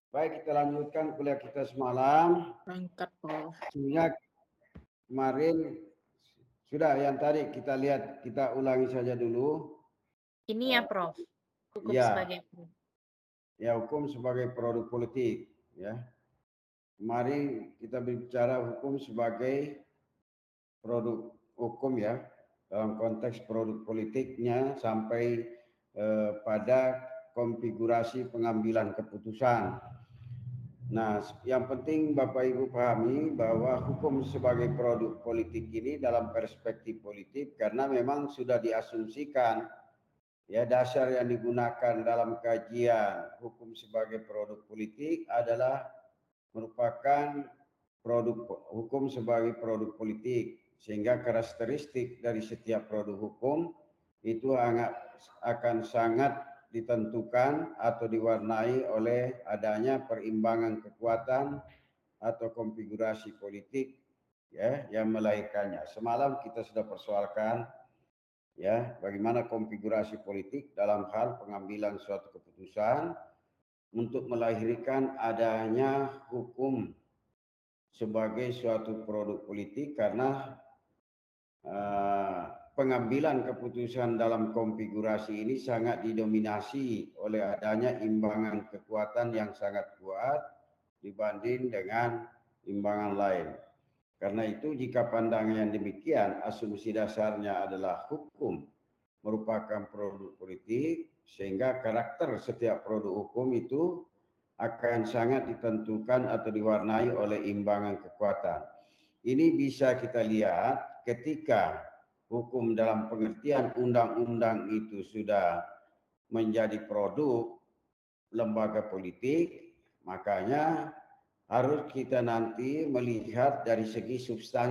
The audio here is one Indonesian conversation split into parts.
Baik, kita lanjutkan kuliah kita semalam. Angkat, Prof. Sebenarnya kemarin sudah yang tadi kita lihat, kita ulangi saja dulu. Ini ya, Prof. Hukum Ya, sebagai hukum sebagai produk politik. Ya, kemarin kita berbicara hukum sebagai produk hukum ya, dalam konteks produk politiknya sampai pada konfigurasi pengambilan keputusan. Nah, yang penting Bapak Ibu pahami bahwa hukum sebagai produk politik ini dalam perspektif politik karena memang sudah diasumsikan ya dasar yang digunakan dalam kajian hukum sebagai produk politik adalah merupakan produk hukum sebagai produk politik sehingga karakteristik dari setiap produk hukum itu akan sangat ditentukan atau diwarnai oleh adanya perimbangan kekuatan atau konfigurasi politik ya yang melahirkannya. Semalam kita sudah persoalkan ya bagaimana konfigurasi politik dalam hal pengambilan suatu keputusan untuk melahirkan adanya hukum sebagai suatu produk politik karena pengambilan keputusan dalam konfigurasi ini sangat didominasi oleh adanya imbangan kekuatan yang sangat kuat dibanding dengan imbangan lain. Karena itu jika pandangan yang demikian, asumsi dasarnya adalah hukum merupakan produk politik, sehingga karakter setiap produk hukum itu akan sangat ditentukan atau diwarnai oleh imbangan kekuatan. Ini bisa kita lihat ketika hukum dalam pengertian undang-undang itu sudah menjadi produk lembaga politik, makanya harus kita nanti melihat dari segi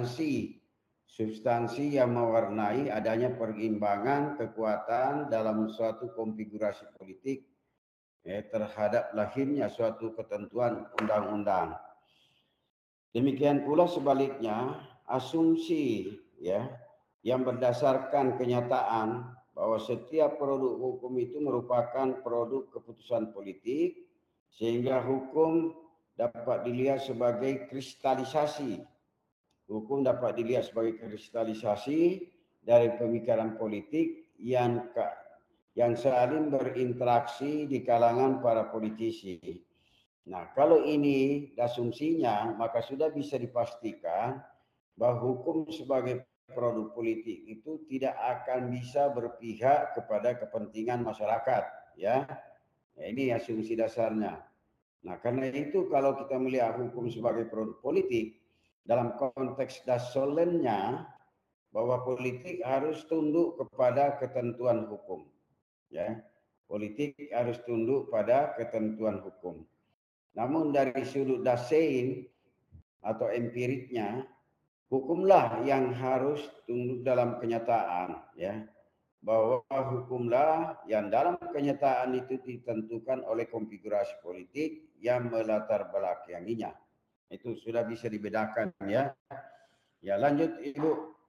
substansi yang mewarnai adanya perimbangan kekuatan dalam suatu konfigurasi politik terhadap lahirnya suatu ketentuan undang-undang. Demikian pula sebaliknya, asumsi ya yang berdasarkan kenyataan bahwa setiap produk hukum itu merupakan produk keputusan politik sehingga hukum dapat dilihat sebagai kristalisasi. Hukum dapat dilihat sebagai kristalisasi dari pemikiran politik yang saling berinteraksi di kalangan para politisi. Nah, kalau ini asumsinya, maka sudah bisa dipastikan bahwa hukum sebagai produk politik itu tidak akan bisa berpihak kepada kepentingan masyarakat, ya. Ini asumsi dasarnya. Nah, karena itu kalau kita melihat hukum sebagai produk politik dalam konteks dasolennya bahwa politik harus tunduk kepada ketentuan hukum, ya. Politik harus tunduk pada ketentuan hukum. Namun dari sudut dasein atau empiriknya, hukumlah yang harus tunduk dalam kenyataan, ya, bahwa hukumlah yang dalam kenyataan itu ditentukan oleh konfigurasi politik yang melatar belakanginya. Itu sudah bisa dibedakan ya. Ya, lanjut Ibu.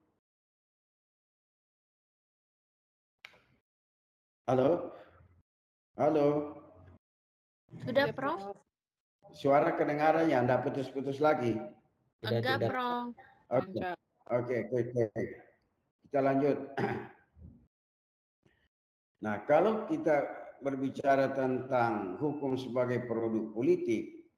Halo? Halo? Sudah, Prof? Suara kedengarannya, Anda putus-putus lagi. Enggak, Prof. Oke. Kita lanjut. Nah, kalau kita berbicara tentang hukum sebagai produk politik,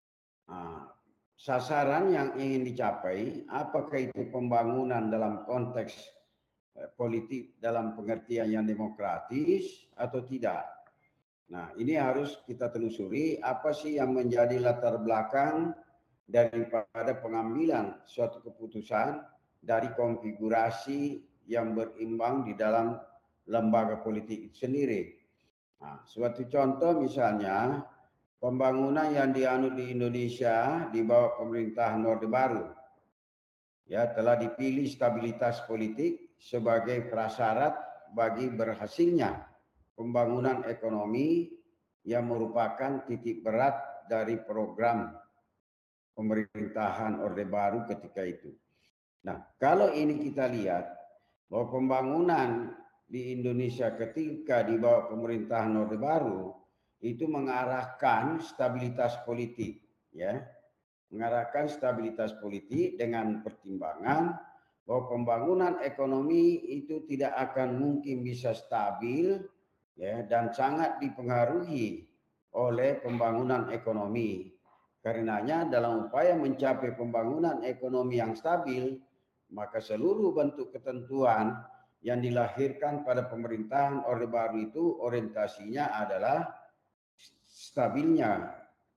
sasaran yang ingin dicapai, apakah itu pembangunan dalam konteks politik dalam pengertian yang demokratis atau tidak? Nah, ini harus kita telusuri apa sih yang menjadi latar belakang daripada pengambilan suatu keputusan dari konfigurasi yang berimbang di dalam lembaga politik itu sendiri. Nah, suatu contoh misalnya pembangunan yang dianut di Indonesia di bawah pemerintahan Orde Baru. Ya, telah dipilih stabilitas politik sebagai prasyarat bagi berhasilnya pembangunan ekonomi yang merupakan titik berat dari program pemerintahan Orde Baru ketika itu. Nah, kalau ini kita lihat bahwa pembangunan di Indonesia ketika di bawah pemerintahan Orde Baru itu mengarahkan stabilitas politik, ya, mengarahkan stabilitas politik dengan pertimbangan bahwa pembangunan ekonomi itu tidak akan mungkin bisa stabil, ya, dan sangat dipengaruhi oleh pembangunan ekonomi. Karenanya dalam upaya mencapai pembangunan ekonomi yang stabil, maka seluruh bentuk ketentuan yang dilahirkan pada pemerintahan Orde Baru itu orientasinya adalah stabilnya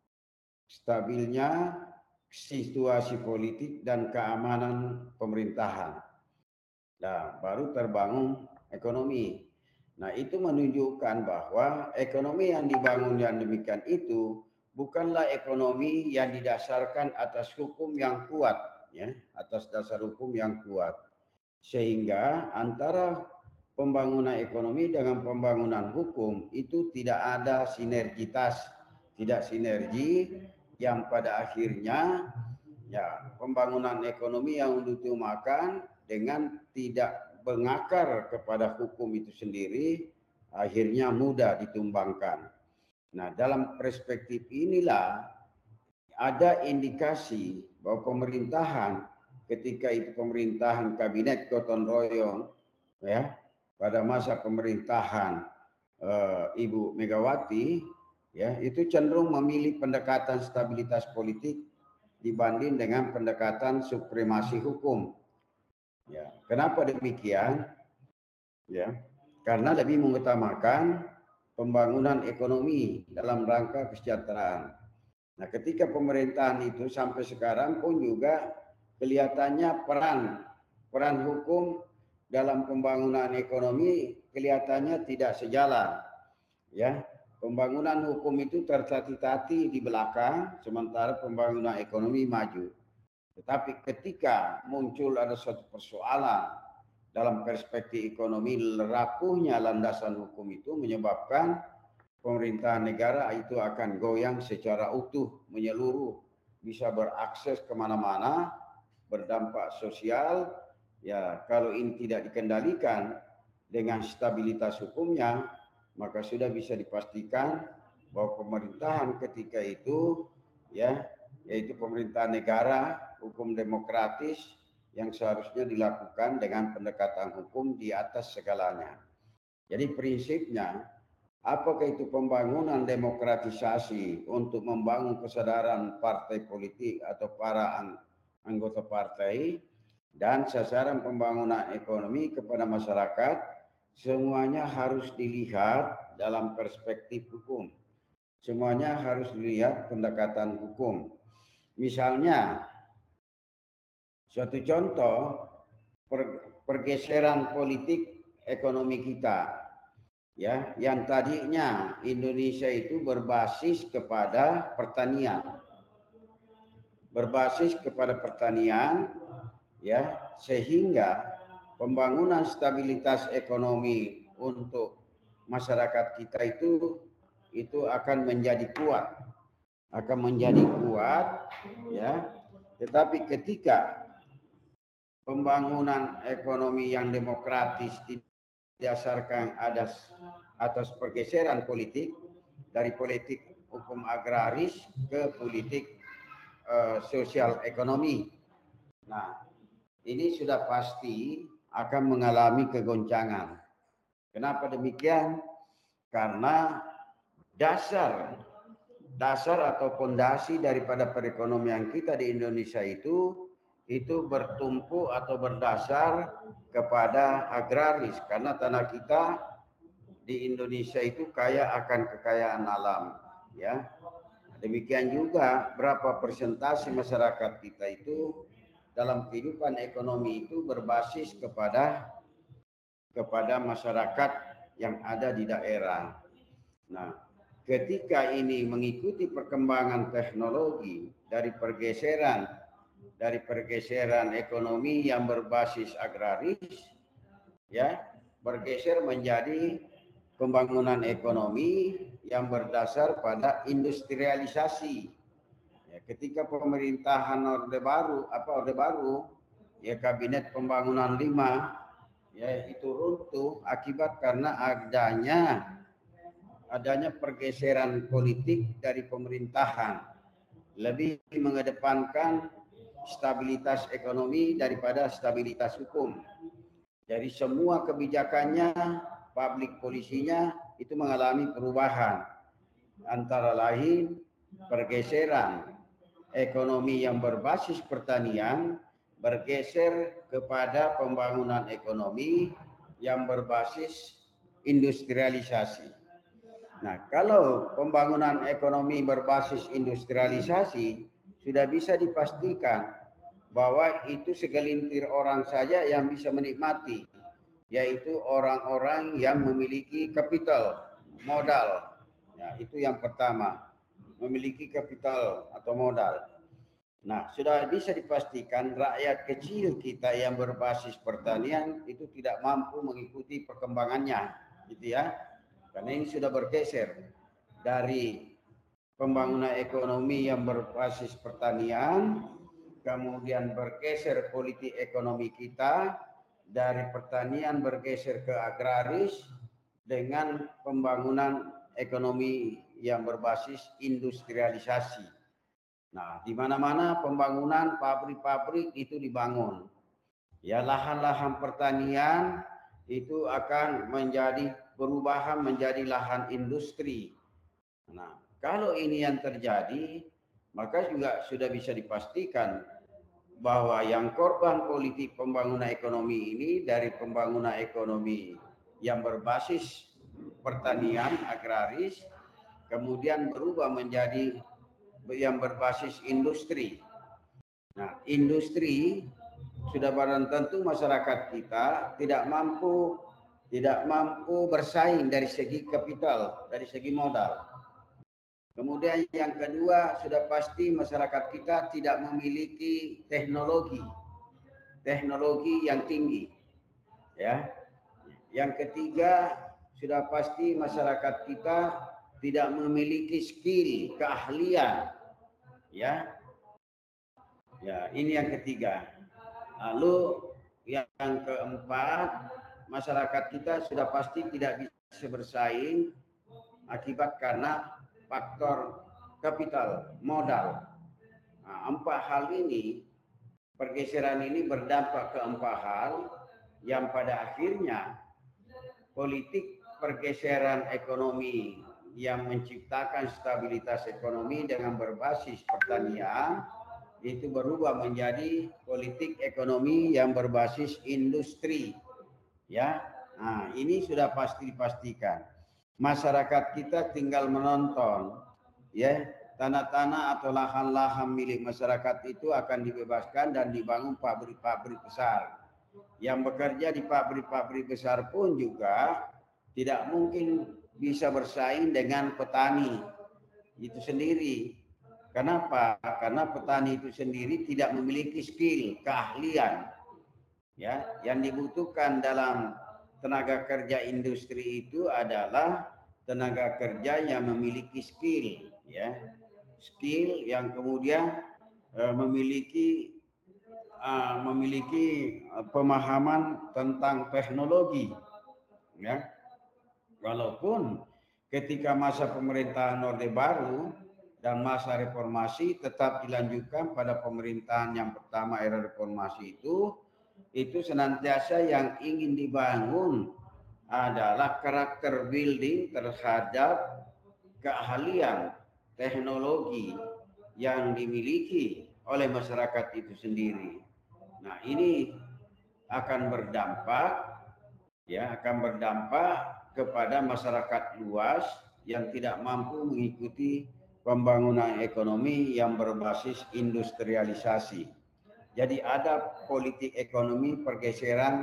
situasi politik dan keamanan pemerintahan. Nah, baru terbangun ekonomi. Nah, itu menunjukkan bahwa ekonomi yang dibangun yang demikian itu bukanlah ekonomi yang didasarkan atas hukum yang kuat, ya, atas dasar hukum yang kuat. Sehingga antara pembangunan ekonomi dengan pembangunan hukum itu tidak ada sinergitas, tidak sinergi, yang pada akhirnya ya pembangunan ekonomi yang diutamakan dengan tidak mengakar kepada hukum itu sendiri akhirnya mudah ditumbangkan. Nah, dalam perspektif inilah ada indikasi bahwa pemerintahan ketika itu pemerintahan kabinet gotong royong, ya, pada masa pemerintahan Ibu Megawati, ya, itu cenderung memilih pendekatan stabilitas politik dibanding dengan pendekatan supremasi hukum. Ya, kenapa demikian? Ya, karena lebih mengutamakan pembangunan ekonomi dalam rangka kesejahteraan. Nah, ketika pemerintahan itu sampai sekarang pun juga kelihatannya peran hukum dalam pembangunan ekonomi kelihatannya tidak sejalan. Ya, pembangunan hukum itu tertati-tati di belakang, sementara pembangunan ekonomi maju. Tetapi ketika muncul ada suatu persoalan dalam perspektif ekonomi, rapuhnya landasan hukum itu menyebabkan pemerintahan negara itu akan goyang secara utuh, menyeluruh, bisa berakses kemana-mana, berdampak sosial. Ya, kalau ini tidak dikendalikan dengan stabilitas hukumnya, maka sudah bisa dipastikan bahwa pemerintahan ketika itu, ya, yaitu pemerintahan negara, hukum demokratis yang seharusnya dilakukan dengan pendekatan hukum di atas segalanya. Jadi prinsipnya, apakah itu pembangunan demokratisasi untuk membangun kesadaran partai politik atau para anggota partai dan sasaran pembangunan ekonomi kepada masyarakat, semuanya harus dilihat dalam perspektif hukum. Semuanya harus dilihat pendekatan hukum. Misalnya, suatu contoh pergeseran politik ekonomi kita, ya, yang tadinya Indonesia itu berbasis kepada pertanian, ya, sehingga pembangunan stabilitas ekonomi untuk masyarakat kita itu akan menjadi kuat, ya. Tetapi ketika pembangunan ekonomi yang demokratis didasarkan atas pergeseran politik dari politik hukum agraris ke politik sosial ekonomi. Nah, ini sudah pasti akan mengalami kegoncangan. Kenapa demikian? Karena dasar atau fondasi daripada perekonomian kita di Indonesia itu bertumpu atau berdasar kepada agraris, karena tanah kita di Indonesia itu kaya akan kekayaan alam, ya. Demikian juga berapa persentase masyarakat kita itu dalam kehidupan ekonomi itu berbasis kepada masyarakat yang ada di daerah. Nah, ketika ini mengikuti perkembangan teknologi dari pergeseran ekonomi yang berbasis agraris, ya, bergeser menjadi pembangunan ekonomi yang berdasar pada industrialisasi. Ya, ketika pemerintahan Orde Baru, ya, Kabinet Pembangunan 5, ya, itu runtuh akibat karena adanya adanya pergeseran politik dari pemerintahan, lebih mengedepankan stabilitas ekonomi daripada stabilitas hukum. Jadi semua kebijakannya, public polisinya itu mengalami perubahan. Antara lain pergeseran ekonomi yang berbasis pertanian bergeser kepada pembangunan ekonomi yang berbasis industrialisasi. Nah, kalau pembangunan ekonomi berbasis industrialisasi sudah bisa dipastikan bahwa itu segelintir orang saja yang bisa menikmati, yaitu orang-orang yang memiliki kapital, modal. Ya, itu yang pertama, memiliki kapital atau modal. Nah, sudah bisa dipastikan rakyat kecil kita yang berbasis pertanian itu tidak mampu mengikuti perkembangannya, gitu ya. Karena ini sudah bergeser dari pembangunan ekonomi yang berbasis pertanian, kemudian bergeser politik ekonomi kita dari pertanian bergeser ke agraris dengan pembangunan ekonomi yang berbasis industrialisasi. Nah, di mana-mana pembangunan pabrik-pabrik itu dibangun. Ya, lahan-lahan pertanian itu akan menjadi perubahan menjadi lahan industri. Nah, kalau ini yang terjadi, maka juga sudah bisa dipastikan bahwa yang korban politik pembangunan ekonomi ini dari pembangunan ekonomi yang berbasis pertanian agraris, kemudian berubah menjadi yang berbasis industri. Nah, industri sudah barang tentu masyarakat kita tidak mampu bersaing dari segi kapital, dari segi modal. Kemudian yang kedua, sudah pasti masyarakat kita tidak memiliki teknologi yang tinggi. Ya. Yang ketiga, sudah pasti masyarakat kita tidak memiliki skill, keahlian. Ya. Ya, ini yang ketiga. Lalu yang keempat, masyarakat kita sudah pasti tidak bisa bersaing akibat karena faktor kapital, modal. Nah, empat hal ini, pergeseran ini berdampak ke empat hal yang pada akhirnya politik pergeseran ekonomi yang menciptakan stabilitas ekonomi dengan berbasis pertanian itu berubah menjadi politik ekonomi yang berbasis industri. Ya, nah ini sudah pasti dipastikan. Masyarakat kita tinggal menonton, ya, tanah-tanah atau lahan-lahan milik masyarakat itu akan dibebaskan dan dibangun pabrik-pabrik besar. Yang bekerja di pabrik-pabrik besar pun juga tidak mungkin bisa bersaing dengan petani itu sendiri. Kenapa? Karena petani itu sendiri tidak memiliki skill, keahlian. Ya, yang dibutuhkan dalam tenaga kerja industri itu adalah tenaga kerja yang memiliki skill, ya, skill yang kemudian memiliki pemahaman tentang teknologi, ya. Walaupun ketika masa pemerintahan Orde Baru dan masa reformasi tetap dilanjutkan pada pemerintahan yang pertama era reformasi itu senantiasa yang ingin dibangun adalah karakter building terhadap keahlian teknologi yang dimiliki oleh masyarakat itu sendiri. Nah, ini akan berdampak kepada masyarakat luas yang tidak mampu mengikuti pembangunan ekonomi yang berbasis industrialisasi. Jadi ada politik ekonomi pergeseran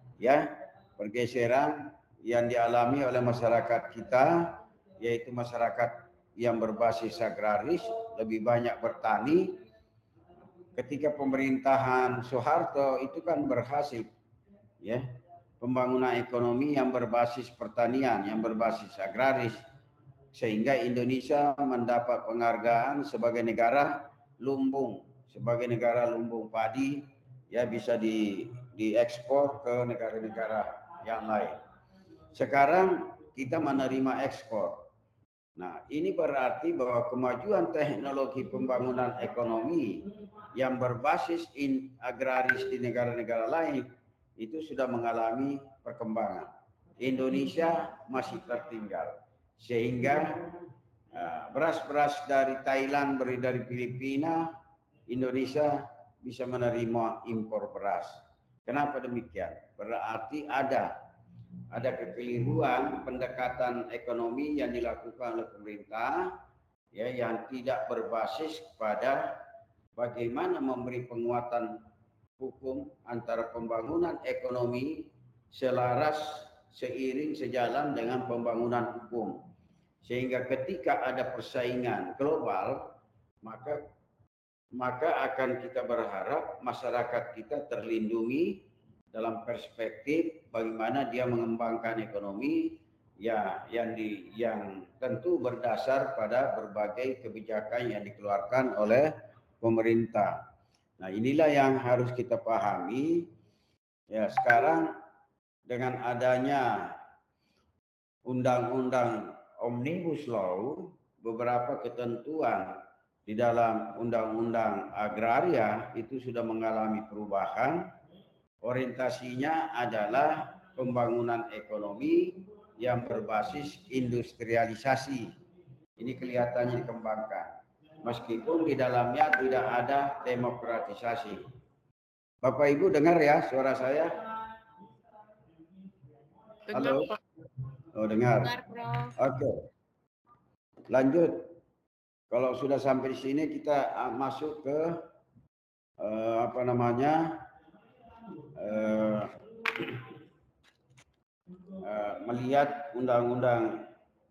yang dialami oleh masyarakat kita, yaitu masyarakat yang berbasis agraris, lebih banyak bertani. Ketika pemerintahan Soeharto itu kan berhasil, ya, pembangunan ekonomi yang berbasis pertanian, yang berbasis agraris, sehingga Indonesia mendapat penghargaan sebagai negara lumbung padi, ya, bisa diekspor ke negara-negara yang lain. Sekarang kita menerima ekspor, Nah, ini berarti bahwa kemajuan teknologi pembangunan ekonomi yang berbasis agraris di negara-negara lain itu sudah mengalami perkembangan. Indonesia masih tertinggal, sehingga beras-beras dari Thailand, dari Filipina, Indonesia bisa menerima impor beras. Kenapa demikian? Berarti ada kekeliruan pendekatan ekonomi yang dilakukan oleh pemerintah, ya, yang tidak berbasis pada bagaimana memberi penguatan hukum antara pembangunan ekonomi selaras seiring sejalan dengan pembangunan hukum. Sehingga ketika ada persaingan global, maka akan kita berharap masyarakat kita terlindungi dalam perspektif bagaimana dia mengembangkan ekonomi, ya, yang tentu berdasar pada berbagai kebijakan yang dikeluarkan oleh pemerintah. Nah, inilah yang harus kita pahami. Ya, sekarang dengan adanya undang-undang Omnibus Law, beberapa ketentuan di dalam undang-undang agraria itu sudah mengalami perubahan. Orientasinya adalah pembangunan ekonomi yang berbasis industrialisasi. Ini kelihatannya dikembangkan. Meskipun di dalamnya tidak ada demokratisasi. Bapak Ibu dengar ya suara saya? Halo? Oh, dengar. Oke. Lanjut. Kalau sudah sampai di sini kita masuk ke melihat undang-undang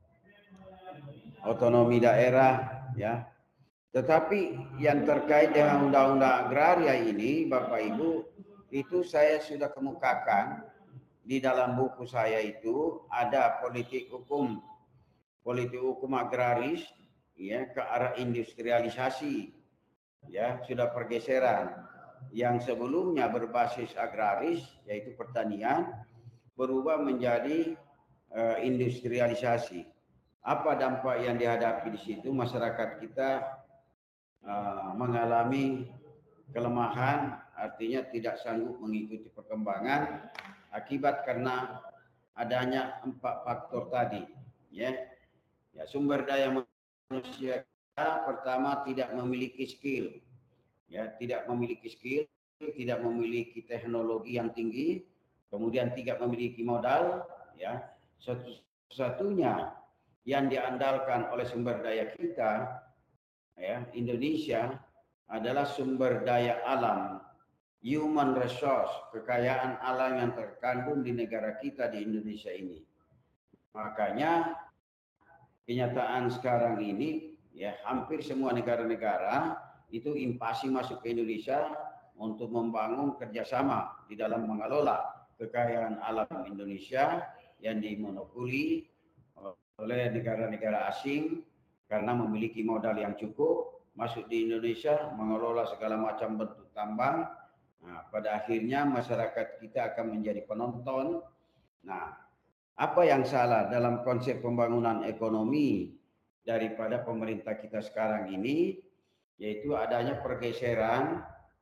otonomi daerah, ya. Tetapi yang terkait dengan undang-undang agraria ini, Bapak Ibu, itu saya sudah kemukakan di dalam buku saya itu ada politik hukum agraris, ya, ke arah industrialisasi, ya, sudah pergeseran. Yang sebelumnya berbasis agraris yaitu pertanian berubah menjadi industrialisasi. Apa dampak yang dihadapi di situ? Masyarakat kita mengalami kelemahan, artinya tidak sanggup mengikuti perkembangan akibat karena adanya 4 faktor tadi, ya. Ya, sumber daya manusia kita pertama tidak memiliki skill, ya, tidak memiliki teknologi yang tinggi, kemudian tidak memiliki modal, ya. Satu-satunya yang diandalkan oleh sumber daya kita, ya, Indonesia adalah sumber daya alam, human resource, kekayaan alam yang terkandung di negara kita di Indonesia ini. Makanya kenyataan sekarang ini, ya, hampir semua negara-negara itu invasi masuk ke Indonesia untuk membangun kerjasama di dalam mengelola kekayaan alam Indonesia yang dimonopoli oleh negara-negara asing karena memiliki modal yang cukup, masuk di Indonesia mengelola segala macam bentuk tambang. Nah, pada akhirnya masyarakat kita akan menjadi penonton. Nah, apa yang salah dalam konsep pembangunan ekonomi daripada pemerintah kita sekarang ini, yaitu adanya pergeseran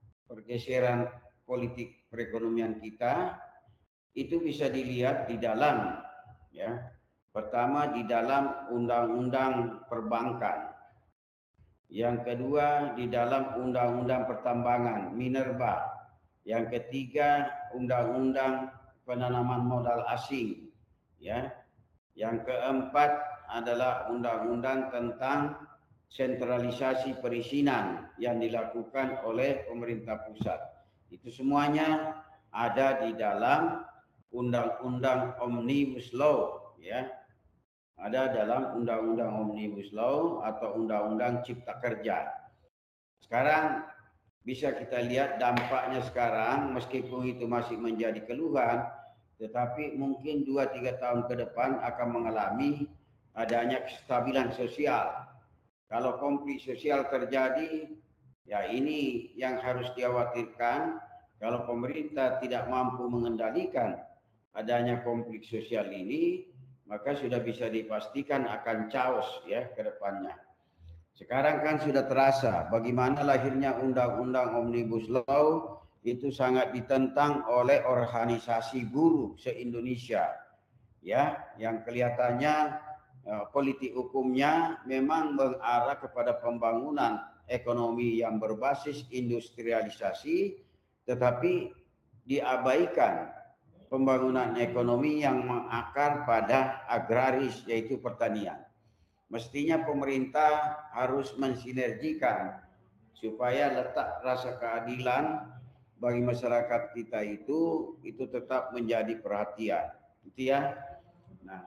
politik perekonomian kita. Itu bisa dilihat di dalam, ya, pertama di dalam undang-undang perbankan, yang kedua di dalam undang-undang pertambangan minerba, yang ketiga undang-undang penanaman modal asing, ya, yang keempat adalah undang-undang tentang sentralisasi perizinan yang dilakukan oleh pemerintah pusat. Itu semuanya ada di dalam undang-undang Omnibus Law, ya. Ada dalam undang-undang Omnibus Law atau undang-undang Cipta Kerja. Sekarang bisa kita lihat dampaknya sekarang, meskipun itu masih menjadi keluhan, tetapi mungkin 2-3 tahun ke depan akan mengalami adanya kestabilan sosial. Kalau konflik sosial terjadi, ya ini yang harus dikhawatirkan. Kalau pemerintah tidak mampu mengendalikan adanya konflik sosial ini, maka sudah bisa dipastikan akan chaos ya ke depannya. Sekarang kan sudah terasa bagaimana lahirnya undang-undang Omnibus Law itu sangat ditentang oleh organisasi buruh se-Indonesia ya, yang kelihatannya politik hukumnya memang mengarah kepada pembangunan ekonomi yang berbasis industrialisasi, tetapi diabaikan pembangunan ekonomi yang mengakar pada agraris, yaitu pertanian. Mestinya pemerintah harus mensinergikan supaya letak rasa keadilan bagi masyarakat kita itu tetap menjadi perhatian. Gitu ya. Nah,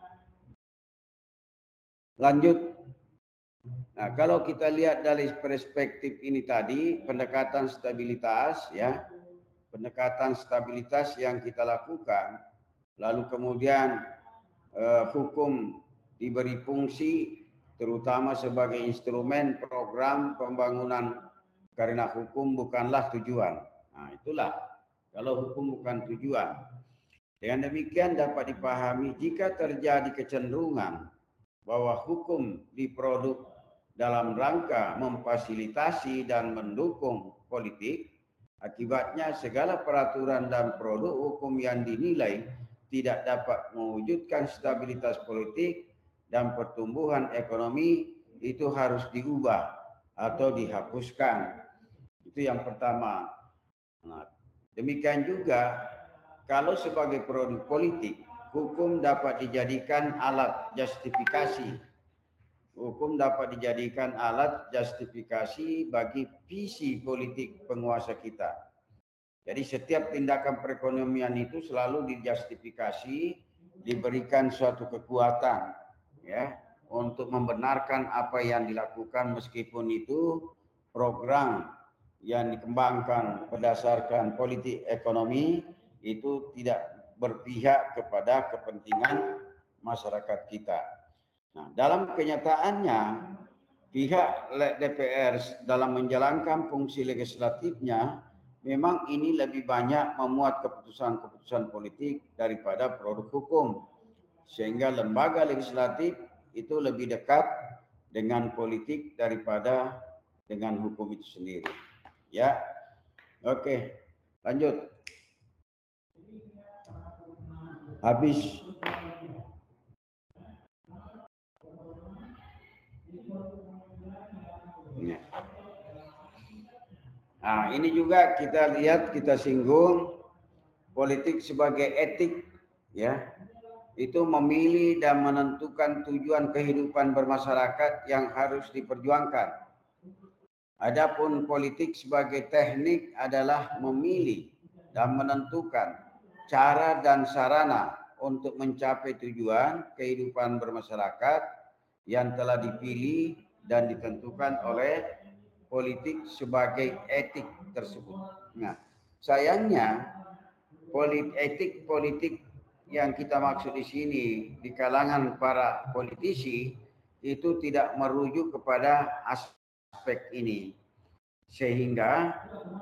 lanjut. Nah, kalau kita lihat dari perspektif ini tadi, pendekatan stabilitas ya, pendekatan stabilitas yang kita lakukan, lalu kemudian hukum diberi fungsi terutama sebagai instrumen program pembangunan karena hukum bukanlah tujuan. Nah, itulah kalau hukum bukan tujuan. Dengan demikian dapat dipahami jika terjadi kecenderungan bahwa hukum diproduk dalam rangka memfasilitasi dan mendukung politik, akibatnya segala peraturan dan produk hukum yang dinilai tidak dapat mewujudkan stabilitas politik dan pertumbuhan ekonomi itu harus diubah atau dihapuskan. Itu yang pertama. Nah, demikian juga kalau sebagai produk politik, hukum dapat dijadikan alat justifikasi. Hukum dapat dijadikan alat justifikasi bagi visi politik penguasa kita. Jadi setiap tindakan perekonomian itu selalu dijustifikasi, diberikan suatu kekuatan ya untuk membenarkan apa yang dilakukan, meskipun itu program yang dikembangkan berdasarkan politik ekonomi itu tidak berpihak kepada kepentingan masyarakat kita. Nah, dalam kenyataannya pihak DPR dalam menjalankan fungsi legislatifnya memang ini lebih banyak memuat keputusan-keputusan politik daripada produk hukum, sehingga lembaga legislatif itu lebih dekat dengan politik daripada dengan hukum itu sendiri. Ya, oke, lanjut. Habis. Nah, ini juga kita lihat, kita singgung politik sebagai etik ya. Itu memilih dan menentukan tujuan kehidupan bermasyarakat yang harus diperjuangkan. Adapun politik sebagai teknik adalah memilih dan menentukan cara dan sarana untuk mencapai tujuan kehidupan bermasyarakat yang telah dipilih dan ditentukan oleh politik sebagai etik tersebut. Nah, sayangnya etik politik yang kita maksud di sini di kalangan para politisi itu tidak merujuk kepada aspek ini, sehingga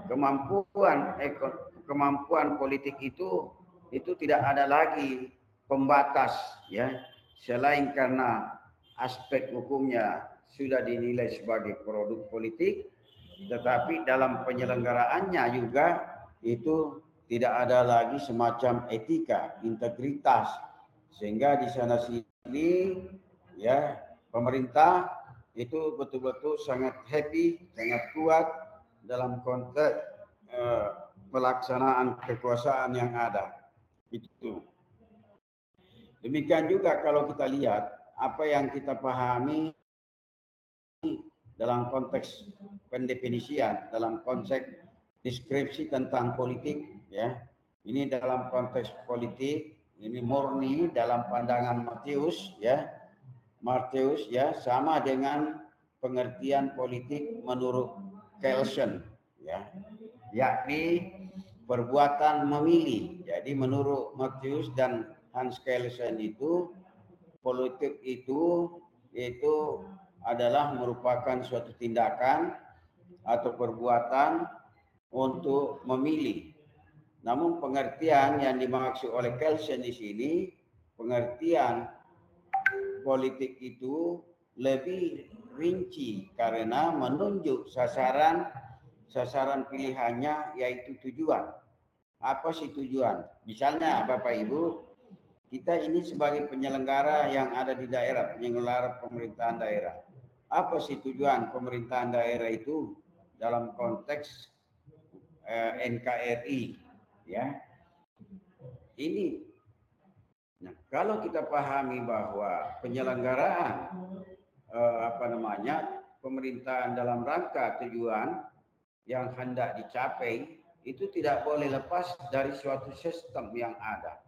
kemampuan politik itu tidak ada lagi pembatas ya, selain karena aspek hukumnya sudah dinilai sebagai produk politik, tetapi dalam penyelenggaraannya juga itu tidak ada lagi semacam etika, integritas, sehingga di sana sini ya pemerintah itu betul-betul sangat happy, sangat kuat dalam konteks pelaksanaan kekuasaan yang ada. Itu. Demikian juga kalau kita lihat apa yang kita pahami dalam konteks pendefinisian, dalam konteks deskripsi tentang politik ya. Ini dalam konteks politik, ini murni dalam pandangan Martius ya. Martius ya, sama dengan pengertian politik menurut Kelsen ya. Yakni perbuatan memilih. Jadi menurut Martius dan Hans Kelsen itu politik itu adalah merupakan suatu tindakan atau perbuatan untuk memilih. Namun pengertian yang dimaksud oleh Kelsen di sini pengertian politik itu lebih rinci karena menunjuk sasaran pilihannya, yaitu tujuan. Apa sih tujuan? Misalnya Bapak Ibu, kita ini sebagai penyelenggara yang ada di daerah, penyelenggara pemerintahan daerah. Apa sih tujuan pemerintahan daerah itu dalam konteks NKRI? Ya, ini. Nah, kalau kita pahami bahwa penyelenggaraan pemerintahan dalam rangka tujuan yang hendak dicapai itu tidak boleh lepas dari suatu sistem yang ada.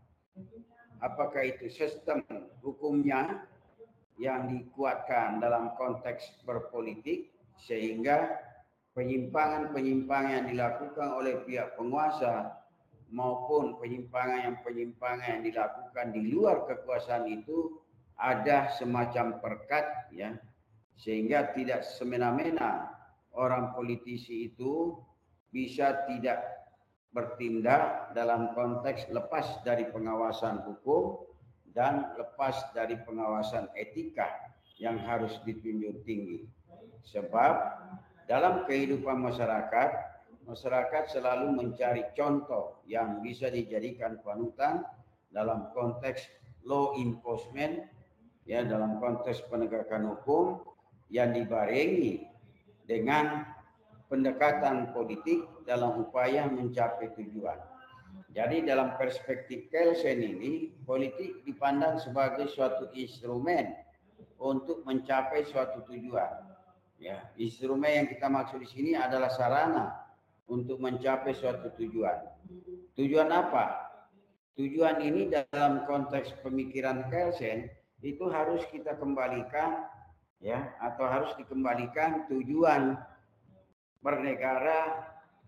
Apakah itu sistem hukumnya yang dikuatkan dalam konteks berpolitik sehingga penyimpangan-penyimpangan yang dilakukan oleh pihak penguasa maupun penyimpangan yang dilakukan di luar kekuasaan itu ada semacam perkat, ya, sehingga tidak semena-mena orang politisi itu bisa tidak bertindak dalam konteks lepas dari pengawasan hukum dan lepas dari pengawasan etika yang harus dijunjung tinggi. Sebab dalam kehidupan masyarakat selalu mencari contoh yang bisa dijadikan panutan dalam konteks law enforcement, ya, dalam konteks penegakan hukum yang dibarengi dengan pendekatan politik dalam upaya mencapai tujuan. Jadi dalam perspektif Kelsen ini, politik dipandang sebagai suatu instrumen untuk mencapai suatu tujuan. Ya, instrumen yang kita maksud di sini adalah sarana untuk mencapai suatu tujuan. Tujuan apa? Tujuan ini dalam konteks pemikiran Kelsen itu harus kita kembalikan, ya, atau harus dikembalikan tujuan bernegara,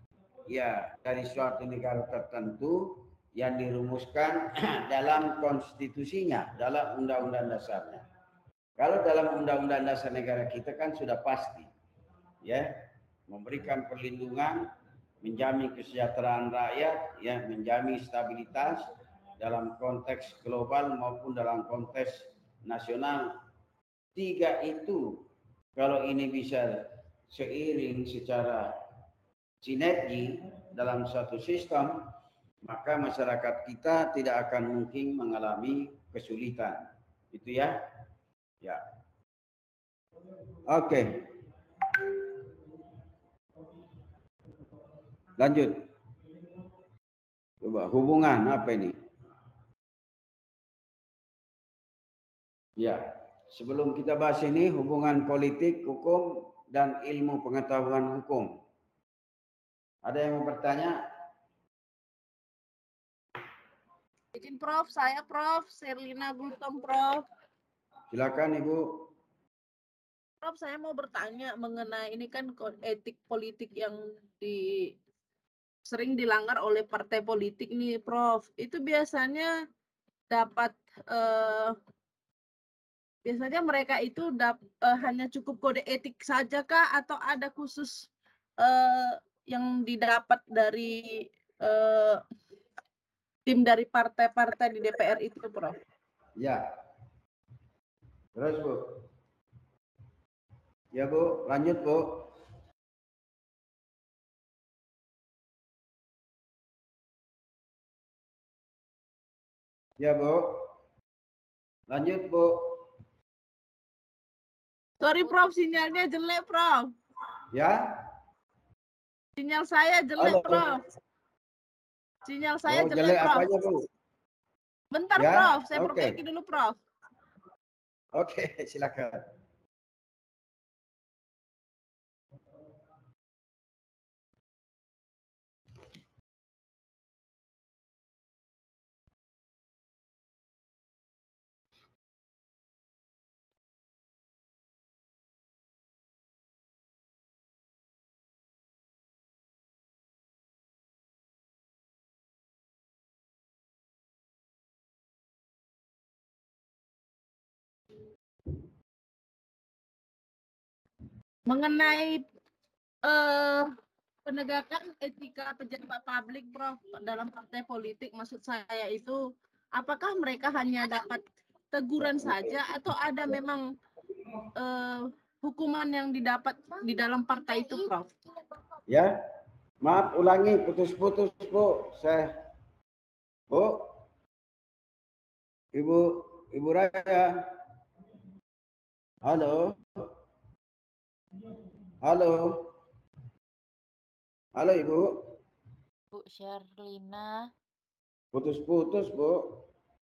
ya, dari suatu negara tertentu yang dirumuskan dalam konstitusinya, dalam undang-undang dasarnya. Kalau dalam undang-undang dasar negara kita kan sudah pasti, ya, memberikan perlindungan, menjamin kesejahteraan rakyat, ya, menjamin stabilitas dalam konteks global maupun dalam konteks nasional. Tiga itu kalau ini bisa seiring secara sinergi dalam satu sistem, maka masyarakat kita tidak akan mungkin mengalami kesulitan. Itu ya. Ya. Oke. Lanjut. Coba hubungan apa ini? Ya, sebelum kita bahas ini hubungan politik, hukum, dan ilmu pengetahuan hukum. Ada yang mau bertanya? Izin Prof, saya Prof. Serlina Gultom, Prof. Silakan Ibu. Prof, saya mau bertanya mengenai ini kan etik politik yang sering dilanggar oleh partai politik nih, Prof. Itu biasanya dapat biasanya mereka itu hanya cukup kode etik saja kah atau ada khusus yang didapat dari tim dari partai-partai di DPR itu, Prof? Ya. Terus Bu. Ya Bu, lanjut Bu. Ya Bu. Lanjut Bu. Sorry Prof, sinyalnya jelek Prof. Ya. Sinyal saya jelek. Halo. Prof. Sinyal saya jelek Prof. Apanya Bu? Bentar ya? Prof, saya perbaiki dulu Prof. Oke, silakan. Mengenai penegakan etika pejabat publik, Prof, dalam partai politik, maksud saya itu, apakah mereka hanya dapat teguran saja atau ada memang hukuman yang didapat di dalam partai itu, Prof? Ya, maaf ulangi putus-putus Bu. Bu, Ibu Raya. Halo. Halo. Halo Ibu. Bu Sherlina. Putus-putus Bu.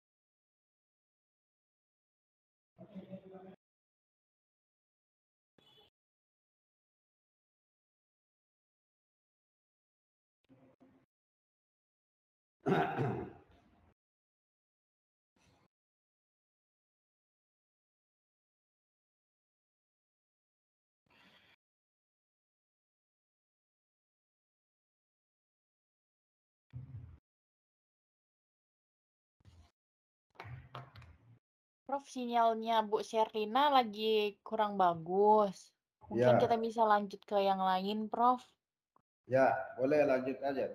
Prof, sinyalnya Bu Sherlina lagi kurang bagus. Mungkin Ya. kita bisa lanjut ke yang lain, Prof. Ya, boleh lanjut aja.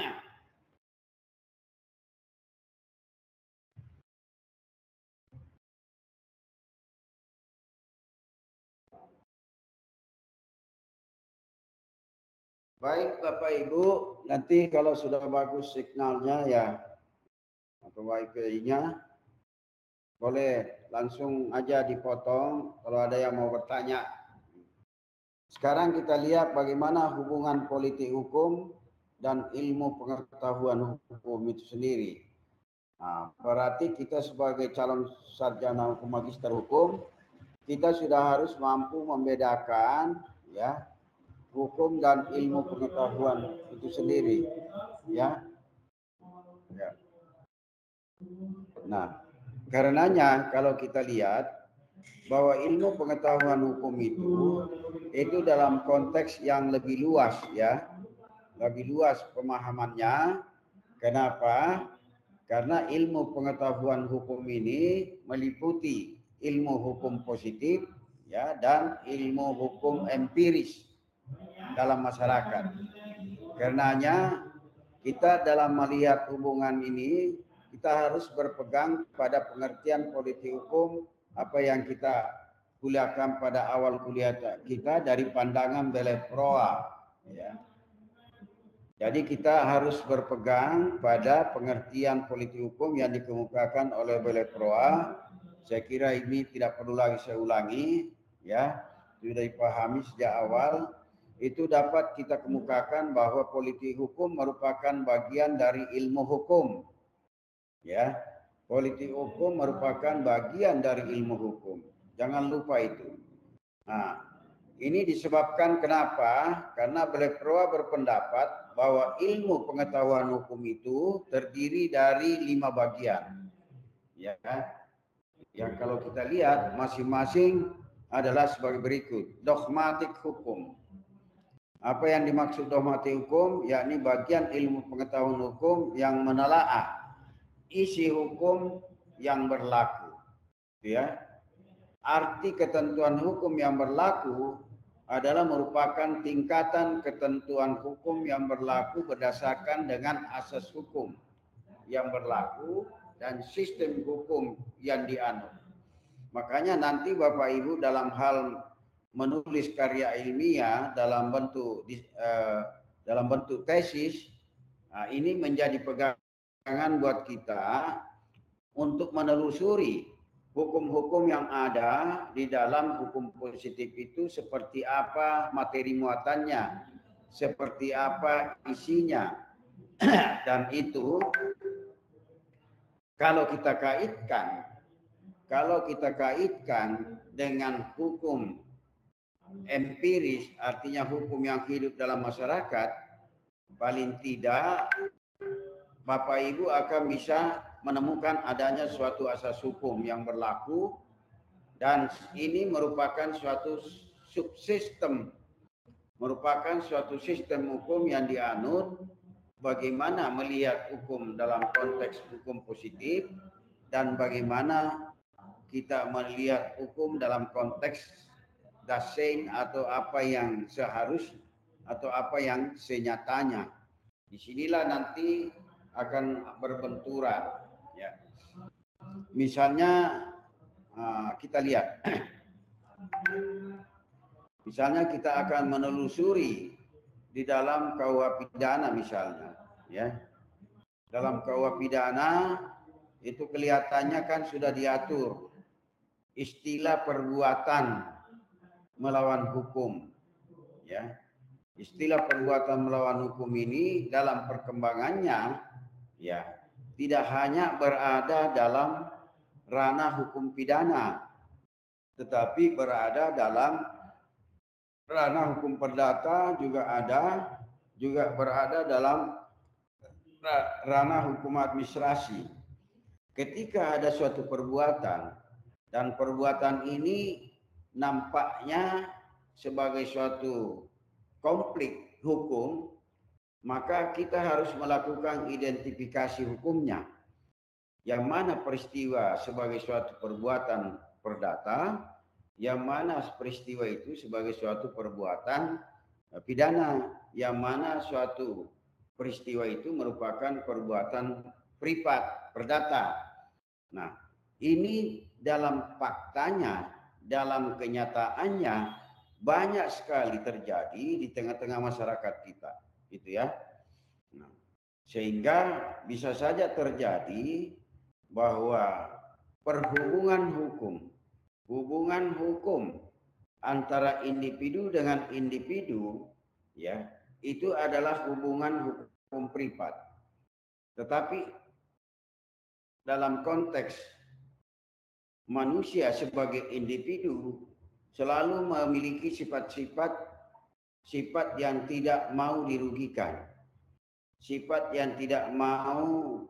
Baik Bapak Ibu, nanti kalau sudah bagus signalnya ya atau wifi-nya boleh langsung aja dipotong kalau ada yang mau bertanya. Sekarang kita lihat bagaimana hubungan politik hukum dan ilmu pengetahuan hukum itu sendiri. Nah, berarti kita sebagai calon sarjana hukum magister hukum, kita sudah harus mampu membedakan ya hukum dan ilmu pengetahuan itu sendiri, ya. Nah, karenanya kalau kita lihat bahwa ilmu pengetahuan hukum itu dalam konteks yang lebih luas, ya, lebih luas pemahamannya. Kenapa? Karena ilmu pengetahuan hukum ini meliputi ilmu hukum positif, ya, dan ilmu hukum empiris dalam masyarakat. Karenanya kita dalam melihat hubungan ini kita harus berpegang pada pengertian politik hukum apa yang kita kuliahkan pada awal kuliah kita dari pandangan Beleproa, ya. Jadi kita harus berpegang pada pengertian politik hukum yang dikemukakan oleh Beleproa. Saya kira ini tidak perlu lagi saya ulangi, ya, sudah dipahami sejak awal. Itu dapat kita kemukakan bahwa politik hukum merupakan bagian dari ilmu hukum, ya. Politik hukum merupakan bagian dari ilmu hukum. Jangan lupa itu. Nah, ini disebabkan kenapa? Karena Beleproa berpendapat bahwa ilmu pengetahuan hukum itu terdiri dari 5 bagian. Ya. Yang kalau kita lihat masing-masing adalah sebagai berikut. Dogmatik hukum. Apa yang dimaksud dogmatik hukum? Yakni bagian ilmu pengetahuan hukum yang menelaah isi hukum yang berlaku. Ya. Arti ketentuan hukum yang berlaku adalah merupakan tingkatan ketentuan hukum yang berlaku berdasarkan dengan asas hukum yang berlaku dan sistem hukum yang dianut. Makanya nanti Bapak Ibu dalam hal menulis karya ilmiah dalam bentuk tesis, ini menjadi pegangan buat kita untuk menelusuri hukum-hukum yang ada di dalam hukum positif itu seperti apa materi muatannya, seperti apa isinya. Dan itu kalau kita kaitkan dengan hukum empiris, artinya hukum yang hidup dalam masyarakat, paling tidak Bapak Ibu akan bisa menemukan adanya suatu asas hukum yang berlaku dan ini merupakan suatu subsistem, merupakan suatu sistem hukum yang dianut bagaimana melihat hukum dalam konteks hukum positif dan bagaimana kita melihat hukum dalam konteks dasein atau apa yang seharus atau apa yang senyatanya. Disinilah nanti akan berbenturan, ya. Misalnya kita lihat. Misalnya kita akan menelusuri di dalam KUH pidana misalnya, ya. Dalam KUH pidana itu kelihatannya kan sudah diatur istilah perbuatan melawan hukum, ya. Istilah perbuatan melawan hukum ini dalam perkembangannya, ya, tidak hanya berada dalam ranah hukum pidana, tetapi berada dalam ranah hukum perdata juga berada dalam ranah hukum administrasi. Ketika ada suatu perbuatan dan perbuatan ini nampaknya sebagai suatu konflik hukum, maka kita harus melakukan identifikasi hukumnya. Yang mana peristiwa sebagai suatu perbuatan perdata, yang mana peristiwa itu sebagai suatu perbuatan pidana, yang mana suatu peristiwa itu merupakan perbuatan privat, perdata. Nah, ini dalam faktanya, dalam kenyataannya banyak sekali terjadi di tengah-tengah masyarakat kita, gitu ya. Nah, sehingga bisa saja terjadi bahwa hubungan hukum antara individu dengan individu, ya, itu adalah hubungan hukum privat. Tetapi dalam konteks manusia sebagai individu selalu memiliki sifat yang tidak mau dirugikan, sifat yang tidak mau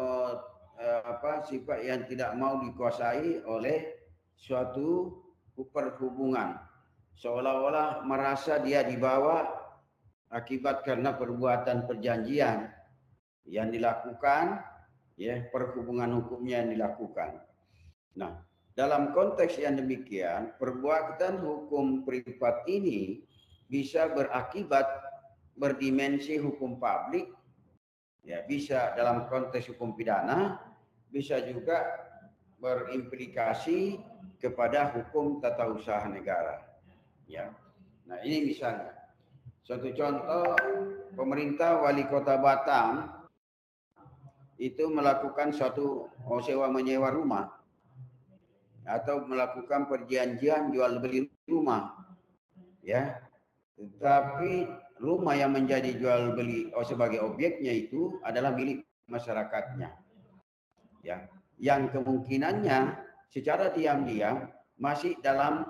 sifat yang tidak mau dikuasai oleh suatu perhubungan, seolah-olah merasa dia dibawa akibat karena perbuatan perjanjian yang dilakukan, ya, perhubungan hukumnya yang dilakukan. Nah, dalam konteks yang demikian, perbuatan hukum privat ini bisa berakibat berdimensi hukum publik, ya, bisa dalam konteks hukum pidana, bisa juga berimplikasi kepada hukum tata usaha negara, ya. Nah, ini misalnya suatu contoh, pemerintah wali kota Batam itu melakukan suatu sewa menyewa rumah atau melakukan perjanjian jual beli rumah, ya. Tetapi rumah yang menjadi jual beli sebagai objeknya itu adalah milik masyarakatnya, ya. Yang kemungkinannya secara diam-diam masih dalam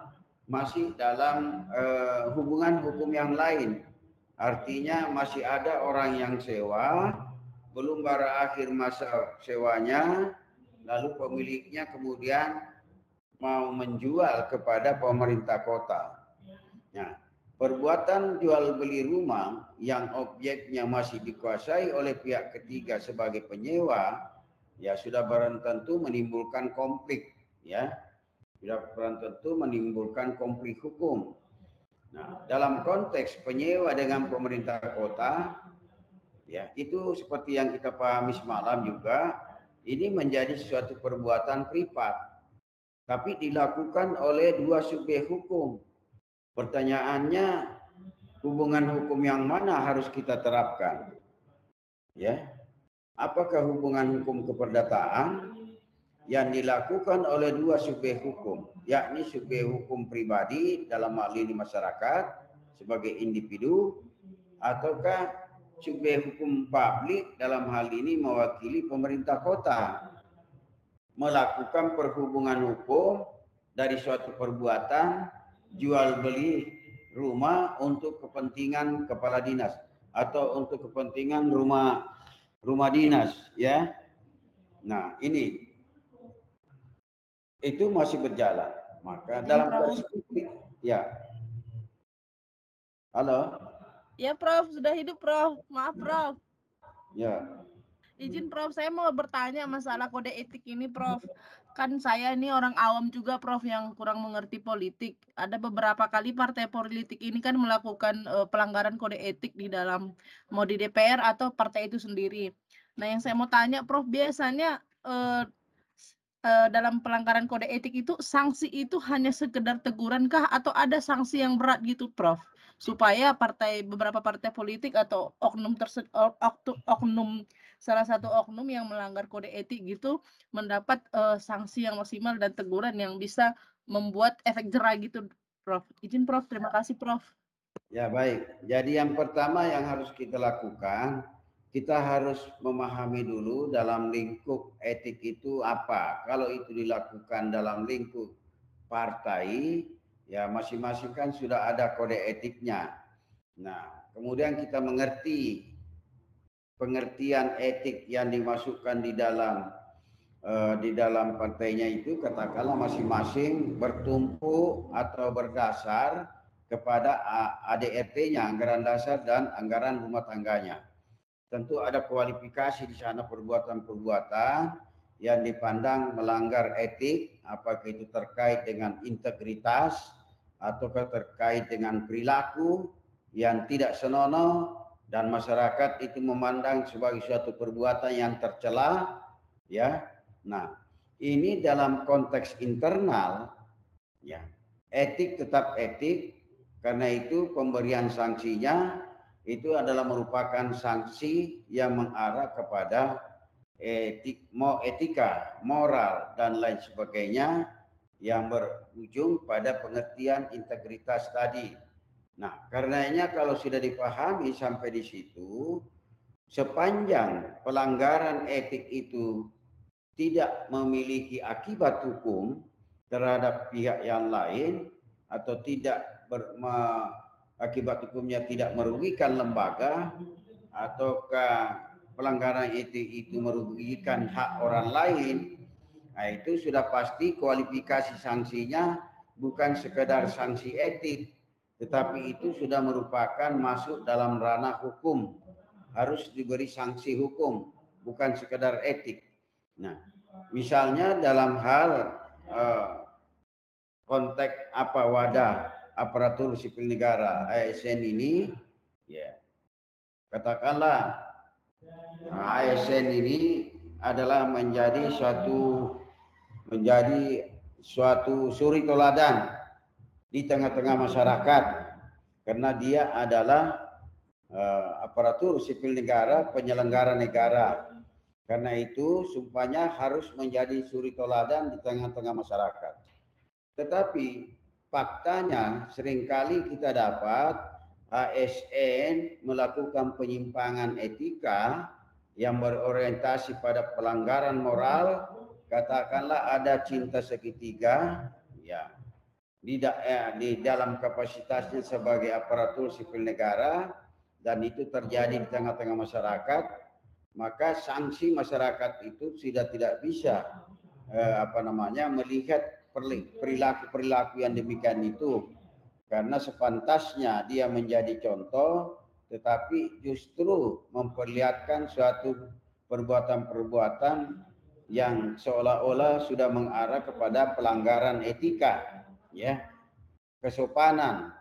hubungan hukum yang lain. Artinya masih ada orang yang sewa, belum berakhir masa sewanya, lalu pemiliknya kemudian mau menjual kepada pemerintah kota. Nah, perbuatan jual beli rumah yang objeknya masih dikuasai oleh pihak ketiga sebagai penyewa, ya, sudah barang tentu menimbulkan konflik, ya. Sudah barang tentu menimbulkan konflik hukum. Nah, dalam konteks penyewa dengan pemerintah kota, ya, itu seperti yang kita pahami semalam juga, ini menjadi suatu perbuatan privat, tapi dilakukan oleh dua subjek hukum. Pertanyaannya, hubungan hukum yang mana harus kita terapkan? Ya, apakah hubungan hukum keperdataan yang dilakukan oleh dua subjek hukum, yakni subjek hukum pribadi dalam hal ini masyarakat sebagai individu, ataukah subjek hukum publik dalam hal ini mewakili pemerintah kota melakukan perhubungan hukum dari suatu perbuatan jual beli rumah untuk kepentingan kepala dinas atau untuk kepentingan rumah dinas, ya. Nah, ini itu masih berjalan. Maka dalam perspektif, ya. Halo. Ya, Prof, sudah hidup, Prof. Maaf, Prof. Ya. Izin, Prof, saya mau bertanya masalah kode etik ini, Prof. Kan saya ini orang awam juga, Prof, yang kurang mengerti politik. Ada beberapa kali partai politik ini kan melakukan pelanggaran kode etik di dalam, mau di DPR atau partai itu sendiri. Nah, yang saya mau tanya, Prof, biasanya dalam pelanggaran kode etik itu sanksi itu hanya sekedar teguran kah atau ada sanksi yang berat gitu, Prof? Supaya beberapa partai politik atau oknum salah satu oknum yang melanggar kode etik gitu mendapat sanksi yang maksimal dan teguran yang bisa membuat efek jera gitu, Prof. Izin, Prof. Terima kasih, Prof. Ya, baik. Jadi yang pertama yang harus kita lakukan, kita harus memahami dulu dalam lingkup etik itu apa. Kalau itu dilakukan dalam lingkup partai, ya masing-masing kan sudah ada kode etiknya. Nah, kemudian kita mengerti pengertian etik yang dimasukkan di dalam partainya itu, katakanlah masing-masing bertumpu atau berdasar kepada ADRT-nya, anggaran dasar dan anggaran rumah tangganya. Tentu ada kualifikasi di sana perbuatan-perbuatan yang dipandang melanggar etik, apakah itu terkait dengan integritas atau terkait dengan perilaku yang tidak senonoh dan masyarakat itu memandang sebagai suatu perbuatan yang tercela, ya. Nah, ini dalam konteks internal, ya, etik tetap etik. Karena itu pemberian sanksinya itu adalah merupakan sanksi yang mengarah kepada etika, moral, dan lain sebagainya yang berujung pada pengertian integritas tadi. Nah, karenanya kalau sudah dipahami sampai di situ, sepanjang pelanggaran etik itu tidak memiliki akibat hukum terhadap pihak yang lain atau tidak akibat hukumnya tidak merugikan lembaga ataukah pelanggaran etik itu merugikan hak orang lain, nah itu sudah pasti kualifikasi sanksinya bukan sekedar sanksi etik, tetapi itu sudah merupakan masuk dalam ranah hukum, harus diberi sanksi hukum, bukan sekedar etik. Nah, misalnya dalam hal konteks wadah aparatur sipil negara ASN ini, ya katakanlah ASN ini adalah menjadi suatu suri teladan di tengah-tengah masyarakat karena dia adalah aparatur sipil negara, penyelenggara negara. Karena itu sumpahnya harus menjadi suri teladan di tengah-tengah masyarakat. Tetapi faktanya seringkali kita dapat ASN melakukan penyimpangan etika yang berorientasi pada pelanggaran moral, katakanlah ada cinta segitiga, ya, di dalam kapasitasnya sebagai aparatur sipil negara, dan itu terjadi di tengah-tengah masyarakat, maka sanksi masyarakat itu sudah tidak bisa melihat perilaku yang demikian itu, karena sepantasnya dia menjadi contoh, tetapi justru memperlihatkan suatu perbuatan-perbuatan yang seolah-olah sudah mengarah kepada pelanggaran etika, ya, kesopanan,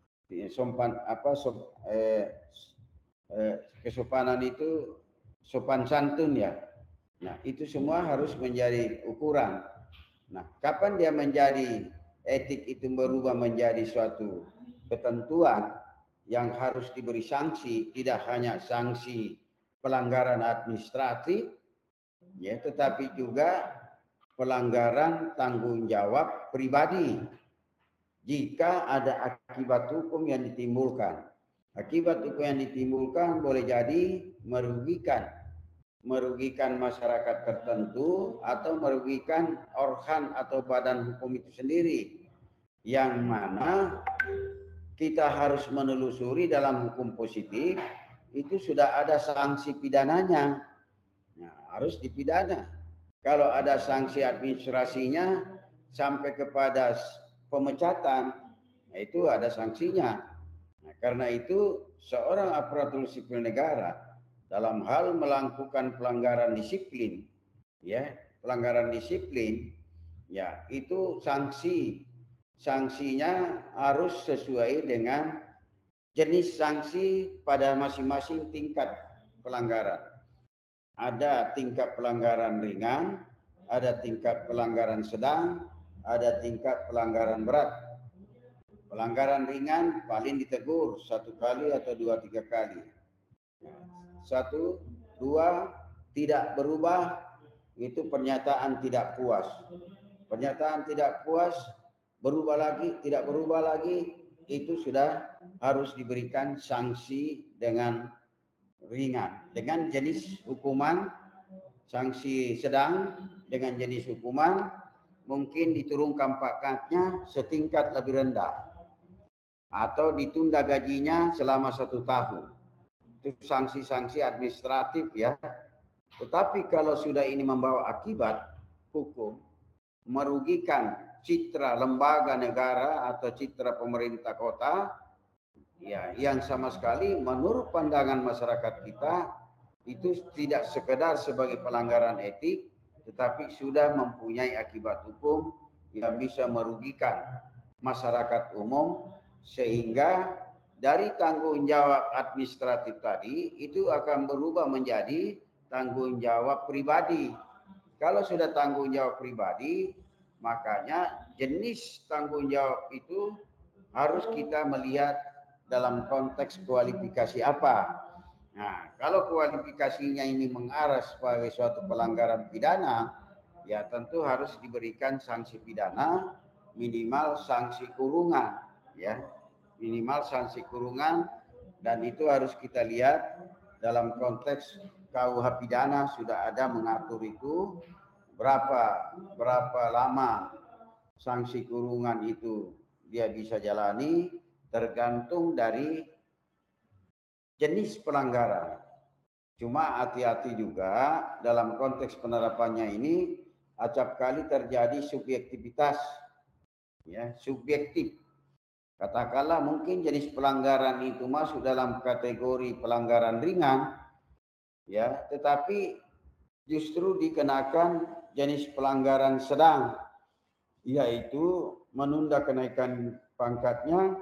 kesopanan itu sopan santun, ya. Nah, itu semua harus menjadi ukuran. Nah, kapan dia menjadi etik itu berubah menjadi suatu ketentuan yang harus diberi sanksi, tidak hanya sanksi pelanggaran administratif, ya, tetapi juga pelanggaran tanggung jawab pribadi jika ada akibat hukum yang ditimbulkan. Akibat hukum yang ditimbulkan boleh jadi merugikan masyarakat tertentu atau merugikan organ atau badan hukum itu sendiri, yang mana kita harus menelusuri dalam hukum positif itu sudah ada sanksi pidananya. Nah, harus dipidana. Kalau ada sanksi administrasinya sampai kepada pemecatan, nah itu ada sanksinya. Nah, karena itu seorang aparatur sipil negara dalam hal melakukan pelanggaran disiplin, ya, pelanggaran disiplin, ya, itu sanksinya harus sesuai dengan jenis sanksi pada masing-masing tingkat pelanggaran. Ada tingkat pelanggaran ringan, ada tingkat pelanggaran sedang, ada tingkat pelanggaran berat. Pelanggaran ringan paling ditegur 1 kali atau 2-3 kali. 1, 2, tidak berubah, itu pernyataan tidak puas. Pernyataan tidak puas, berubah lagi, tidak berubah lagi, itu sudah harus diberikan sanksi dengan ringan. Dengan jenis hukuman, sanksi sedang dengan jenis hukuman, mungkin diturunkan pangkatnya setingkat lebih rendah. Atau ditunda gajinya selama 1 tahun. Itu sanksi-sanksi administratif ya. Tetapi kalau sudah ini membawa akibat hukum, merugikan citra lembaga negara atau citra pemerintah kota, ya yang sama sekali menurut pandangan masyarakat kita itu tidak sekedar sebagai pelanggaran etik, tetapi sudah mempunyai akibat hukum yang bisa merugikan masyarakat umum, sehingga dari tanggung jawab administratif tadi itu akan berubah menjadi tanggung jawab pribadi. Kalau sudah tanggung jawab pribadi, makanya jenis tanggung jawab itu harus kita melihat dalam konteks kualifikasi apa. Nah, kalau kualifikasinya ini mengarah sebagai suatu pelanggaran pidana, ya tentu harus diberikan sanksi pidana, minimal sanksi kurungan, ya. Minimal sanksi kurungan, dan itu harus kita lihat dalam konteks KUH pidana sudah ada mengatur itu berapa lama sanksi kurungan itu dia bisa jalani, tergantung dari jenis pelanggaran. Cuma hati-hati juga dalam konteks penerapannya ini acap kali terjadi subjektivitas, ya, subjektif. Katakanlah mungkin jenis pelanggaran itu masuk dalam kategori pelanggaran ringan, ya, tetapi justru dikenakan jenis pelanggaran sedang, yaitu menunda kenaikan pangkatnya,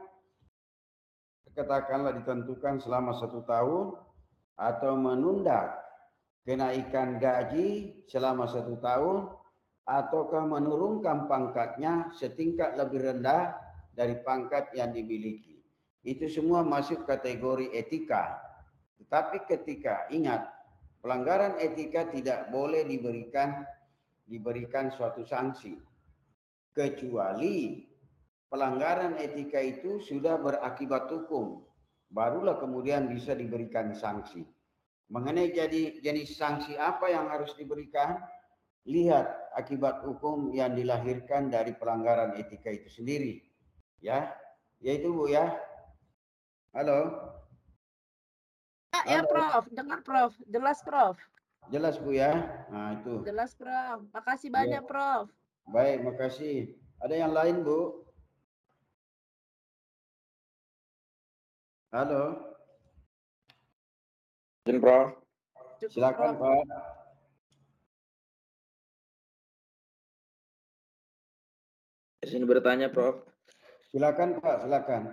katakanlah ditentukan selama 1 tahun, atau menunda kenaikan gaji selama 1 tahun, ataukah menurunkan pangkatnya setingkat lebih rendah dari pangkat yang dimiliki. Itu semua masuk kategori etika. Tetapi ketika, ingat, pelanggaran etika tidak boleh diberikan suatu sanksi, kecuali pelanggaran etika itu sudah berakibat hukum, barulah kemudian bisa diberikan sanksi. Mengenai jenis sanksi apa yang harus diberikan, lihat akibat hukum yang dilahirkan dari pelanggaran etika itu sendiri. Ya, yaitu Bu ya. Halo. Ya Prof, dengar Prof, jelas Prof. Jelas Bu ya. Nah itu. Jelas Prof, makasih banyak Prof. Baik, makasih. Ada yang lain Bu? Halo. Prof. Silakan Pak. Izin bertanya Prof. Silakan Pak, silakan.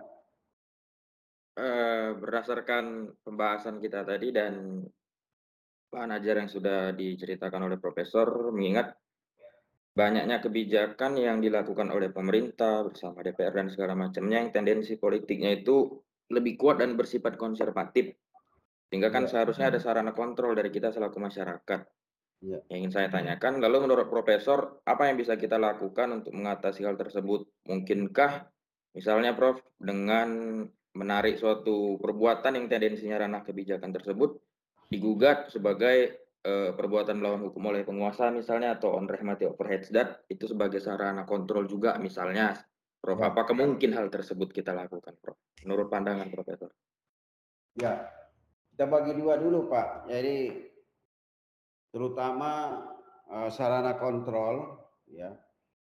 Berdasarkan pembahasan kita tadi dan bahan ajar yang sudah diceritakan oleh Profesor, mengingat banyaknya kebijakan yang dilakukan oleh pemerintah bersama DPR dan segala macamnya, yang tendensi politiknya itu lebih kuat dan bersifat konservatif, sehingga kan seharusnya ada sarana kontrol dari kita selaku masyarakat. Yang ingin saya tanyakan, lalu menurut Profesor, apa yang bisa kita lakukan untuk mengatasi hal tersebut? Mungkinkah misalnya Prof, dengan menarik suatu perbuatan yang tendensinya ranah kebijakan tersebut digugat sebagai perbuatan melawan hukum oleh penguasa misalnya, atau on rehmati overhead dat itu sebagai sarana kontrol juga misalnya, Prof. Apakah mungkin hal tersebut kita lakukan, Prof? Menurut pandangan Profesor? Ya, kita bagi dua dulu Pak. Jadi terutama sarana kontrol, ya.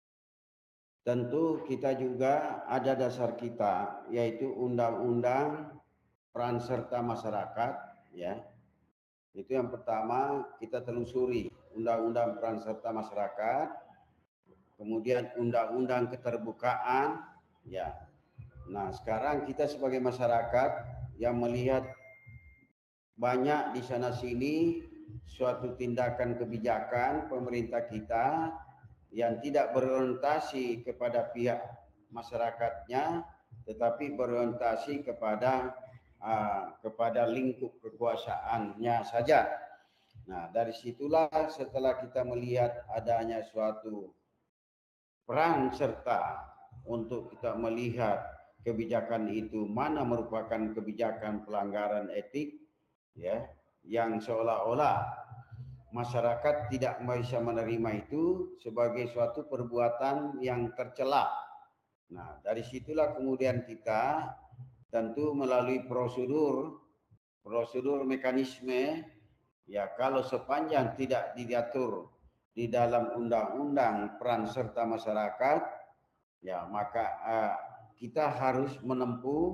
Tentu kita juga ada dasar kita, yaitu Undang-Undang Peran Serta Masyarakat, ya. Itu yang pertama kita telusuri, Undang-Undang Peran Serta Masyarakat, kemudian Undang-Undang Keterbukaan, ya. Nah, sekarang kita sebagai masyarakat yang melihat banyak di sana sini suatu tindakan kebijakan pemerintah kita yang tidak berorientasi kepada pihak masyarakatnya, tetapi berorientasi kepada lingkup kekuasaannya saja. Nah, dari situlah setelah kita melihat adanya suatu peran serta untuk kita melihat kebijakan itu mana merupakan kebijakan pelanggaran etik, ya, yang seolah-olah masyarakat tidak bisa menerima itu sebagai suatu perbuatan yang tercela. Nah, dari situlah kemudian kita tentu melalui prosedur mekanisme, ya, kalau sepanjang tidak diatur di dalam undang-undang peran serta masyarakat, ya, maka kita harus menempuh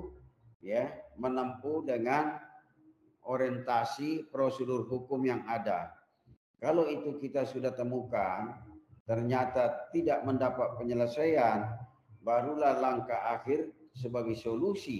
dengan orientasi prosedur hukum yang ada. Kalau itu kita sudah temukan, ternyata tidak mendapat penyelesaian, barulah langkah akhir sebagai solusi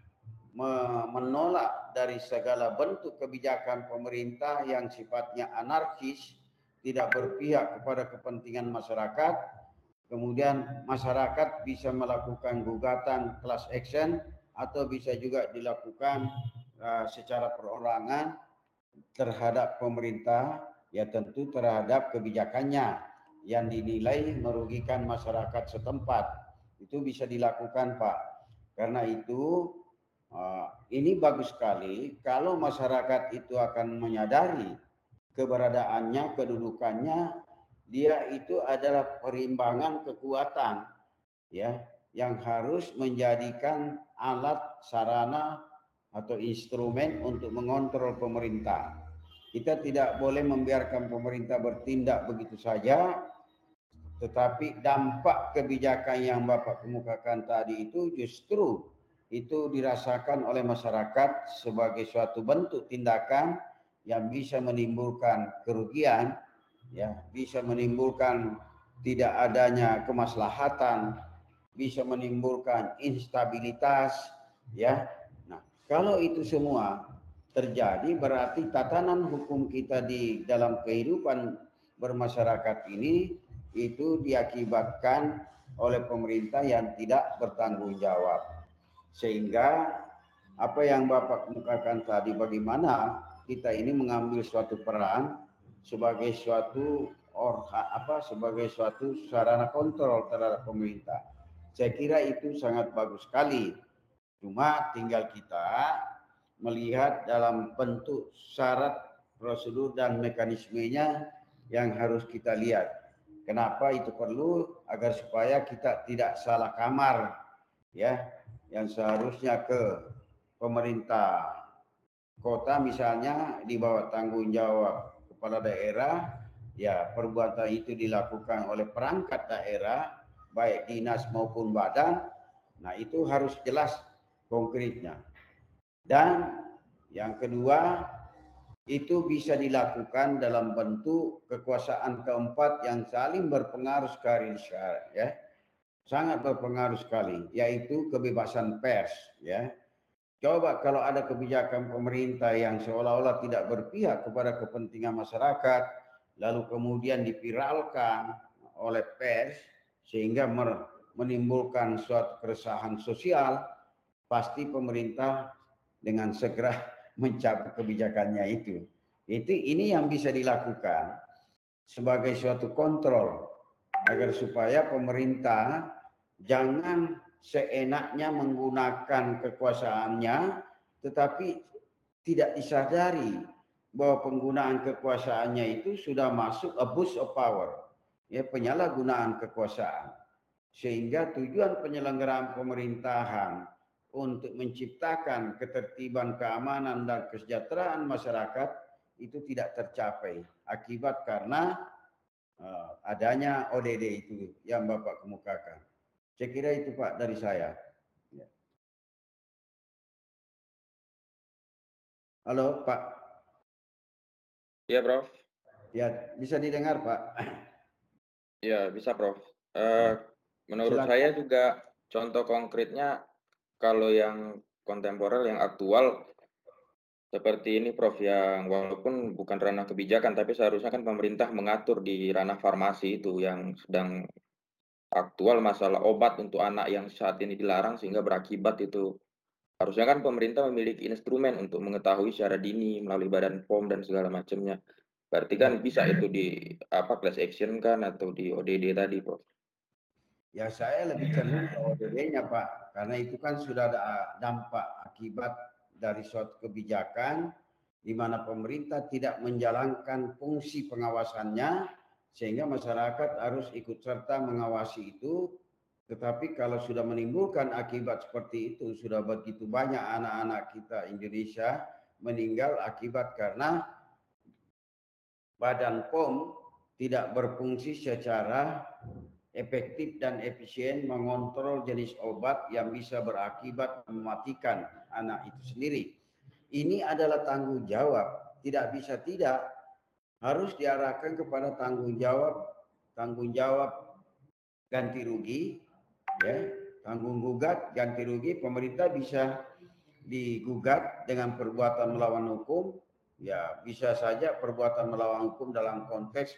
menolak dari segala bentuk kebijakan pemerintah yang sifatnya anarkis, tidak berpihak kepada kepentingan masyarakat. Kemudian masyarakat bisa melakukan gugatan class action atau bisa juga dilakukan secara perorangan terhadap pemerintah, ya tentu terhadap kebijakannya yang dinilai merugikan masyarakat setempat. Itu bisa dilakukan, Pak. Karena itu ini bagus sekali kalau masyarakat itu akan menyadari keberadaannya, kedudukannya, dia itu adalah perimbangan kekuatan, ya, yang harus menjadikan alat, sarana atau instrumen untuk mengontrol pemerintah. Kita tidak boleh membiarkan pemerintah bertindak begitu saja, tetapi dampak kebijakan yang Bapak kemukakan tadi itu justru itu dirasakan oleh masyarakat sebagai suatu bentuk tindakan yang bisa menimbulkan kerugian, ya, bisa menimbulkan tidak adanya kemaslahatan, bisa menimbulkan instabilitas, ya. Nah, kalau itu semua terjadi berarti tatanan hukum kita di dalam kehidupan bermasyarakat ini itu diakibatkan oleh pemerintah yang tidak bertanggung jawab. Sehingga apa yang Bapak kemukakan tadi, bagaimana kita ini mengambil suatu peran sebagai suatu sarana kontrol terhadap pemerintah. Saya kira itu sangat bagus sekali. Cuma tinggal kita melihat dalam bentuk syarat, prosedur dan mekanismenya yang harus kita lihat. Kenapa itu perlu? Agar supaya kita tidak salah kamar, ya, yang seharusnya ke pemerintah kota misalnya di bawah tanggung jawab kepala daerah, ya perbuatan itu dilakukan oleh perangkat daerah, baik dinas maupun badan. Nah, itu harus jelas konkretnya. Dan yang kedua, itu bisa dilakukan dalam bentuk kekuasaan keempat yang saling berpengaruh sekali, ya, sangat berpengaruh sekali, yaitu kebebasan pers, ya. Coba kalau ada kebijakan pemerintah yang seolah-olah tidak berpihak kepada kepentingan masyarakat, lalu kemudian dipiralkan oleh pers sehingga menimbulkan suatu keresahan sosial, pasti pemerintah dengan segera mencabut kebijakannya itu. Ini yang bisa dilakukan sebagai suatu kontrol agar supaya pemerintah jangan seenaknya menggunakan kekuasaannya, tetapi tidak disadari bahwa penggunaan kekuasaannya itu sudah masuk abuse of power, ya, penyalahgunaan kekuasaan. Sehingga tujuan penyelenggaraan pemerintahan untuk menciptakan ketertiban, keamanan, dan kesejahteraan masyarakat itu tidak tercapai akibat karena adanya ODD itu yang Bapak kemukakan. Saya kira itu, Pak, dari saya. Ya. Halo, Pak. Iya, Prof. Ya, bisa didengar, Pak. Ya, bisa, Prof. Menurut Silakan. saya juga contoh konkretnya kalau yang kontemporer, yang aktual, Seperti ini Prof, yang walaupun bukan ranah kebijakan, tapi seharusnya kan pemerintah mengatur di ranah farmasi itu yang sedang aktual masalah obat untuk anak yang saat ini dilarang sehingga berakibat itu. Harusnya kan pemerintah memiliki instrumen untuk mengetahui secara dini melalui Badan POM dan segala macamnya. Berarti kan bisa itu di class action kan atau di ODD tadi, Prof. Ya saya lebih cenderung ke ODD-nya Pak, karena itu kan sudah ada dampak akibat dari suatu kebijakan di mana pemerintah tidak menjalankan fungsi pengawasannya sehingga masyarakat harus ikut serta mengawasi itu. Tetapi kalau sudah menimbulkan akibat seperti itu, sudah begitu banyak anak-anak kita Indonesia meninggal akibat karena Badan POM tidak berfungsi secara efektif dan efisien mengontrol jenis obat yang bisa berakibat mematikan anak itu sendiri. Ini adalah tanggung jawab, tidak bisa tidak, harus diarahkan kepada tanggung jawab ganti rugi, ya, tanggung gugat ganti rugi. Pemerintah bisa digugat dengan perbuatan melawan hukum, ya bisa saja perbuatan melawan hukum dalam konteks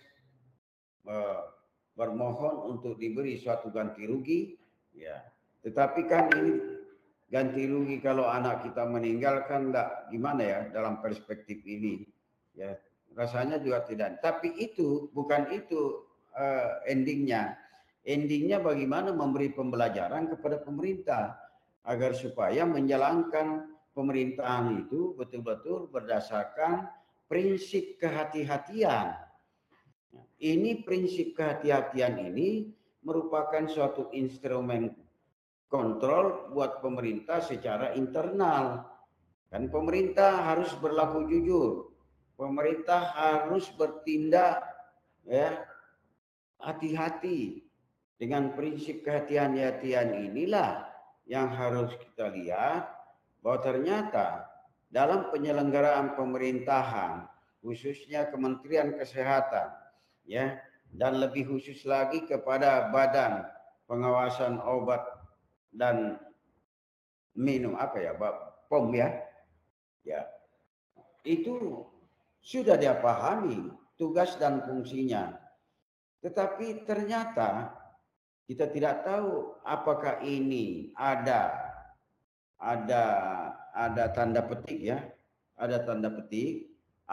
bermohon untuk diberi suatu ganti rugi, ya. Tetapi kan ini ganti rugi kalau anak kita meninggal kan enggak gimana ya dalam perspektif ini, ya rasanya juga tidak. Tapi itu bukan itu endingnya. Endingnya bagaimana memberi pembelajaran kepada pemerintah agar supaya menjalankan pemerintahan itu betul-betul berdasarkan prinsip kehati-hatian. Ini prinsip kehati-hatian ini merupakan suatu instrumen kontrol buat pemerintah secara internal. Kan pemerintah harus berlaku jujur. Pemerintah harus bertindak ya hati-hati. Dengan prinsip kehati-hatian inilah yang harus kita lihat bahwa ternyata dalam penyelenggaraan pemerintahan khususnya Kementerian Kesehatan ya dan lebih khusus lagi kepada Badan Pengawasan Obat dan Minum POM ya itu sudah dia pahami tugas dan fungsinya, tetapi ternyata kita tidak tahu apakah ini ada tanda petik ya, ada tanda petik,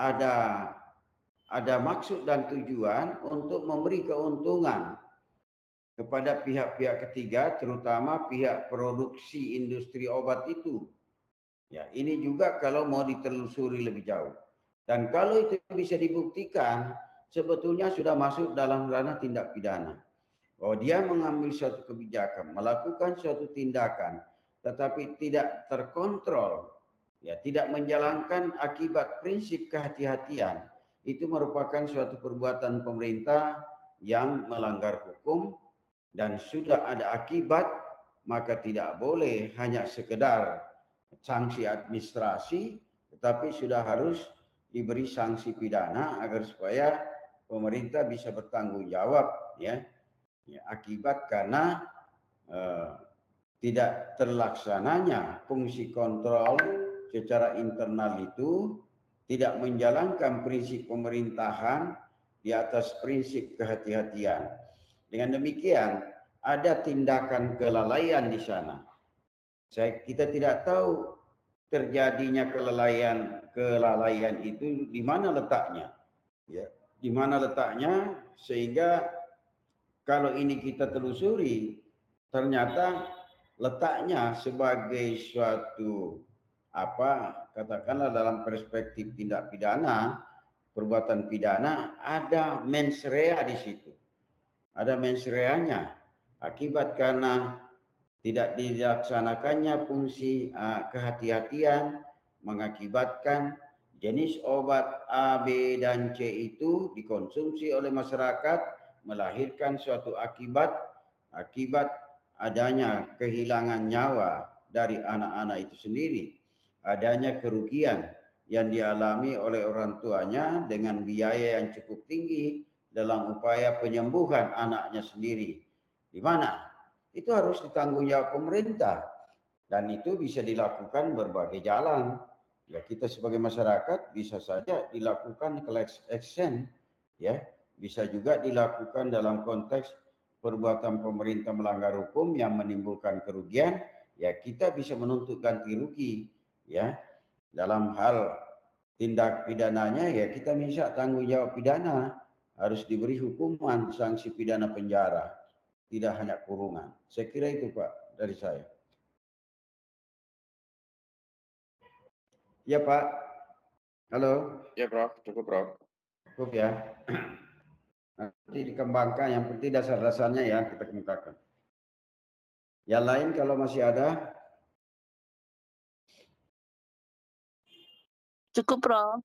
ada maksud dan tujuan untuk memberi keuntungan kepada pihak-pihak ketiga, terutama pihak produksi industri obat itu. Ya, ini juga kalau mau ditelusuri lebih jauh. Dan kalau itu bisa dibuktikan, sebetulnya sudah masuk dalam ranah tindak pidana. Bahwa dia mengambil suatu kebijakan, melakukan suatu tindakan, tetapi tidak terkontrol, ya tidak menjalankan akibat prinsip kehati-hatian, itu merupakan suatu perbuatan pemerintah yang melanggar hukum dan sudah ada akibat, maka tidak boleh hanya sekedar sanksi administrasi, tetapi sudah harus diberi sanksi pidana agar supaya pemerintah bisa bertanggung jawab ya akibat karena tidak terlaksananya fungsi kontrol secara internal itu, tidak menjalankan prinsip pemerintahan di atas prinsip kehati-hatian. Dengan demikian ada tindakan kelalaian di sana. Kita tidak tahu terjadinya kelalaian itu di mana letaknya, ya, di mana letaknya sehingga kalau ini kita telusuri, ternyata letaknya sebagai suatu katakanlah dalam perspektif tindak pidana, perbuatan pidana, ada mens rea di situ. Ada mens reanya. Akibat karena tidak dilaksanakannya fungsi kehati-hatian mengakibatkan jenis obat A, B, dan C itu dikonsumsi oleh masyarakat, melahirkan suatu akibat adanya kehilangan nyawa dari anak-anak itu sendiri, adanya kerugian yang dialami oleh orang tuanya dengan biaya yang cukup tinggi dalam upaya penyembuhan anaknya sendiri, di mana itu harus ditanggung jawab pemerintah dan itu bisa dilakukan berbagai jalan. Ya, kita sebagai masyarakat bisa saja dilakukan class action, ya, bisa juga dilakukan dalam konteks perbuatan pemerintah melanggar hukum yang menimbulkan kerugian, ya kita bisa menuntut ganti rugi, ya. Dalam hal tindak pidananya, ya kita bisa tanggung jawab pidana, harus diberi hukuman sanksi pidana penjara, tidak hanya kurungan. Saya kira itu Pak dari saya. Ya Pak. Halo. Ya Prof, cukup Prof. Cukup ya. Nanti dikembangkan, yang penting dasar-dasarnya ya kita kemukakan. Yang lain kalau masih ada? Cukup, Prof.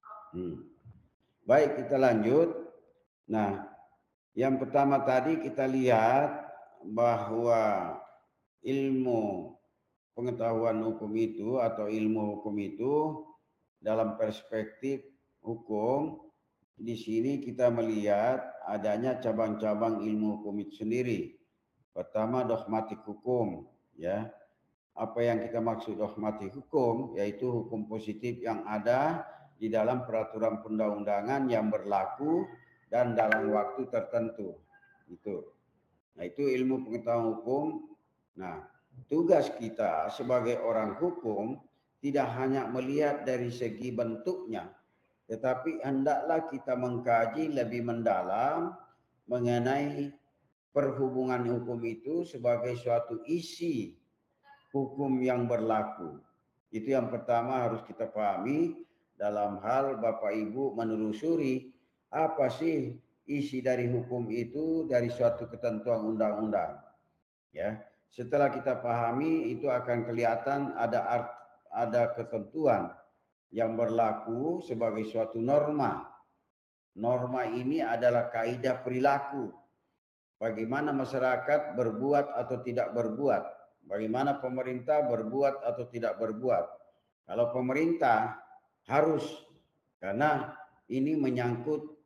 Baik, kita lanjut. Nah, yang pertama tadi kita lihat bahwa ilmu pengetahuan hukum itu atau ilmu hukum itu dalam perspektif hukum, di sini kita melihat adanya cabang-cabang ilmu hukum itu sendiri. Pertama, dogmatik hukum, ya. Apa yang kita maksud dogmatik hukum, yaitu hukum positif yang ada di dalam peraturan perundang-undangan yang berlaku dan dalam waktu tertentu. Itu. Nah, itu ilmu pengetahuan hukum. Nah, tugas kita sebagai orang hukum tidak hanya melihat dari segi bentuknya, tetapi hendaklah kita mengkaji lebih mendalam mengenai perhubungan hukum itu sebagai suatu isi hukum yang berlaku. Itu yang pertama harus kita pahami dalam hal Bapak Ibu menelusuri apa sih isi dari hukum itu dari suatu ketentuan undang-undang. Ya, setelah kita pahami itu akan kelihatan ada ketentuan yang berlaku sebagai suatu norma. Norma ini adalah kaidah perilaku. Bagaimana masyarakat berbuat atau tidak berbuat. Bagaimana pemerintah berbuat atau tidak berbuat. Kalau pemerintah harus, karena ini menyangkut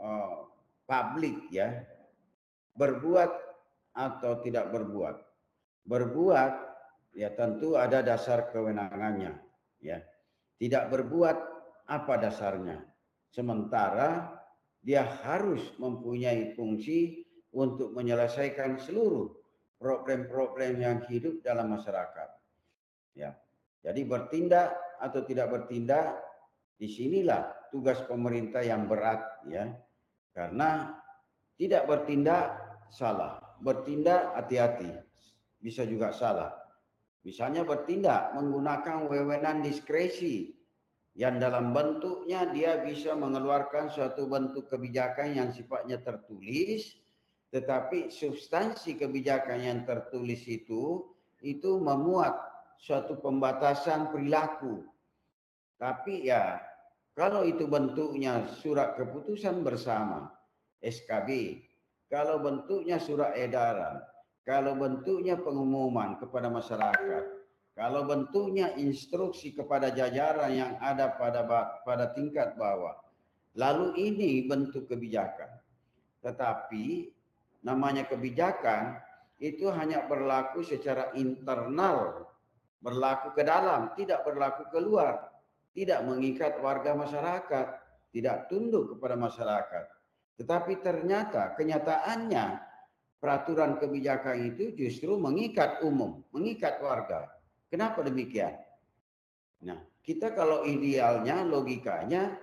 publik ya, berbuat atau tidak berbuat. Berbuat ya tentu ada dasar kewenangannya ya. Tidak berbuat apa dasarnya. Sementara dia harus mempunyai fungsi untuk menyelesaikan seluruh problem-problem yang hidup dalam masyarakat. Ya. Jadi bertindak atau tidak bertindak, disinilah tugas pemerintah yang berat ya. Karena tidak bertindak salah, bertindak hati-hati, bisa juga salah. Misalnya bertindak menggunakan wewenang diskresi yang dalam bentuknya dia bisa mengeluarkan suatu bentuk kebijakan yang sifatnya tertulis, tetapi substansi kebijakan yang tertulis itu memuat suatu pembatasan perilaku. Tapi ya kalau itu bentuknya surat keputusan bersama, SKB, kalau bentuknya surat edaran, kalau bentuknya pengumuman kepada masyarakat, kalau bentuknya instruksi kepada jajaran yang ada pada tingkat bawah, lalu ini bentuk kebijakan. Tetapi namanya kebijakan itu hanya berlaku secara internal, berlaku ke dalam, tidak berlaku keluar, tidak mengikat warga masyarakat, tidak tunduk kepada masyarakat. Tetapi ternyata kenyataannya peraturan kebijakan itu justru mengikat umum, mengikat warga. Kenapa demikian? Nah, kita kalau idealnya, logikanya,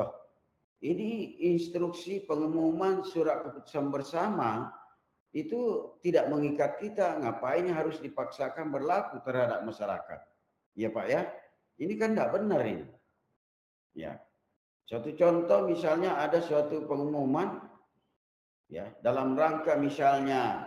ini instruksi pengumuman surat keputusan bersama itu tidak mengikat kita, ngapain harus dipaksakan berlaku terhadap masyarakat? Ya Pak ya, ini kan tidak benar ini. Ya, suatu contoh misalnya ada suatu pengumuman, ya dalam rangka misalnya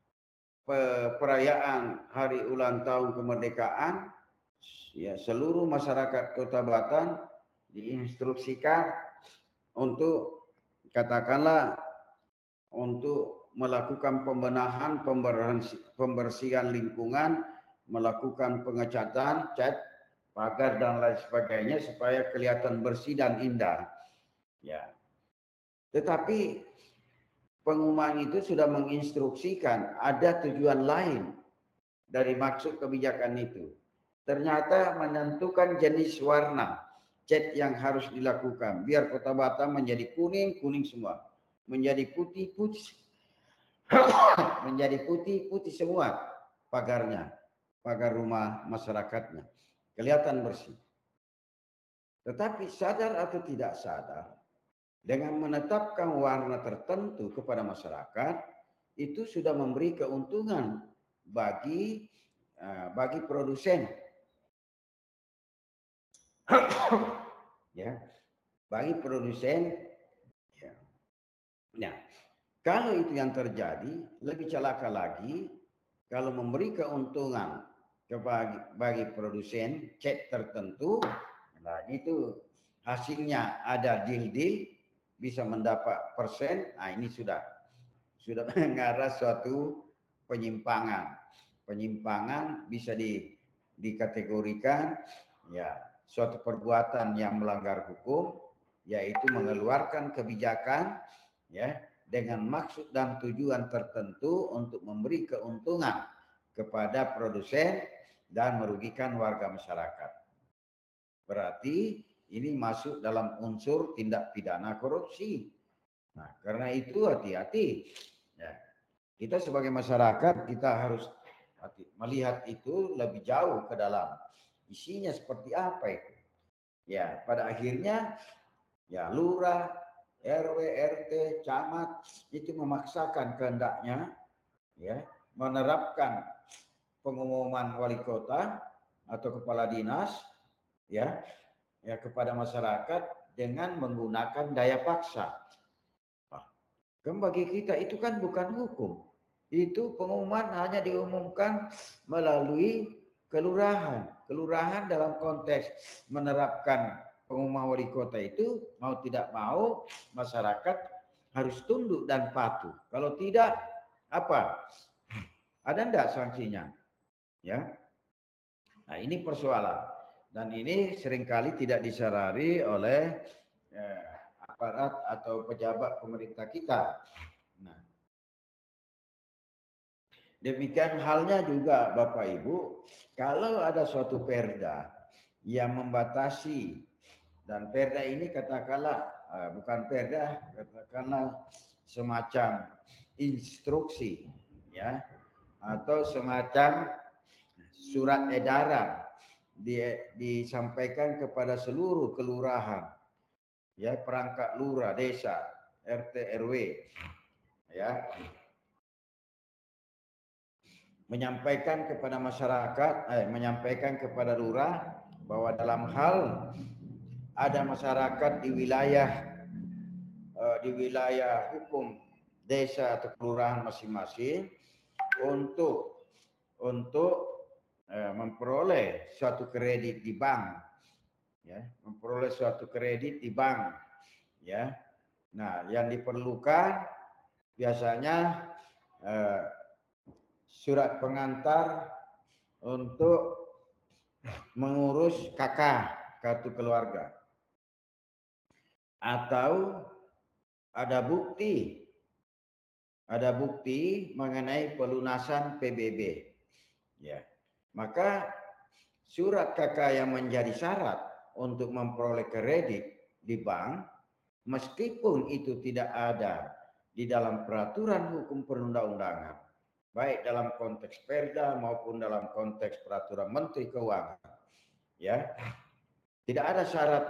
perayaan hari ulang tahun kemerdekaan, ya seluruh masyarakat Kota Batam diinstruksikan untuk katakanlah untuk melakukan pembenahan, pembersihan lingkungan, melakukan pengecatan, cat, pagar dan lain sebagainya supaya kelihatan bersih dan indah. Ya. Tetapi pengumuman itu sudah menginstruksikan ada tujuan lain dari maksud kebijakan itu. ternyata menentukan jenis warna cat yang harus dilakukan biar Kota Batam menjadi kuning semua, menjadi putih menjadi putih semua pagarnya, pagar rumah masyarakatnya kelihatan bersih. Tetapi sadar atau tidak sadar, dengan menetapkan warna tertentu kepada masyarakat itu sudah memberi keuntungan bagi produsen. Ya, bagi produsen. Ya. Nah, kalau itu yang terjadi, lebih celaka lagi kalau memberi keuntungan bagi produsen cat tertentu. Nah, itu hasilnya ada deal bisa mendapat persen. Nah, ini sudah mengarah suatu penyimpangan bisa dikategorikan ya suatu perbuatan yang melanggar hukum, yaitu mengeluarkan kebijakan ya dengan maksud dan tujuan tertentu untuk memberi keuntungan kepada produsen dan merugikan warga masyarakat. Berarti ini masuk dalam unsur tindak pidana korupsi. Nah, karena itu hati-hati. Ya. Kita sebagai masyarakat kita harus melihat itu lebih jauh ke dalam. Isinya seperti apa itu? Ya, pada akhirnya ya lurah, RW, RT, camat itu memaksakan kehendaknya ya, menerapkan pengumuman wali kota atau kepala dinas ya kepada masyarakat dengan menggunakan daya paksa. Kan bagi kita itu kan bukan hukum. Itu pengumuman hanya diumumkan melalui kelurahan. Kelurahan dalam konteks menerapkan pengumuman wali kota itu mau tidak mau masyarakat harus tunduk dan patuh. Kalau tidak apa? Ada enggak sanksinya? Ya. Nah, ini persoalan dan ini seringkali tidak disadari oleh aparat atau pejabat pemerintah kita. Nah, demikian halnya juga Bapak Ibu, kalau ada suatu perda yang membatasi, dan perda ini katakanlah bukan perda, katakanlah semacam instruksi ya atau semacam surat edaran disampaikan kepada seluruh kelurahan ya, perangkat lurah, desa, RT, RW ya, menyampaikan kepada masyarakat, menyampaikan kepada lurah bahwa dalam hal ada masyarakat di wilayah hukum desa atau kelurahan masing-masing untuk memperoleh suatu kredit di bank, ya, memperoleh suatu kredit di bank, ya. Nah, yang diperlukan biasanya surat pengantar untuk mengurus KK, kartu keluarga, atau ada bukti mengenai pelunasan PBB, ya. Maka surat KK yang menjadi syarat untuk memperoleh kredit di bank, meskipun itu tidak ada di dalam peraturan hukum perundang-undangan, baik dalam konteks perda maupun dalam konteks peraturan Menteri Keuangan, ya, tidak ada syarat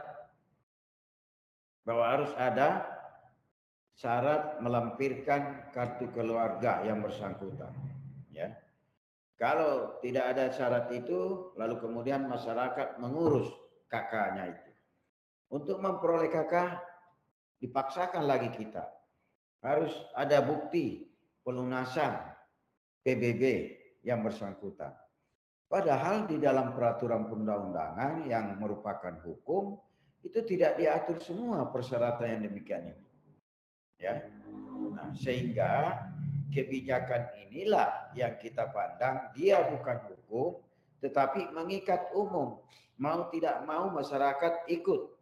bahwa harus ada syarat melampirkan kartu keluarga yang bersangkutan, ya. Kalau tidak ada syarat itu, lalu kemudian masyarakat mengurus KK-nya itu. Untuk memperoleh KK, dipaksakan lagi kita. Harus ada bukti pelunasan PBB yang bersangkutan. Padahal di dalam peraturan perundang-undangan yang merupakan hukum, itu tidak diatur semua persyaratan yang demikian ini. Ya. Nah, sehingga kebijakan inilah yang kita pandang dia bukan hukum tetapi mengikat umum. Mau tidak mau masyarakat ikut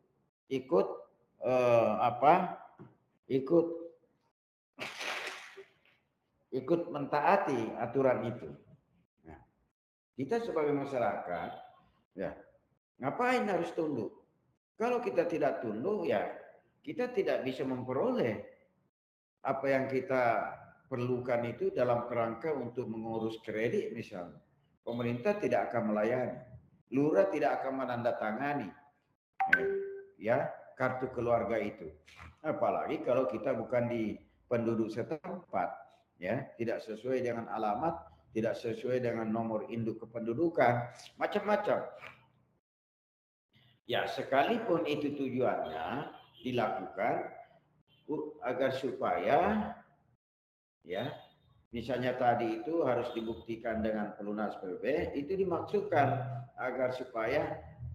mentaati aturan itu. Nah, kita sebagai masyarakat Ya, ngapain harus tunduk? Kalau kita tidak tunduk, ya kita tidak bisa memperoleh apa yang kita perlukan itu dalam kerangka untuk mengurus kredit misalnya. Pemerintah tidak akan melayani, lurah tidak akan menandatangani ya kartu keluarga itu. Apalagi kalau kita bukan di penduduk setempat, ya tidak sesuai dengan alamat, tidak sesuai dengan nomor induk kependudukan, macam-macam. Ya, sekalipun itu tujuannya dilakukan agar supaya ya misalnya tadi itu harus dibuktikan dengan pelunas PB, itu dimaksudkan agar supaya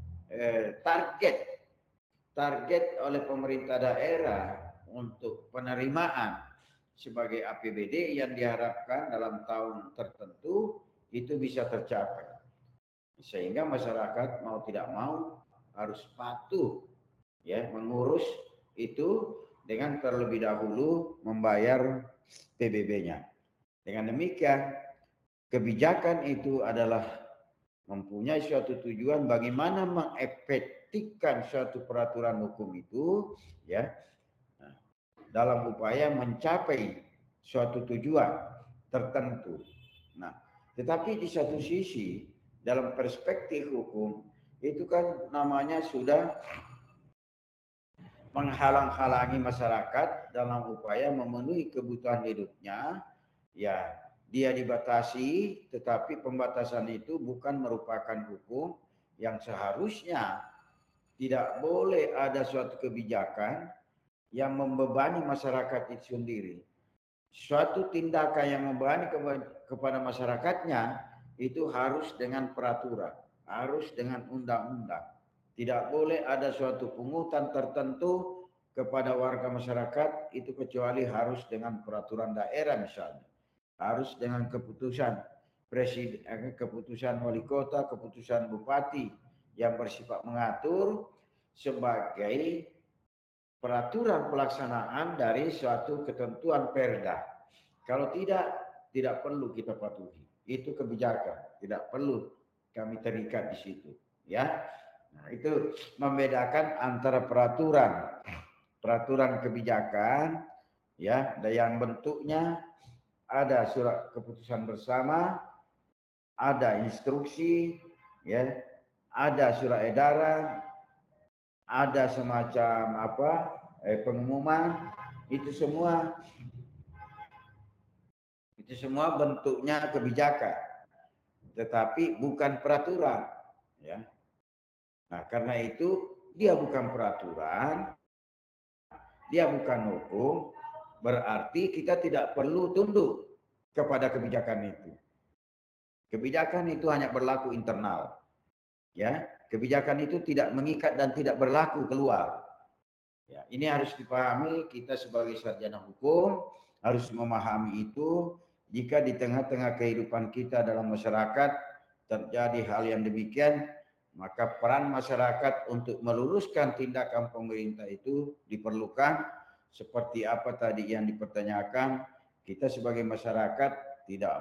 target oleh pemerintah daerah untuk penerimaan sebagai APBD yang diharapkan dalam tahun tertentu itu bisa tercapai. Sehingga masyarakat mau tidak mau harus patuh ya mengurus itu dengan terlebih dahulu membayar PBB-nya. Dengan demikian, kebijakan itu adalah mempunyai suatu tujuan bagaimana mengefektifkan suatu peraturan hukum itu ya dalam upaya mencapai suatu tujuan tertentu. Nah, tetapi di satu sisi dalam perspektif hukum itu kan namanya sudah menghalang-halangi masyarakat dalam upaya memenuhi kebutuhan hidupnya, ya dia dibatasi, tetapi pembatasan itu bukan merupakan hukum yang seharusnya tidak boleh ada suatu kebijakan yang membebani masyarakat itu sendiri. Suatu tindakan yang membebani kepada masyarakatnya itu harus dengan peraturan, harus dengan undang-undang. Tidak boleh ada suatu pungutan tertentu kepada warga masyarakat itu kecuali harus dengan peraturan daerah misalnya. Harus dengan keputusan presiden, keputusan wali kota, keputusan bupati yang bersifat mengatur sebagai peraturan pelaksanaan dari suatu ketentuan perda. Kalau tidak perlu kita patuhi. Itu kebijakan, tidak perlu kami terikat di situ, ya. Nah, itu membedakan antara peraturan kebijakan ya, yang bentuknya ada surat keputusan bersama, ada instruksi, ya, ada surat edaran, ada semacam pengumuman, itu semua bentuknya kebijakan, tetapi bukan peraturan, ya. Nah, karena itu dia bukan peraturan, dia bukan hukum, berarti kita tidak perlu tunduk kepada kebijakan itu. Kebijakan itu hanya berlaku internal, ya. Kebijakan itu tidak mengikat dan tidak berlaku keluar. Ya, ini harus dipahami, kita sebagai sarjana hukum harus memahami itu. Jika di tengah-tengah kehidupan kita dalam masyarakat terjadi hal yang demikian, maka peran masyarakat untuk meluruskan tindakan pemerintah itu diperlukan. Seperti apa tadi yang dipertanyakan, kita sebagai masyarakat tidak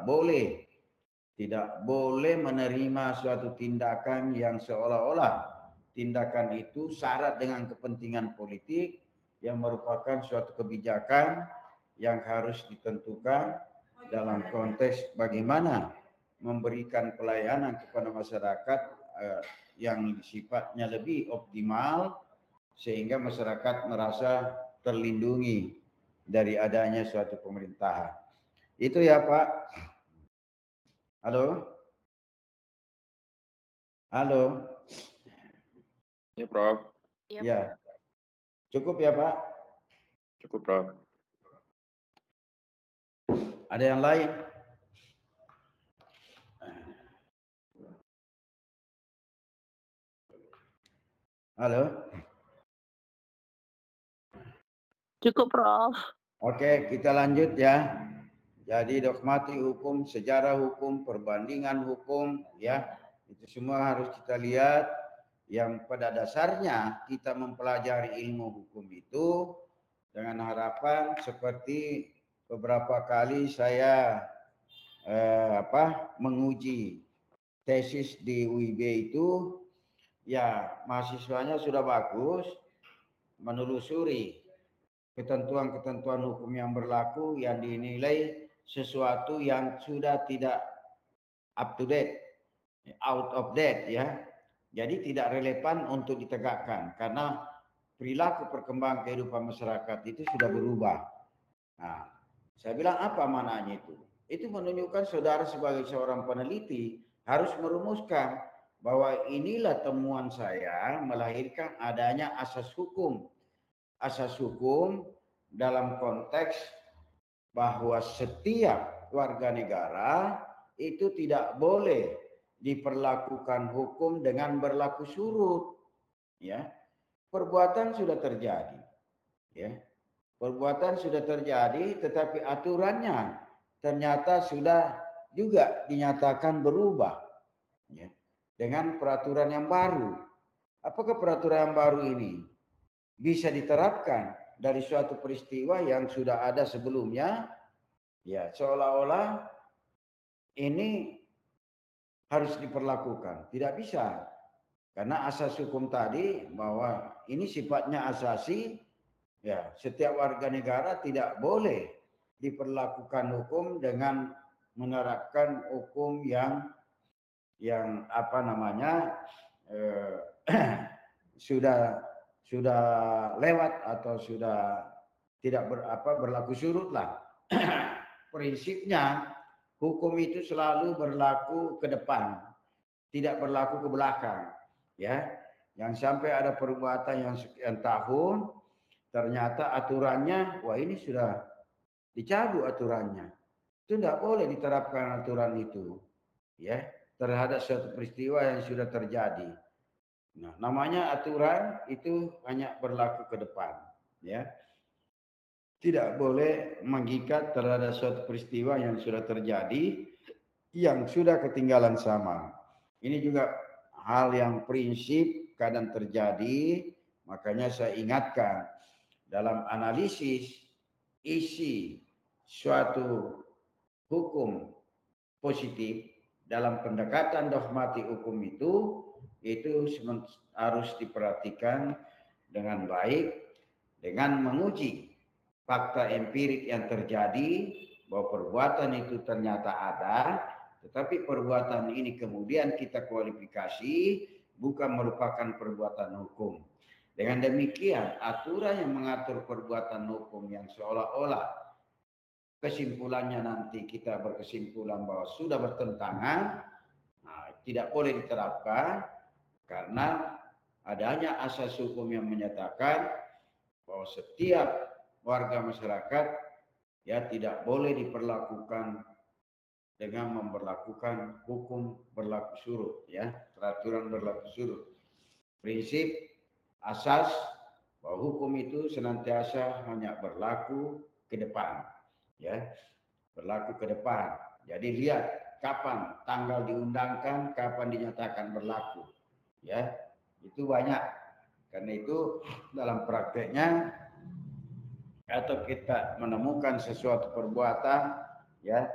boleh menerima suatu tindakan yang seolah-olah tindakan itu syarat dengan kepentingan politik yang merupakan suatu kebijakan yang harus ditentukan dalam konteks bagaimana memberikan pelayanan kepada masyarakat yang sifatnya lebih optimal sehingga masyarakat merasa terlindungi dari adanya suatu pemerintahan. Itu ya Pak. Halo? Halo? Ya, Prof. Ya. Cukup ya Pak? Cukup, Prof. Ada yang lain? Halo? Cukup, Prof. Oke, kita lanjut ya. Jadi dogmatik hukum, sejarah hukum, perbandingan hukum, ya itu semua harus kita lihat. Yang pada dasarnya kita mempelajari ilmu hukum itu dengan harapan seperti beberapa kali saya menguji tesis di UIB itu ya mahasiswanya sudah bagus menelusuri ketentuan-ketentuan hukum yang berlaku yang dinilai sesuatu yang sudah tidak up to date, out of date ya. Jadi tidak relevan untuk ditegakkan karena perilaku perkembangan kehidupan masyarakat itu sudah berubah. Nah, saya bilang apa maknanya itu? Itu menunjukkan saudara sebagai seorang peneliti harus merumuskan bahwa inilah temuan saya melahirkan adanya asas hukum. Asas hukum dalam konteks bahwa setiap warga negara itu tidak boleh diperlakukan hukum dengan berlaku surut. Ya, perbuatan sudah terjadi. Ya, perbuatan sudah terjadi, tetapi aturannya ternyata sudah juga dinyatakan berubah. Ya, dengan peraturan yang baru. Apakah peraturan yang baru ini bisa diterapkan dari suatu peristiwa yang sudah ada sebelumnya? Ya, seolah-olah ini harus diperlakukan. Tidak bisa. Karena asas hukum tadi bahwa ini sifatnya asasi, ya, setiap warga negara tidak boleh diperlakukan hukum dengan menerapkan hukum yang apa namanya sudah lewat atau sudah tidak berlaku surut lah. Prinsipnya hukum itu selalu berlaku ke depan, tidak berlaku ke belakang. Ya, yang sampai ada perbuatan yang sekian tahun, ternyata aturannya, wah ini sudah dicabut aturannya. Itu tidak boleh diterapkan aturan itu, ya, terhadap suatu peristiwa yang sudah terjadi. Nah, namanya aturan itu hanya berlaku ke depan, ya. Tidak boleh mengikat terhadap suatu peristiwa yang sudah terjadi, yang sudah ketinggalan zaman. Ini juga hal yang prinsip kadang terjadi, makanya saya ingatkan dalam analisis isi suatu hukum positif dalam pendekatan dogmatik hukum itu harus diperhatikan dengan baik dengan menguji fakta empirik yang terjadi bahwa perbuatan itu ternyata ada, tetapi perbuatan ini kemudian kita kualifikasi bukan merupakan perbuatan hukum. Dengan demikian, aturan yang mengatur perbuatan hukum yang seolah-olah kesimpulannya nanti kita berkesimpulan bahwa sudah bertentangan, nah, tidak boleh diterapkan karena adanya asas hukum yang menyatakan bahwa setiap warga masyarakat ya tidak boleh diperlakukan dengan memperlakukan hukum berlaku surut, ya, peraturan berlaku surut. Prinsip asas bahwa hukum itu senantiasa hanya berlaku ke depan, ya, berlaku ke depan. Jadi lihat kapan tanggal diundangkan, kapan dinyatakan berlaku, ya, itu banyak. Karena itu dalam prakteknya atau kita menemukan sesuatu perbuatan, ya,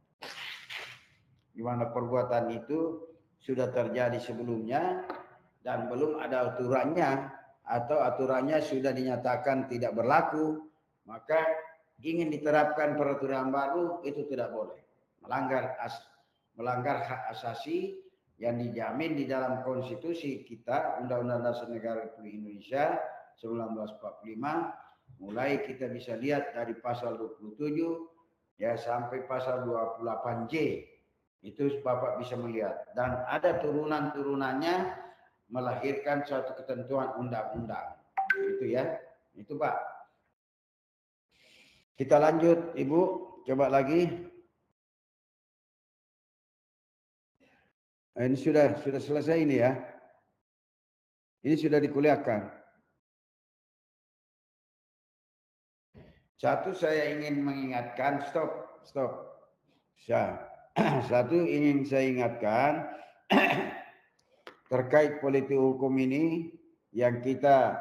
di mana perbuatan itu sudah terjadi sebelumnya dan belum ada aturannya atau aturannya sudah dinyatakan tidak berlaku, maka ingin diterapkan peraturan baru itu tidak boleh. Melanggar hak asasi yang dijamin di dalam konstitusi kita, Undang-Undang Dasar Negara Republik Indonesia 1945. Mulai kita bisa lihat dari pasal 27 ya sampai pasal 28J. Itu Bapak bisa melihat dan ada turunan-turunannya melahirkan suatu ketentuan undang-undang. Itu ya. Itu Pak. Kita lanjut Ibu, coba lagi. Nah, ini sudah selesai ini ya. Ini sudah dikuliahkan. Satu saya ingin mengingatkan, stop. Satu ingin saya ingatkan terkait politik hukum ini yang kita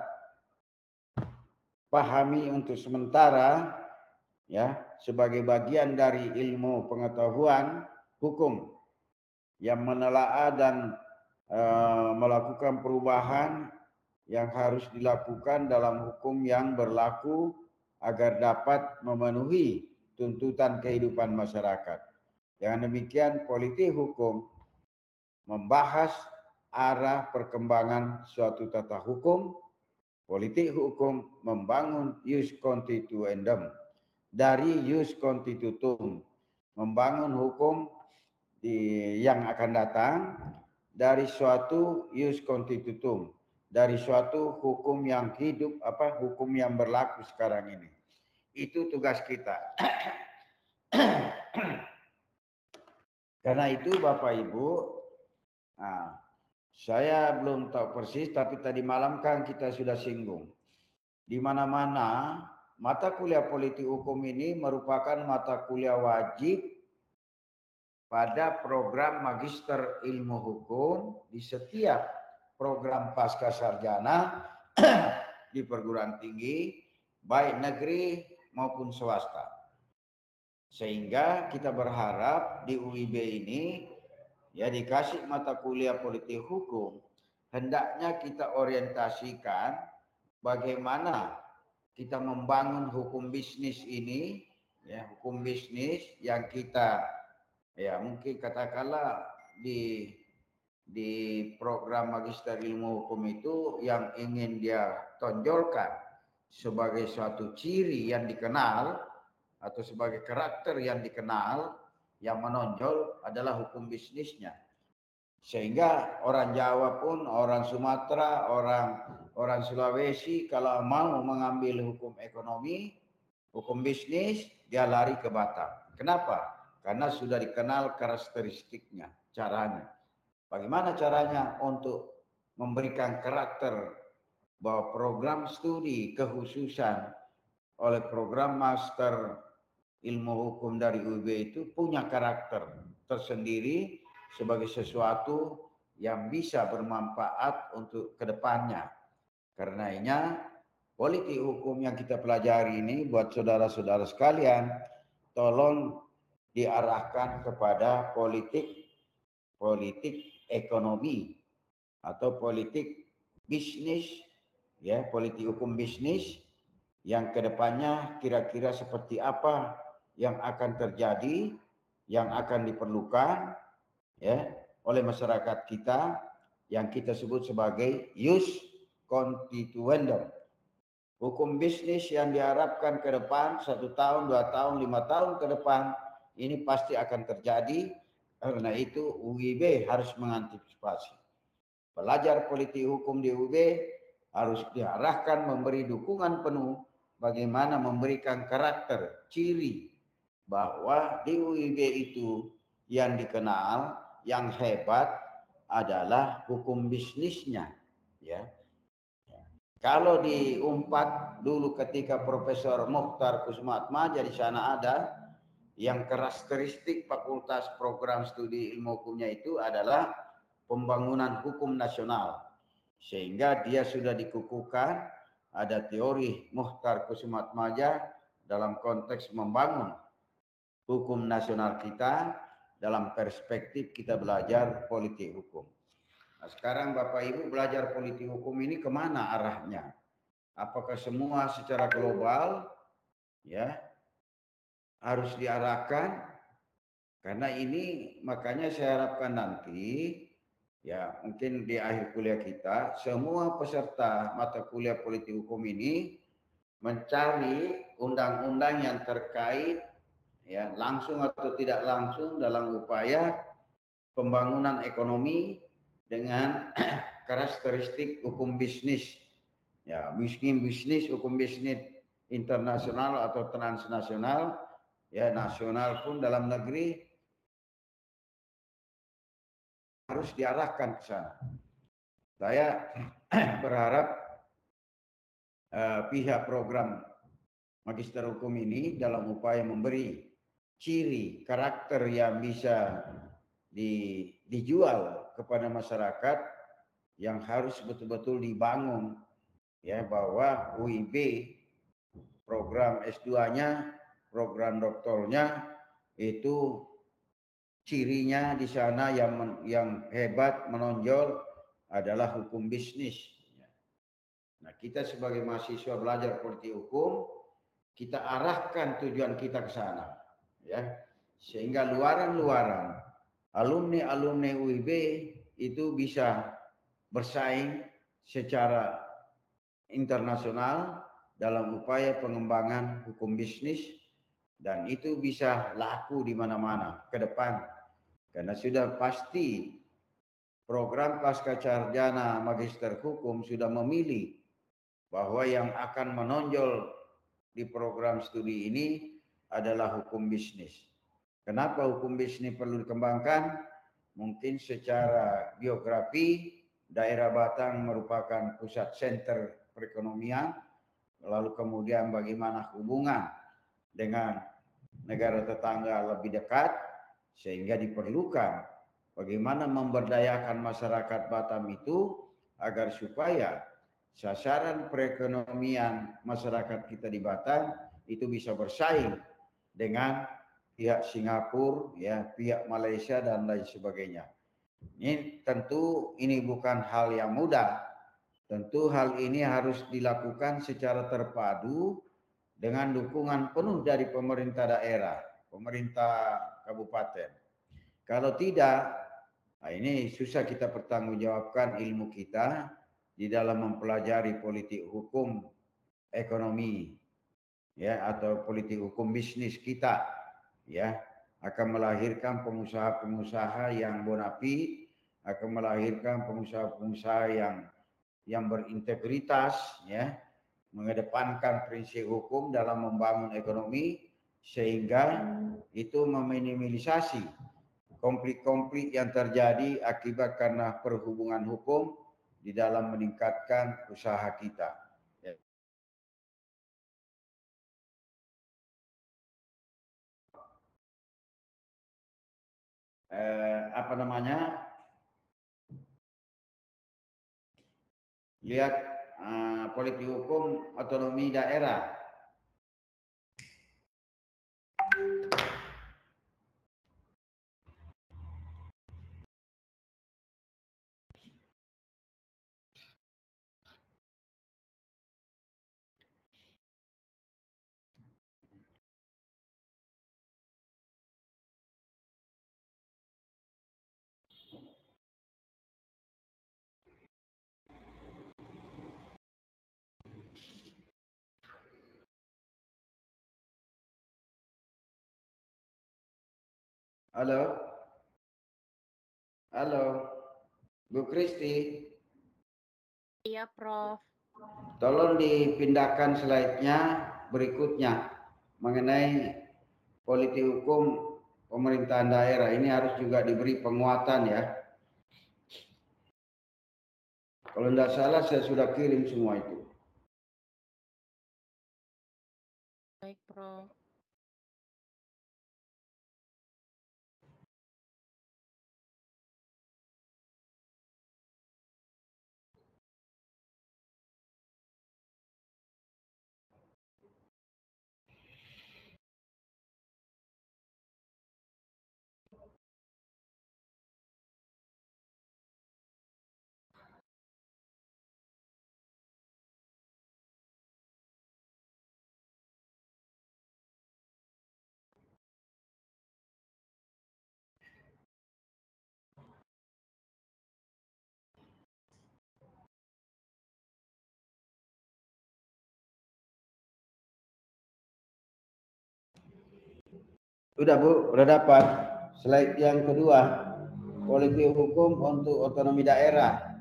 pahami untuk sementara ya sebagai bagian dari ilmu pengetahuan hukum yang menelaah dan melakukan perubahan yang harus dilakukan dalam hukum yang berlaku agar dapat memenuhi tuntutan kehidupan masyarakat. Dengan demikian, politik hukum membahas arah perkembangan suatu tata hukum. Politik hukum membangun ius constituendum, dari ius constitutum membangun hukum yang akan datang, dari suatu ius constitutum, dari suatu hukum yang hidup, hukum yang berlaku sekarang ini. Itu tugas kita. Karena itu Bapak Ibu, saya belum tahu persis, tapi tadi malam kan kita sudah singgung. Di mana-mana mata kuliah politik hukum ini merupakan mata kuliah wajib pada program Magister Ilmu Hukum di setiap program pasca sarjana di perguruan tinggi, baik negeri maupun swasta. Sehingga kita berharap di UIB ini ya dikasih mata kuliah politik hukum, hendaknya kita orientasikan bagaimana kita membangun hukum bisnis ini, ya hukum bisnis yang kita ya mungkin katakanlah di program Magister Ilmu Hukum itu yang ingin dia tonjolkan sebagai suatu ciri yang dikenal atau sebagai karakter yang dikenal, yang menonjol adalah hukum bisnisnya. Sehingga orang Jawa pun, orang Sumatera, orang Sulawesi kalau mau mengambil hukum ekonomi, hukum bisnis, dia lari ke Batam. Kenapa? Karena sudah dikenal karakteristiknya, caranya. Bagaimana caranya untuk memberikan karakter bahwa program studi kekhususan oleh program Master Ilmu Hukum dari UIB itu punya karakter tersendiri sebagai sesuatu yang bisa bermanfaat untuk kedepannya. Karenanya politik hukum yang kita pelajari ini buat saudara-saudara sekalian, tolong diarahkan kepada politik ekonomi atau politik bisnis, ya politik hukum bisnis yang kedepannya kira-kira seperti apa yang akan terjadi, yang akan diperlukan ya oleh masyarakat kita yang kita sebut sebagai ius constituendum. Hukum bisnis yang diharapkan ke depan 1 tahun, 2 tahun, 5 tahun ke depan ini pasti akan terjadi. Karena itu UIB harus mengantisipasi. Pelajar politik hukum di UIB harus diarahkan memberi dukungan penuh bagaimana memberikan karakter, ciri bahwa di UIB itu yang dikenal, yang hebat adalah hukum bisnisnya, ya. Kalau diumpat dulu ketika Profesor Mokhtar Kussumaatmadja di sana ada, yang karakteristik Fakultas Program Studi Ilmu Hukumnya itu adalah pembangunan hukum nasional. Sehingga dia sudah dikukuhkan, ada teori Mokhtar Kussumaatmadja dalam konteks membangun hukum nasional kita dalam perspektif kita belajar politik hukum. Nah, sekarang Bapak Ibu belajar politik hukum ini kemana arahnya? Apakah semua secara global ya harus diarahkan? Karena ini makanya saya harapkan nanti ya mungkin di akhir kuliah kita semua peserta mata kuliah politik hukum ini mencari undang-undang yang terkait ya langsung atau tidak langsung dalam upaya pembangunan ekonomi dengan karakteristik hukum bisnis. Ya, bisnis hukum bisnis internasional atau transnasional, ya nasional pun dalam negeri harus diarahkan ke sana. Saya berharap pihak program Magister Hukum ini dalam upaya memberi ciri karakter yang bisa dijual kepada masyarakat yang harus betul-betul dibangun ya bahwa UIB program S2-nya, program doktornya itu cirinya di sana yang hebat menonjol adalah hukum bisnis. Nah, kita sebagai mahasiswa belajar politik hukum, kita arahkan tujuan kita ke sana, ya, sehingga luaran-luaran alumni UIB itu bisa bersaing secara internasional dalam upaya pengembangan hukum bisnis, dan itu bisa laku di mana-mana ke depan, karena sudah pasti program pasca sarjana magister hukum sudah memilih bahwa yang akan menonjol di program studi ini adalah hukum bisnis. Kenapa hukum bisnis perlu dikembangkan? Mungkin secara geografi, daerah Batang merupakan pusat senter perekonomian, lalu kemudian bagaimana hubungan dengan negara tetangga lebih dekat, sehingga diperlukan bagaimana memberdayakan masyarakat Batam itu agar supaya sasaran perekonomian masyarakat kita di Batam itu bisa bersaing dengan pihak Singapura, ya, pihak Malaysia dan lain sebagainya. Ini tentu ini bukan hal yang mudah. Tentu hal ini harus dilakukan secara terpadu dengan dukungan penuh dari pemerintah daerah, pemerintah kabupaten. Kalau tidak, nah ini susah kita pertanggungjawabkan ilmu kita di dalam mempelajari politik hukum ekonomi, ya, atau politik hukum bisnis kita, ya, akan melahirkan pengusaha-pengusaha yang bonafit, akan melahirkan pengusaha-pengusaha yang berintegritas, ya, mengedepankan prinsip hukum dalam membangun ekonomi, sehingga itu meminimalisasi konflik-konflik yang terjadi akibat karena perhubungan hukum di dalam meningkatkan usaha kita. Lihat politik hukum otonomi daerah. Halo, Bu Kristi. Iya, Prof. Tolong dipindahkan slide-nya berikutnya mengenai politik hukum pemerintahan daerah. Ini harus juga diberi penguatan, ya. Kalau tidak salah saya sudah kirim semua itu. Baik, Prof. Sudah, Bu, sudah dapat slide yang kedua, politik hukum untuk otonomi daerah.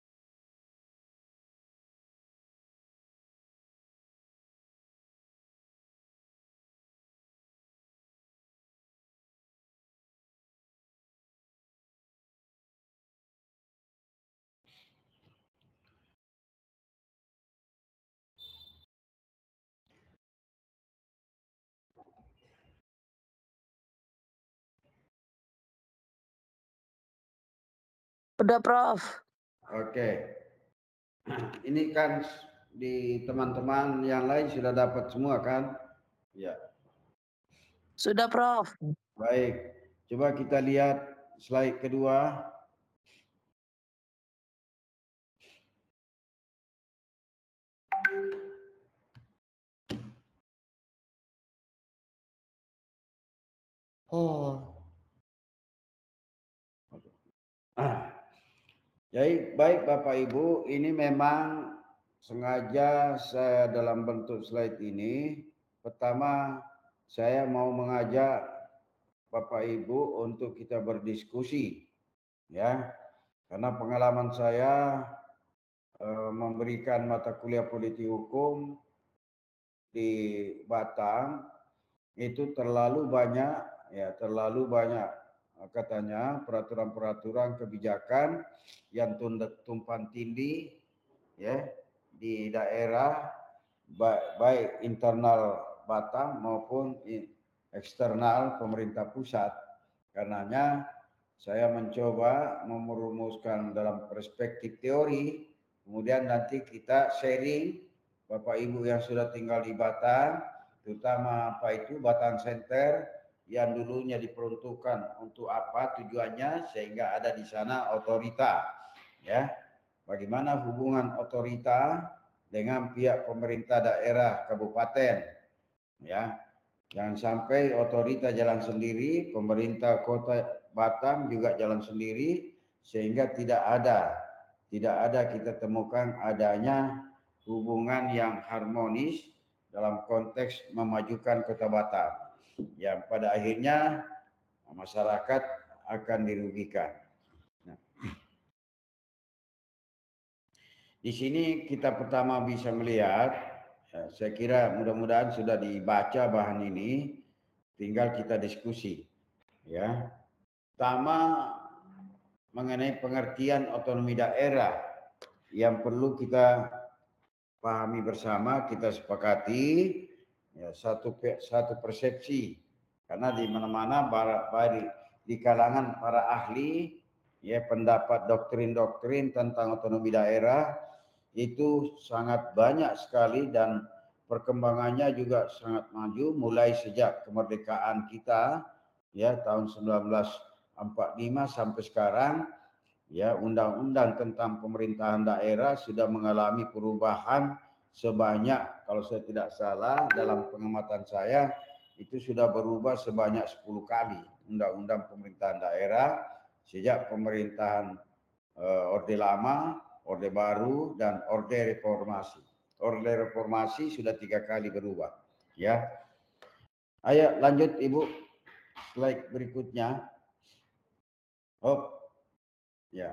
Udah, Prof. Oke. Ini kan di teman-teman yang lain sudah dapat semua kan? Ya. Sudah, Prof. Baik. Coba kita lihat slide kedua. Jadi baik Bapak Ibu, ini memang sengaja saya dalam bentuk slide ini. Pertama, saya mau mengajak Bapak Ibu untuk kita berdiskusi, ya, karena pengalaman saya memberikan mata kuliah politik hukum di Batam itu terlalu banyak, ya, terlalu banyak katanya peraturan-peraturan kebijakan yang tumpang tindih, ya, di daerah baik internal Batam maupun eksternal pemerintah pusat. Karenanya saya mencoba merumuskan dalam perspektif teori, kemudian nanti kita sharing Bapak Ibu yang sudah tinggal di Batam, terutama apa itu Batam Center yang dulunya diperuntukkan untuk apa tujuannya, sehingga ada di sana otorita, ya. Bagaimana hubungan otorita dengan pihak pemerintah daerah kabupaten, ya. Jangan sampai otorita jalan sendiri, pemerintah kota Batam juga jalan sendiri, sehingga tidak ada kita temukan adanya hubungan yang harmonis dalam konteks memajukan kota Batam, yang pada akhirnya masyarakat akan dirugikan. Nah, di sini kita pertama bisa melihat, saya kira mudah-mudahan sudah dibaca bahan ini, tinggal kita diskusi, ya. Pertama, mengenai pengertian otonomi daerah yang perlu kita pahami bersama, kita sepakati, ya, satu persepsi, karena di mana-mana di kalangan para ahli, ya, pendapat doktrin-doktrin tentang otonomi daerah itu sangat banyak sekali dan perkembangannya juga sangat maju mulai sejak kemerdekaan kita, ya, tahun 1945 sampai sekarang. Ya, undang-undang tentang pemerintahan daerah sudah mengalami perubahan sebanyak, kalau saya tidak salah dalam pengamatan saya, itu sudah berubah sebanyak 10 kali undang-undang pemerintahan daerah sejak pemerintahan Orde Lama, Orde Baru, dan Orde Reformasi. Orde Reformasi sudah 3 kali berubah, ya. Ayo lanjut Ibu, slide berikutnya. Ya.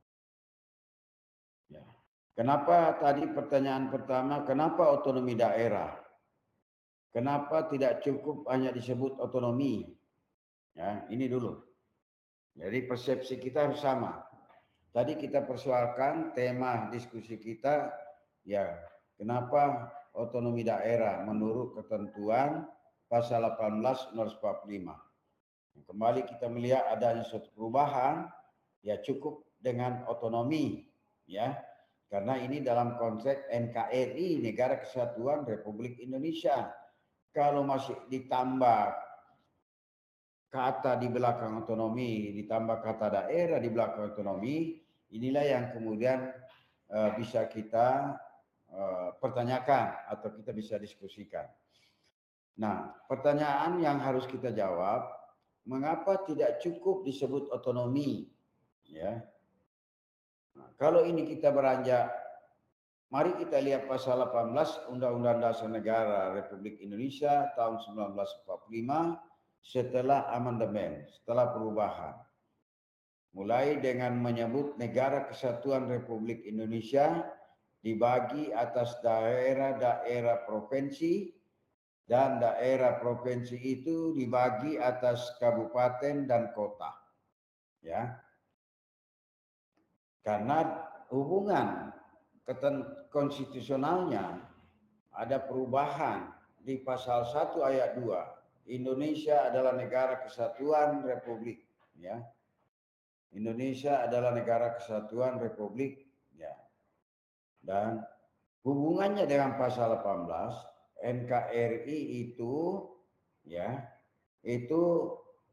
Ya. Kenapa tadi pertanyaan pertama, kenapa otonomi daerah? Kenapa tidak cukup hanya disebut otonomi? Ya, ini dulu. Jadi persepsi kita harus sama. Tadi kita persoalkan tema diskusi kita, ya, kenapa otonomi daerah menurut ketentuan pasal 18 145. Kembali kita melihat adanya suatu perubahan, ya cukup dengan otonomi, ya. Karena ini dalam konteks NKRI, Negara Kesatuan Republik Indonesia. Kalau masih ditambah kata di belakang otonomi, ditambah kata daerah di belakang otonomi, inilah yang kemudian bisa kita pertanyakan atau kita bisa diskusikan. Nah, pertanyaan yang harus kita jawab, mengapa tidak cukup disebut otonomi? Ya. Nah, kalau ini kita beranjak, mari kita lihat pasal 18 Undang-Undang Dasar Negara Republik Indonesia tahun 1945 setelah amandemen, setelah perubahan. Mulai dengan menyebut Negara Kesatuan Republik Indonesia dibagi atas daerah-daerah provinsi, dan daerah provinsi itu dibagi atas kabupaten dan kota. Ya. Karena hubungan konstitusionalnya ada perubahan di pasal 1 ayat 2. Indonesia adalah negara kesatuan republik, ya. Indonesia adalah negara kesatuan republik, ya. Dan hubungannya dengan pasal 18 NKRI itu, ya, itu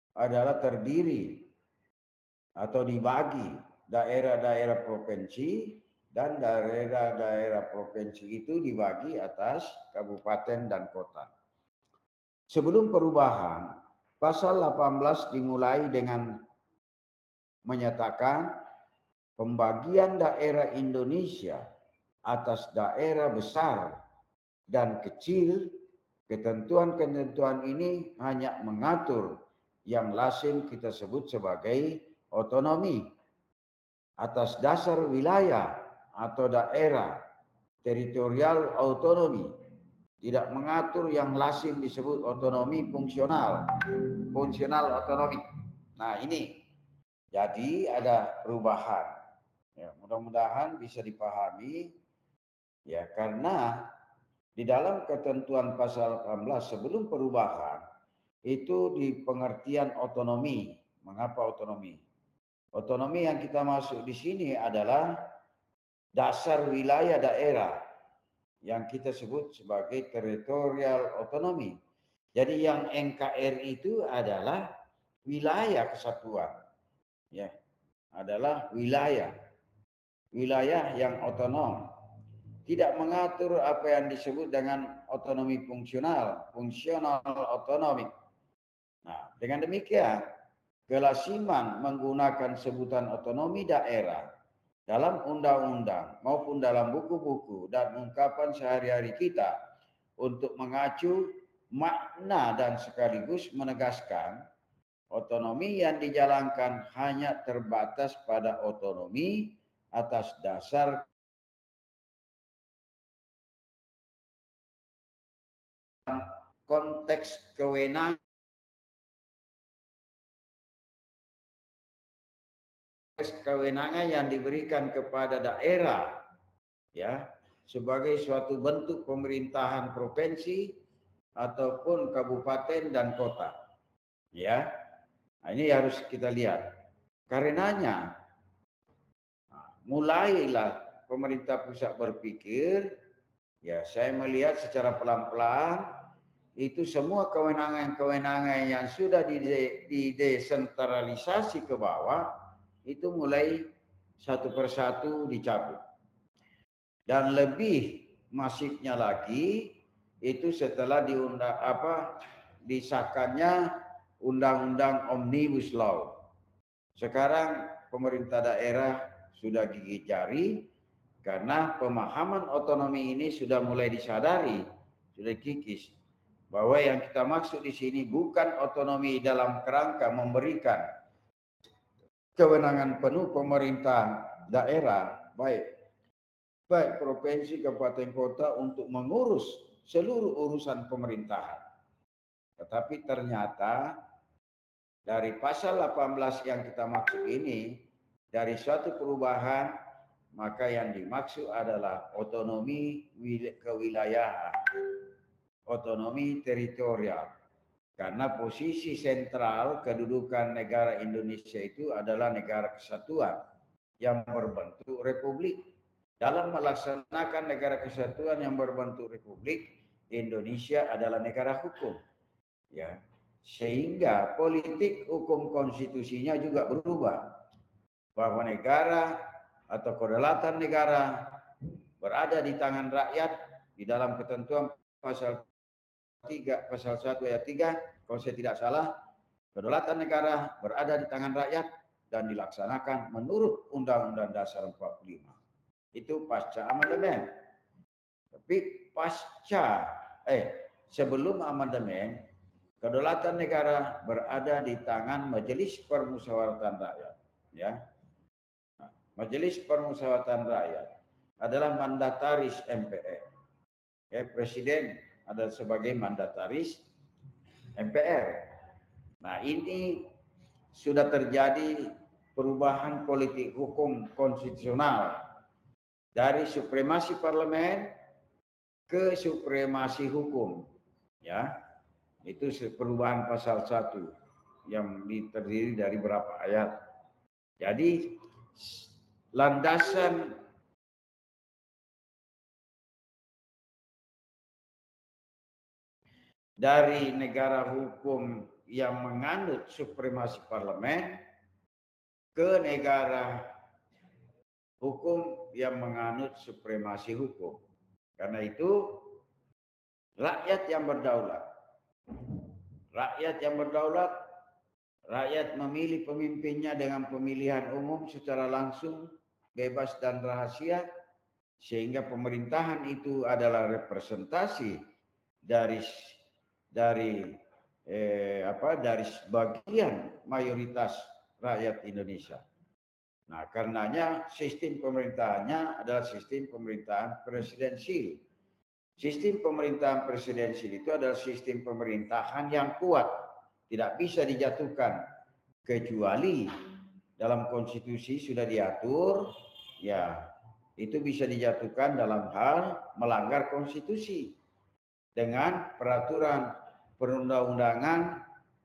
adalah terdiri atau dibagi daerah-daerah provinsi, dan daerah-daerah provinsi itu dibagi atas kabupaten dan kota. Sebelum perubahan, pasal 18 dimulai dengan menyatakan pembagian daerah Indonesia atas daerah besar dan kecil. Ketentuan-ketentuan ini hanya mengatur yang lazim kita sebut sebagai otonomi atas dasar wilayah atau daerah, teritorial autonomi, tidak mengatur yang lazim disebut otonomi fungsional otonomi. Nah ini, jadi ada perubahan. Ya, mudah-mudahan bisa dipahami ya, karena di dalam ketentuan pasal 18 sebelum perubahan itu di pengertian otonomi. Mengapa otonomi? Otonomi yang kita masuk di sini adalah dasar wilayah daerah yang kita sebut sebagai teritorial otonomi. Jadi yang NKRI itu adalah wilayah kesatuan, ya, adalah wilayah yang otonom, tidak mengatur apa yang disebut dengan otonomi fungsional otonomi. Nah, dengan demikian kelasiman menggunakan sebutan otonomi daerah dalam undang-undang maupun dalam buku-buku dan ungkapan sehari-hari kita untuk mengacu makna dan sekaligus menegaskan otonomi yang dijalankan hanya terbatas pada otonomi atas dasar konteks kewenangan yang diberikan kepada daerah, ya, sebagai suatu bentuk pemerintahan provinsi ataupun kabupaten dan kota, ya. Nah, ini harus kita lihat. Karenanya mulailah pemerintah pusat berpikir, ya, saya melihat secara pelan-pelan itu semua kewenangan-kewenangan yang sudah didesentralisasi ke bawah itu mulai satu persatu dicabut. Dan lebih masifnya lagi itu setelah disahkannya Undang-Undang Omnibus Law. Sekarang pemerintah daerah sudah gigit jari karena pemahaman otonomi ini sudah mulai disadari, sudah kikis, bahwa yang kita maksud di sini bukan otonomi dalam kerangka memberikan kewenangan penuh pemerintah daerah, baik provinsi, kabupaten, kota untuk mengurus seluruh urusan pemerintahan. Tetapi ternyata dari pasal 18 yang kita maksud ini, dari suatu perubahan, maka yang dimaksud adalah otonomi kewilayahan, otonomi teritorial. Karena posisi sentral kedudukan negara Indonesia itu adalah negara kesatuan yang berbentuk republik. Dalam melaksanakan negara kesatuan yang berbentuk republik, Indonesia adalah negara hukum. Ya, sehingga politik hukum konstitusinya juga berubah. Bahwa negara atau kedaulatan negara berada di tangan rakyat di dalam ketentuan pasal 1 ayat 3, kalau saya tidak salah, kedaulatan negara berada di tangan rakyat dan dilaksanakan menurut Undang-Undang Dasar 45. Itu pasca amandemen. Tapi sebelum amandemen, kedaulatan negara berada di tangan Majelis Permusyawaratan Rakyat. Ya, Majelis Permusyawaratan Rakyat adalah mandataris MPR. Ya, Presiden adalah sebagai mandataris MPR. Nah, ini sudah terjadi perubahan politik hukum konstitusional dari supremasi parlemen ke supremasi hukum, ya. Itu perubahan pasal 1 yang terdiri dari berapa ayat. Jadi landasan dari negara hukum yang menganut supremasi parlemen ke negara hukum yang menganut supremasi hukum. Karena itu rakyat yang berdaulat. Rakyat yang berdaulat, rakyat memilih pemimpinnya dengan pemilihan umum secara langsung, bebas dan rahasia, sehingga pemerintahan itu adalah representasi dari sebagian mayoritas rakyat Indonesia. Nah, karenanya sistem pemerintahannya adalah sistem pemerintahan presidensil. Sistem pemerintahan presidensil itu adalah sistem pemerintahan yang kuat, tidak bisa dijatuhkan kecuali dalam konstitusi sudah diatur, ya itu bisa dijatuhkan dalam hal melanggar konstitusi dengan peraturan perundang-undangan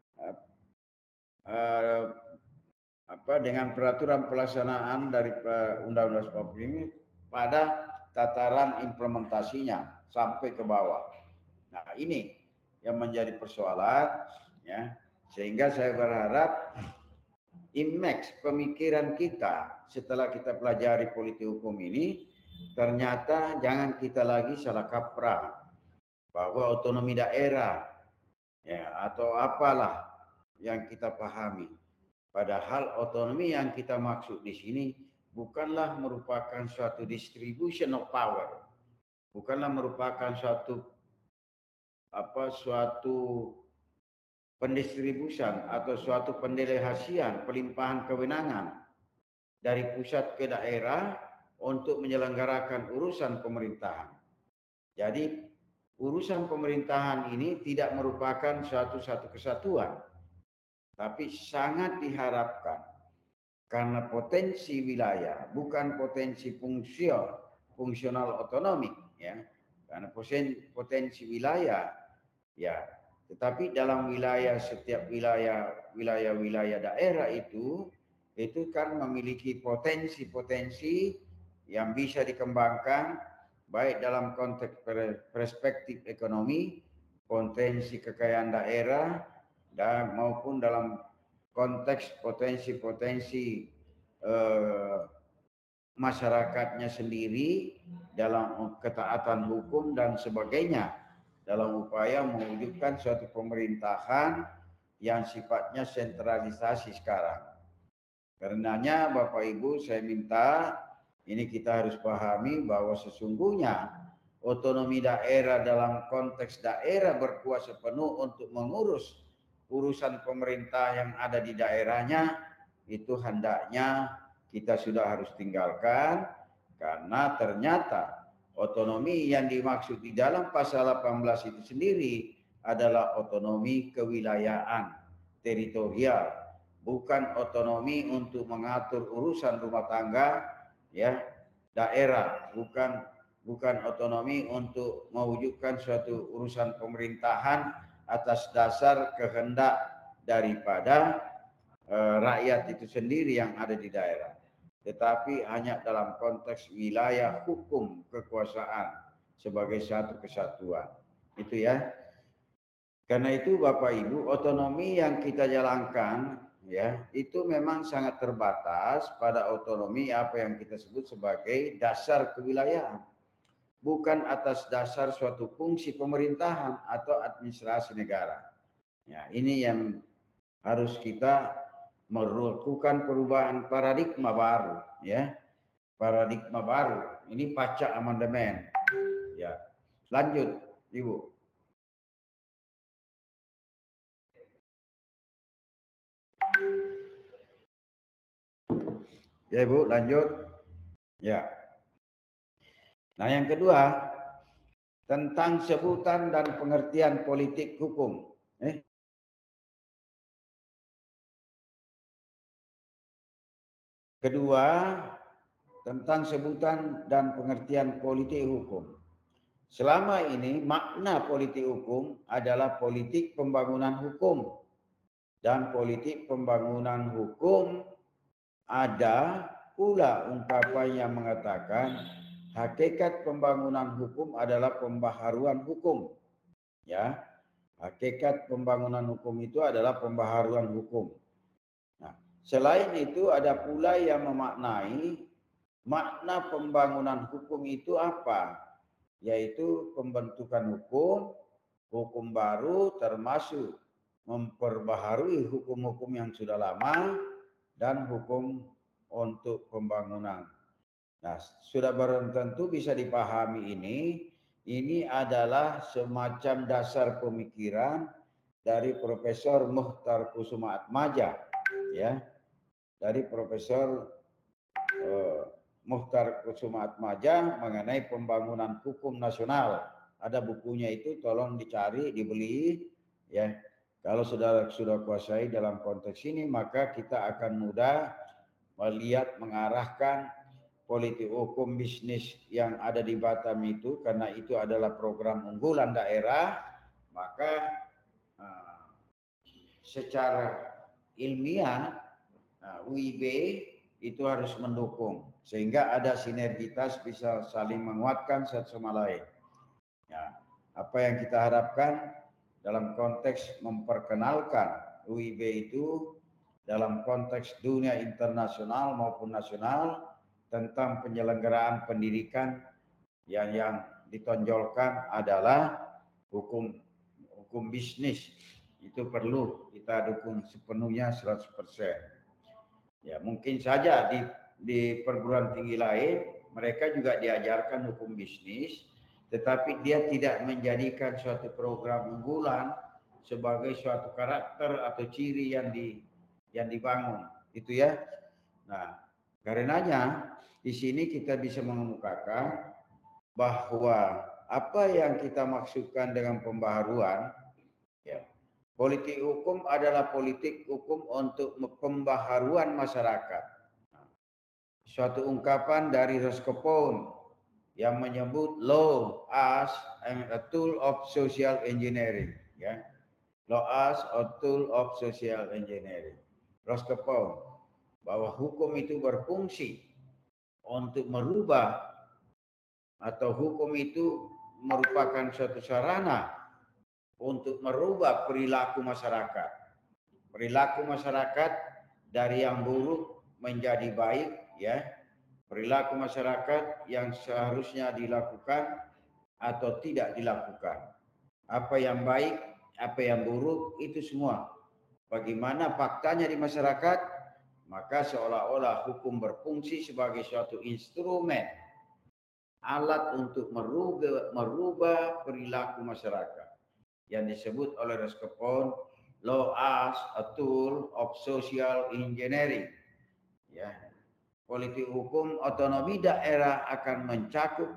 dengan peraturan pelaksanaan dari Undang-Undang 40 ini pada tataran implementasinya sampai ke bawah. Nah, ini yang menjadi persoalan, ya. Sehingga saya berharap image pemikiran kita setelah kita pelajari politik hukum ini, ternyata jangan kita lagi salah kaprah bahwa otonomi daerah, ya, atau apalah yang kita pahami. Padahal otonomi yang kita maksud di sini bukanlah merupakan suatu distribution of power, bukanlah merupakan suatu pendistribusian atau suatu pendelegasian pelimpahan kewenangan dari pusat ke daerah untuk menyelenggarakan urusan pemerintahan. Jadi urusan pemerintahan ini tidak merupakan suatu kesatuan, tapi sangat diharapkan karena potensi wilayah, bukan potensi fungsional otonomi, ya. Karena potensi wilayah, ya. Tetapi dalam wilayah, setiap wilayah daerah itu kan memiliki potensi-potensi yang bisa dikembangkan baik dalam konteks perspektif ekonomi, potensi kekayaan daerah, dan maupun dalam konteks potensi-potensi masyarakatnya sendiri dalam ketaatan hukum dan sebagainya, dalam upaya mewujudkan suatu pemerintahan yang sifatnya sentralisasi sekarang. Karenanya Bapak Ibu, saya minta ini kita harus pahami bahwa sesungguhnya otonomi daerah dalam konteks daerah berkuasa penuh untuk mengurus urusan pemerintah yang ada di daerahnya, itu hendaknya kita sudah harus tinggalkan, karena ternyata otonomi yang dimaksud di dalam pasal 18 itu sendiri adalah otonomi kewilayahan teritorial, bukan otonomi untuk mengatur urusan rumah tangga, ya, daerah, bukan otonomi untuk mewujudkan suatu urusan pemerintahan atas dasar kehendak daripada rakyat itu sendiri yang ada di daerah, tetapi hanya dalam konteks wilayah hukum kekuasaan sebagai satu kesatuan. Itu ya. Karena itu Bapak Ibu, otonomi yang kita jalankan, ya, itu memang sangat terbatas pada otonomi apa yang kita sebut sebagai dasar kewilayahan, bukan atas dasar suatu fungsi pemerintahan atau administrasi negara. Ya, ini yang harus kita melakukan perubahan paradigma baru, ya. Paradigma baru. Ini pasca amandemen. Ya. Lanjut, Ibu. Ya, Ibu, lanjut. Ya. Nah, yang kedua, tentang sebutan dan pengertian politik hukum. Kedua, tentang sebutan dan pengertian politik hukum. Selama ini makna politik hukum adalah politik pembangunan hukum. Dan politik pembangunan hukum ada pula ungkapan yang mengatakan hakikat pembangunan hukum adalah pembaharuan hukum. Ya. Hakikat pembangunan hukum itu adalah pembaharuan hukum. Nah, selain itu ada pula yang memaknai makna pembangunan hukum itu apa? Yaitu pembentukan hukum baru termasuk memperbaharui hukum-hukum yang sudah lama dan hukum untuk pembangunan. Nah, sudah barang tentu bisa dipahami ini adalah semacam dasar pemikiran dari Profesor Muhtar Kusumaatmadja, ya, dari Profesor Muhtar Kusumaatmadja mengenai pembangunan hukum nasional. Ada bukunya itu, tolong dicari, dibeli, ya. Kalau sudah kuasai dalam konteks ini, maka kita akan mudah melihat, mengarahkan politik hukum bisnis yang ada di Batam itu, karena itu adalah program unggulan daerah, maka secara ilmiah UIB itu harus mendukung sehingga ada sinergitas, bisa saling menguatkan satu sama lain. Ya, apa yang kita harapkan dalam konteks memperkenalkan UIB itu dalam konteks dunia internasional maupun nasional tentang penyelenggaraan pendidikan yang ditonjolkan adalah hukum bisnis. Itu perlu kita dukung sepenuhnya 100%. Ya, mungkin saja di perguruan tinggi lain mereka juga diajarkan hukum bisnis, tetapi dia tidak menjadikan suatu program unggulan sebagai suatu karakter atau ciri yang dibangun, itu ya. Nah, karenanya di sini kita bisa mengemukakan bahwa apa yang kita maksudkan dengan pembaharuan, ya, politik hukum adalah politik hukum untuk pembaharuan masyarakat. Suatu ungkapan dari Roscoe yang menyebut law as a tool of social engineering, ya. Law as a tool of social engineering. Roscoe bahwa hukum itu berfungsi untuk merubah, atau hukum itu merupakan suatu sarana untuk merubah perilaku masyarakat. Perilaku masyarakat dari yang buruk menjadi baik, ya. Perilaku masyarakat yang seharusnya dilakukan atau tidak dilakukan. Apa yang baik, apa yang buruk, itu semua. Bagaimana faktanya di masyarakat, maka seolah-olah hukum berfungsi sebagai suatu instrumen, alat untuk merubah perilaku masyarakat yang disebut oleh Roscoe law as a tool of social engineering. Ya, politik hukum otonomi daerah akan mencakup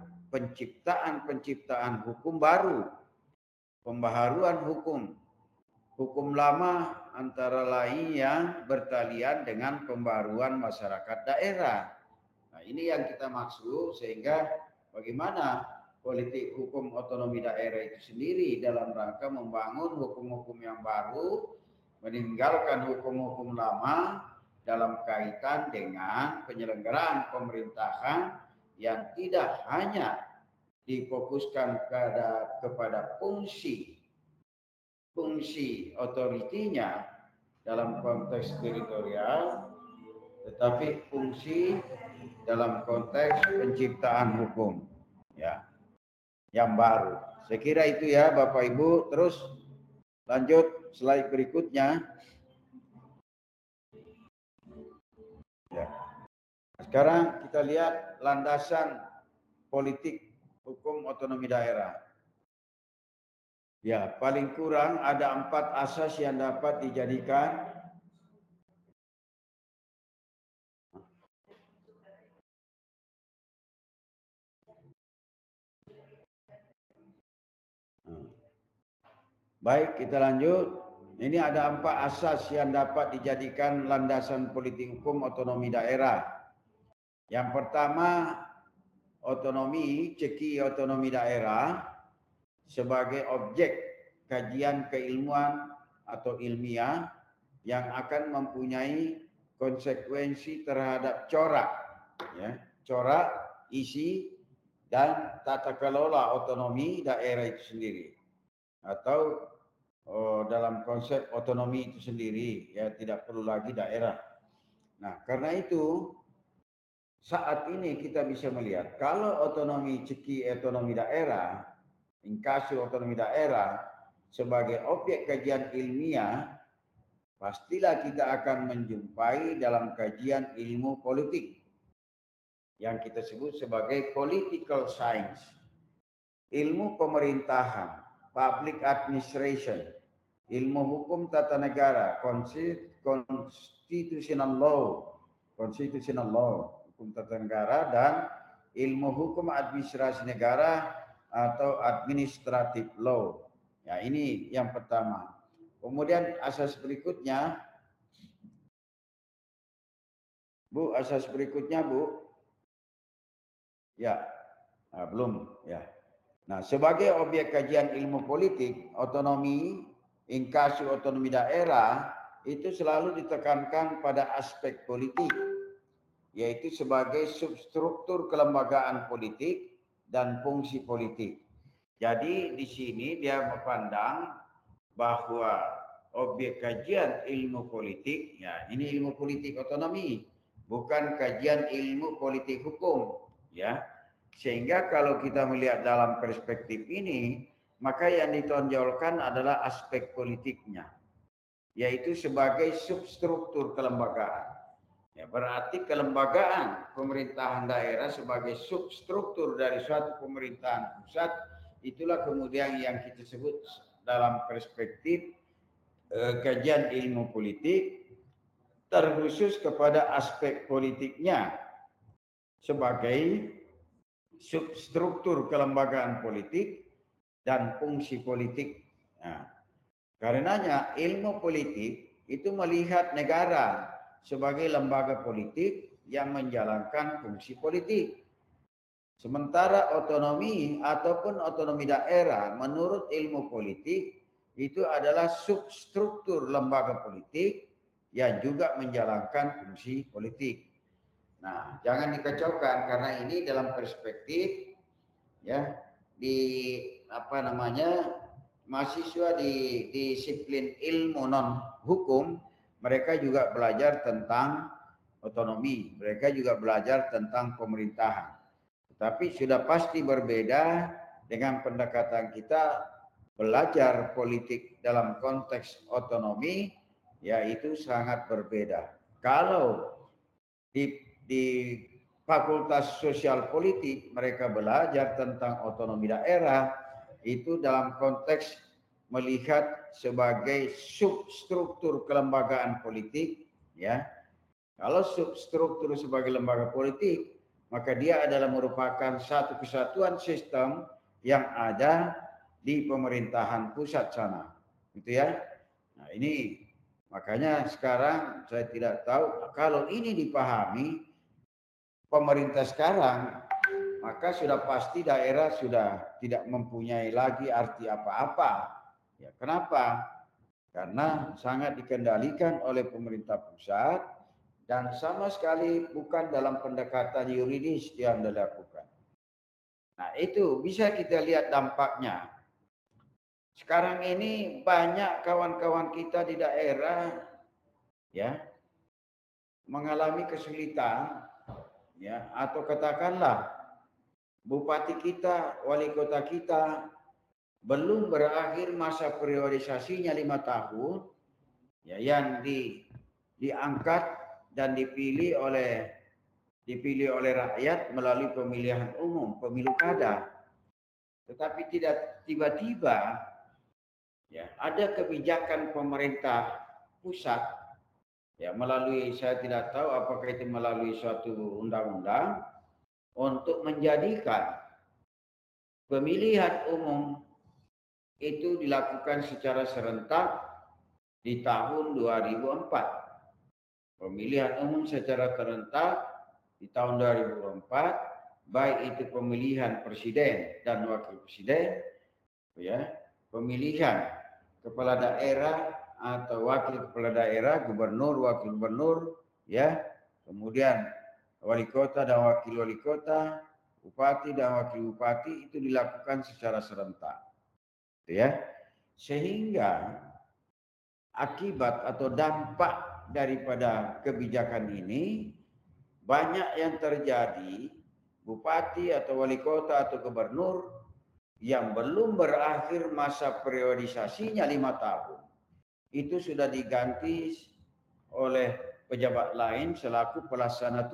penciptaan hukum baru, pembaharuan hukum lama, antara lain yang bertalian dengan pembaruan masyarakat daerah. Nah, ini yang kita maksud, sehingga bagaimana politik hukum otonomi daerah itu sendiri dalam rangka membangun hukum-hukum yang baru, meninggalkan hukum-hukum lama dalam kaitan dengan penyelenggaraan pemerintahan yang tidak hanya difokuskan kepada fungsi otoritinya dalam konteks teritorial, tetapi fungsi dalam konteks penciptaan hukum, ya, yang baru. Saya kira itu ya Bapak Ibu. Terus lanjut slide berikutnya. Ya. Sekarang kita lihat landasan politik hukum otonomi daerah. Ya, paling kurang ada 4 asas yang dapat dijadikan baik, kita lanjut. Ini ada 4 asas yang dapat dijadikan landasan politik hukum otonomi daerah. Yang pertama, ceki otonomi daerah sebagai objek kajian keilmuan atau ilmiah yang akan mempunyai konsekuensi terhadap corak, ya, corak, isi, dan tata kelola otonomi daerah itu sendiri, atau dalam konsep otonomi itu sendiri, ya tidak perlu lagi daerah. Nah, karena itu saat ini kita bisa melihat kalau otonomi ceki otonomi daerah, inkasi otonomi daerah sebagai objek kajian ilmiah, pastilah kita akan menjumpai dalam kajian ilmu politik yang kita sebut sebagai political science, ilmu pemerintahan, public administration, ilmu hukum tata negara, constitutional law, hukum tata negara, dan ilmu hukum administrasi negara atau administrative law. Ya, ini yang pertama. Kemudian asas berikutnya, Bu, asas berikutnya, Bu. Ya, belum, ya. Nah, sebagai objek kajian ilmu politik, otonomi, inkasi otonomi daerah itu selalu ditekankan pada aspek politik, yaitu sebagai substruktur kelembagaan politik dan fungsi politik. Jadi di sini dia memandang bahwa objek kajian ilmu politik, ya ini ilmu politik otonomi, bukan kajian ilmu politik hukum, ya. Sehingga kalau kita melihat dalam perspektif ini, maka yang ditonjolkan adalah aspek politiknya, yaitu sebagai substruktur kelembagaan. Ya, berarti kelembagaan pemerintahan daerah sebagai substruktur dari suatu pemerintahan pusat, itulah kemudian yang kita sebut dalam perspektif kajian ilmu politik, terkhusus kepada aspek politiknya sebagai substruktur kelembagaan politik dan fungsi politik. Nah, karenanya ilmu politik itu melihat negara sebagai lembaga politik yang menjalankan fungsi politik. Sementara otonomi ataupun otonomi daerah menurut ilmu politik itu adalah substruktur lembaga politik yang juga menjalankan fungsi politik. Nah, jangan dikacaukan karena ini dalam perspektif ya di mahasiswa di disiplin ilmu non hukum, mereka juga belajar tentang otonomi, mereka juga belajar tentang pemerintahan. Tetapi sudah pasti berbeda dengan pendekatan kita belajar politik dalam konteks otonomi, yaitu sangat berbeda. Kalau di Fakultas Sosial Politik mereka belajar tentang otonomi daerah itu dalam konteks melihat sebagai substruktur kelembagaan politik, ya. Kalau substruktur sebagai lembaga politik, maka dia adalah merupakan satu kesatuan sistem yang ada di pemerintahan pusat sana, gitu ya. Nah, ini makanya sekarang saya tidak tahu kalau ini dipahami pemerintah sekarang, maka sudah pasti daerah sudah tidak mempunyai lagi arti apa-apa. Ya, kenapa? Karena sangat dikendalikan oleh pemerintah pusat dan sama sekali bukan dalam pendekatan yuridis yang dilakukan. Nah, itu bisa kita lihat dampaknya. Sekarang ini banyak kawan-kawan kita di daerah ya mengalami kesulitan, ya, atau katakanlah bupati kita, wali kota kita belum berakhir masa periodisasinya 5 tahun, ya, yang diangkat dan dipilih oleh rakyat melalui pemilihan umum, pemilu kada. Tetapi tidak tiba-tiba ya ada kebijakan pemerintah pusat, ya, melalui, saya tidak tahu apakah itu melalui suatu undang-undang untuk menjadikan pemilihan umum itu dilakukan secara serentak di tahun 2004. Pemilihan umum secara serentak di tahun 2004, baik itu pemilihan presiden dan wakil presiden, ya, pemilihan kepala daerah atau wakil kepala daerah, gubernur, wakil gubernur, ya, kemudian wali kota dan wakil wali kota, bupati dan wakil bupati itu dilakukan secara serentak, ya. Sehingga akibat atau dampak daripada kebijakan ini banyak yang terjadi, bupati atau wali kota atau gubernur yang belum berakhir masa periodisasinya 5 tahun itu sudah diganti oleh pejabat lain selaku pelaksana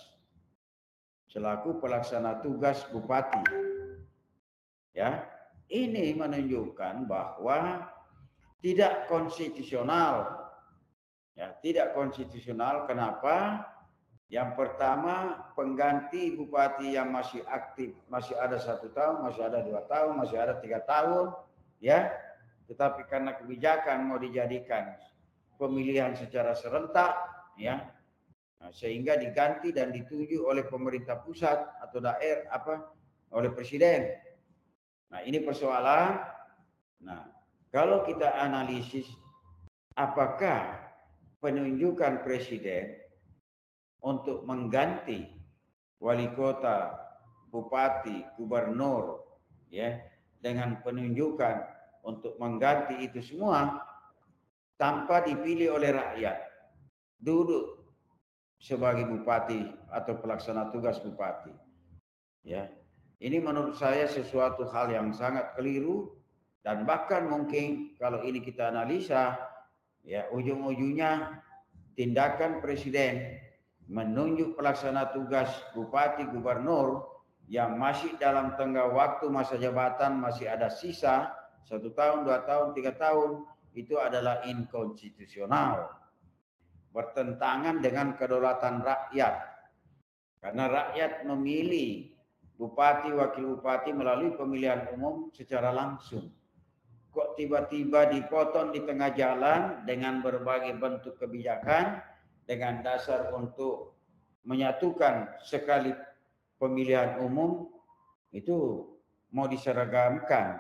tugas bupati. Ya, ini menunjukkan bahwa tidak konstitusional. Ya, tidak konstitusional. Kenapa? Yang pertama, pengganti bupati yang masih aktif, masih ada 1 tahun, masih ada 2 tahun, masih ada 3 tahun, ya. Tetapi karena kebijakan mau dijadikan pemilihan secara serentak, ya, sehingga diganti dan ditunjuk oleh pemerintah pusat atau daerah oleh presiden. Nah, ini persoalan. Nah, kalau kita analisis apakah penunjukan presiden untuk mengganti wali kota, bupati, gubernur, ya, dengan penunjukan untuk mengganti itu semua tanpa dipilih oleh rakyat, duduk sebagai bupati atau pelaksana tugas bupati, ya, ini menurut saya sesuatu hal yang sangat keliru. Dan bahkan mungkin kalau ini kita analisa, ya, ujung-ujungnya tindakan presiden menunjuk pelaksana tugas bupati gubernur yang masih dalam tengah waktu masa jabatan masih ada sisa 1 tahun, 2 tahun, 3 tahun, itu adalah inkonstitusional, bertentangan dengan kedaulatan rakyat. Karena rakyat memilih bupati, wakil bupati melalui pemilihan umum secara langsung. Kok tiba-tiba dipotong di tengah jalan dengan berbagai bentuk kebijakan dengan dasar untuk menyatukan sekali pemilihan umum itu mau diseragamkan,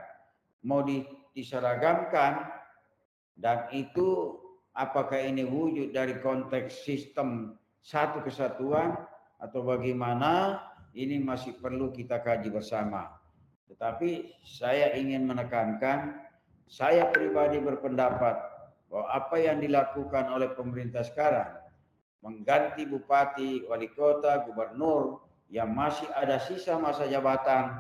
dan itu apakah ini wujud dari konteks sistem satu kesatuan atau bagaimana, ini masih perlu kita kaji bersama. Tetapi saya ingin menekankan, saya pribadi berpendapat bahwa apa yang dilakukan oleh pemerintah sekarang, mengganti bupati, wali kota, gubernur yang masih ada sisa masa jabatan,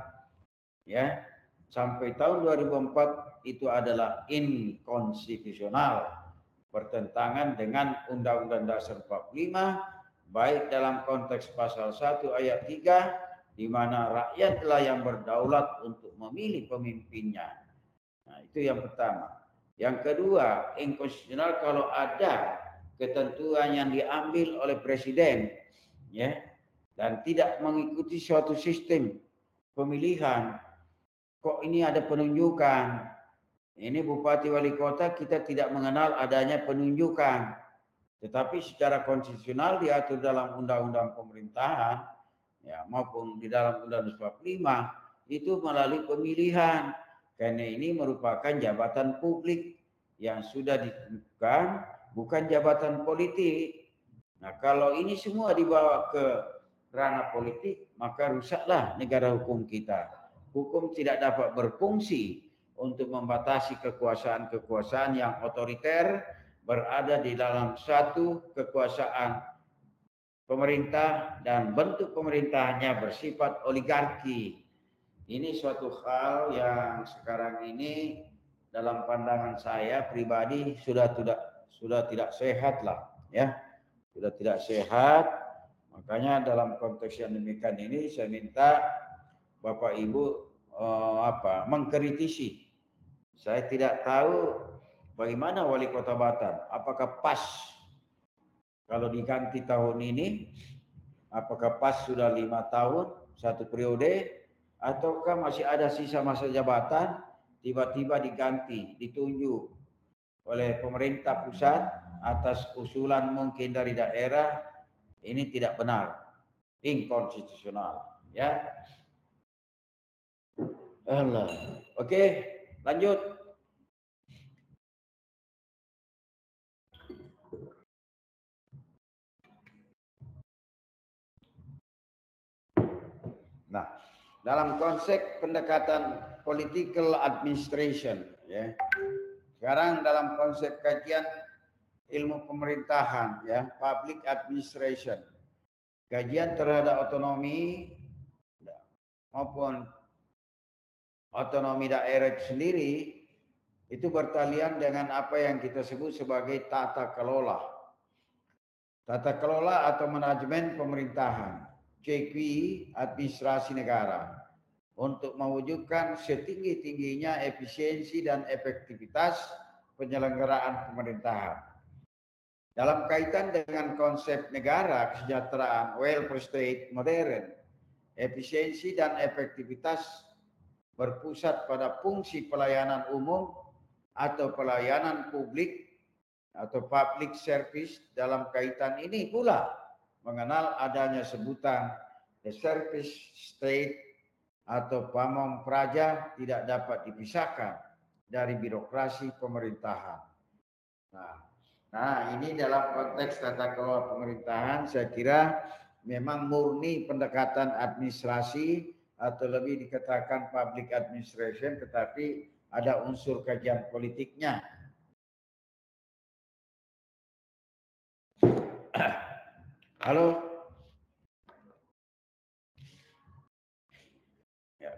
ya, sampai tahun 2004 itu adalah inkonstitusional, bertentangan dengan Undang-Undang Dasar 45, baik dalam konteks pasal 1 ayat 3, di mana rakyatlah yang berdaulat untuk memilih pemimpinnya. Nah, itu yang pertama. Yang kedua, inkonstitusional kalau ada ketentuan yang diambil oleh presiden, ya, dan tidak mengikuti suatu sistem pemilihan. Kok ini ada penunjukan? Ini bupati wali kota kita tidak mengenal adanya penunjukan. Tetapi secara konstitusional diatur dalam undang-undang pemerintahan, ya, maupun di dalam Undang-Undang 45 itu melalui pemilihan. Karena ini merupakan jabatan publik yang sudah ditentukan, bukan jabatan politik. Nah, kalau ini semua dibawa ke ranah politik, maka rusaklah negara hukum kita. Hukum tidak dapat berfungsi untuk membatasi kekuasaan-kekuasaan yang otoriter berada di dalam satu kekuasaan pemerintah dan bentuk pemerintahannya bersifat oligarki. Ini suatu hal yang sekarang ini dalam pandangan saya pribadi sudah tidak sehat lah, ya. Sudah tidak sehat. Makanya dalam konteks yang demikian ini saya minta Bapak Ibu mengkritisi. Saya tidak tahu bagaimana wali kota Batam, apakah pas kalau diganti tahun ini, apakah pas sudah 5 tahun, 1 periode, ataukah masih ada sisa masa jabatan, tiba-tiba diganti, ditunjuk oleh pemerintah pusat atas usulan mungkin dari daerah. Ini tidak benar, inkonstitusional, ya. Allah. Oke, lanjut. Nah, dalam konsep pendekatan political administration, ya, Sekarang dalam konsep kajian ilmu pemerintahan, ya, public administration, kajian terhadap otonomi maupun otonomi daerah itu sendiri itu bertalian dengan apa yang kita sebut sebagai tata kelola. Tata kelola atau manajemen pemerintahan, CQ administrasi negara, untuk mewujudkan setinggi-tingginya efisiensi dan efektivitas penyelenggaraan pemerintahan. Dalam kaitan dengan konsep negara kesejahteraan welfare state modern, efisiensi dan efektivitas berpusat pada fungsi pelayanan umum atau pelayanan publik atau public service. Dalam kaitan ini pula mengenal adanya sebutan the service state atau pamong praja tidak dapat dipisahkan dari birokrasi pemerintahan. Nah, ini dalam konteks tata kelola pemerintahan saya kira memang murni pendekatan administrasi atau lebih dikatakan public administration, tetapi ada unsur kajian politiknya. Halo. Ya.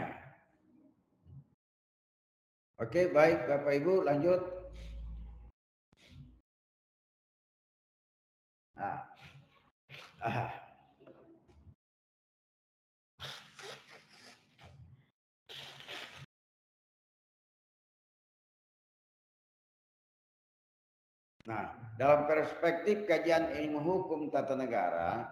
Oke, baik Bapak Ibu, lanjut. Nah, dalam perspektif kajian ilmu hukum tata negara,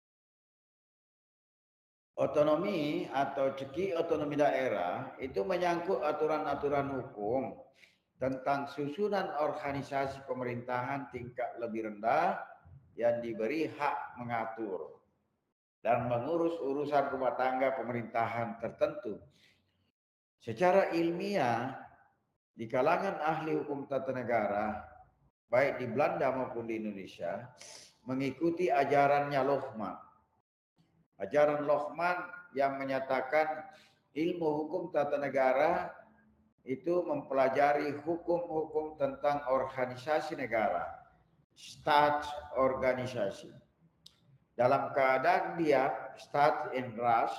otonomi atau CQ otonomi daerah itu menyangkut aturan-aturan hukum tentang susunan organisasi pemerintahan tingkat lebih rendah yang diberi hak mengatur dan mengurus urusan rumah tangga pemerintahan tertentu. Secara ilmiah, di kalangan ahli hukum tata negara, baik di Belanda maupun di Indonesia, mengikuti ajarannya Lohman. Ajaran Lohman yang menyatakan ilmu hukum tata negara itu mempelajari hukum-hukum tentang organisasi negara, state organisasi. Dalam keadaan dia state in res,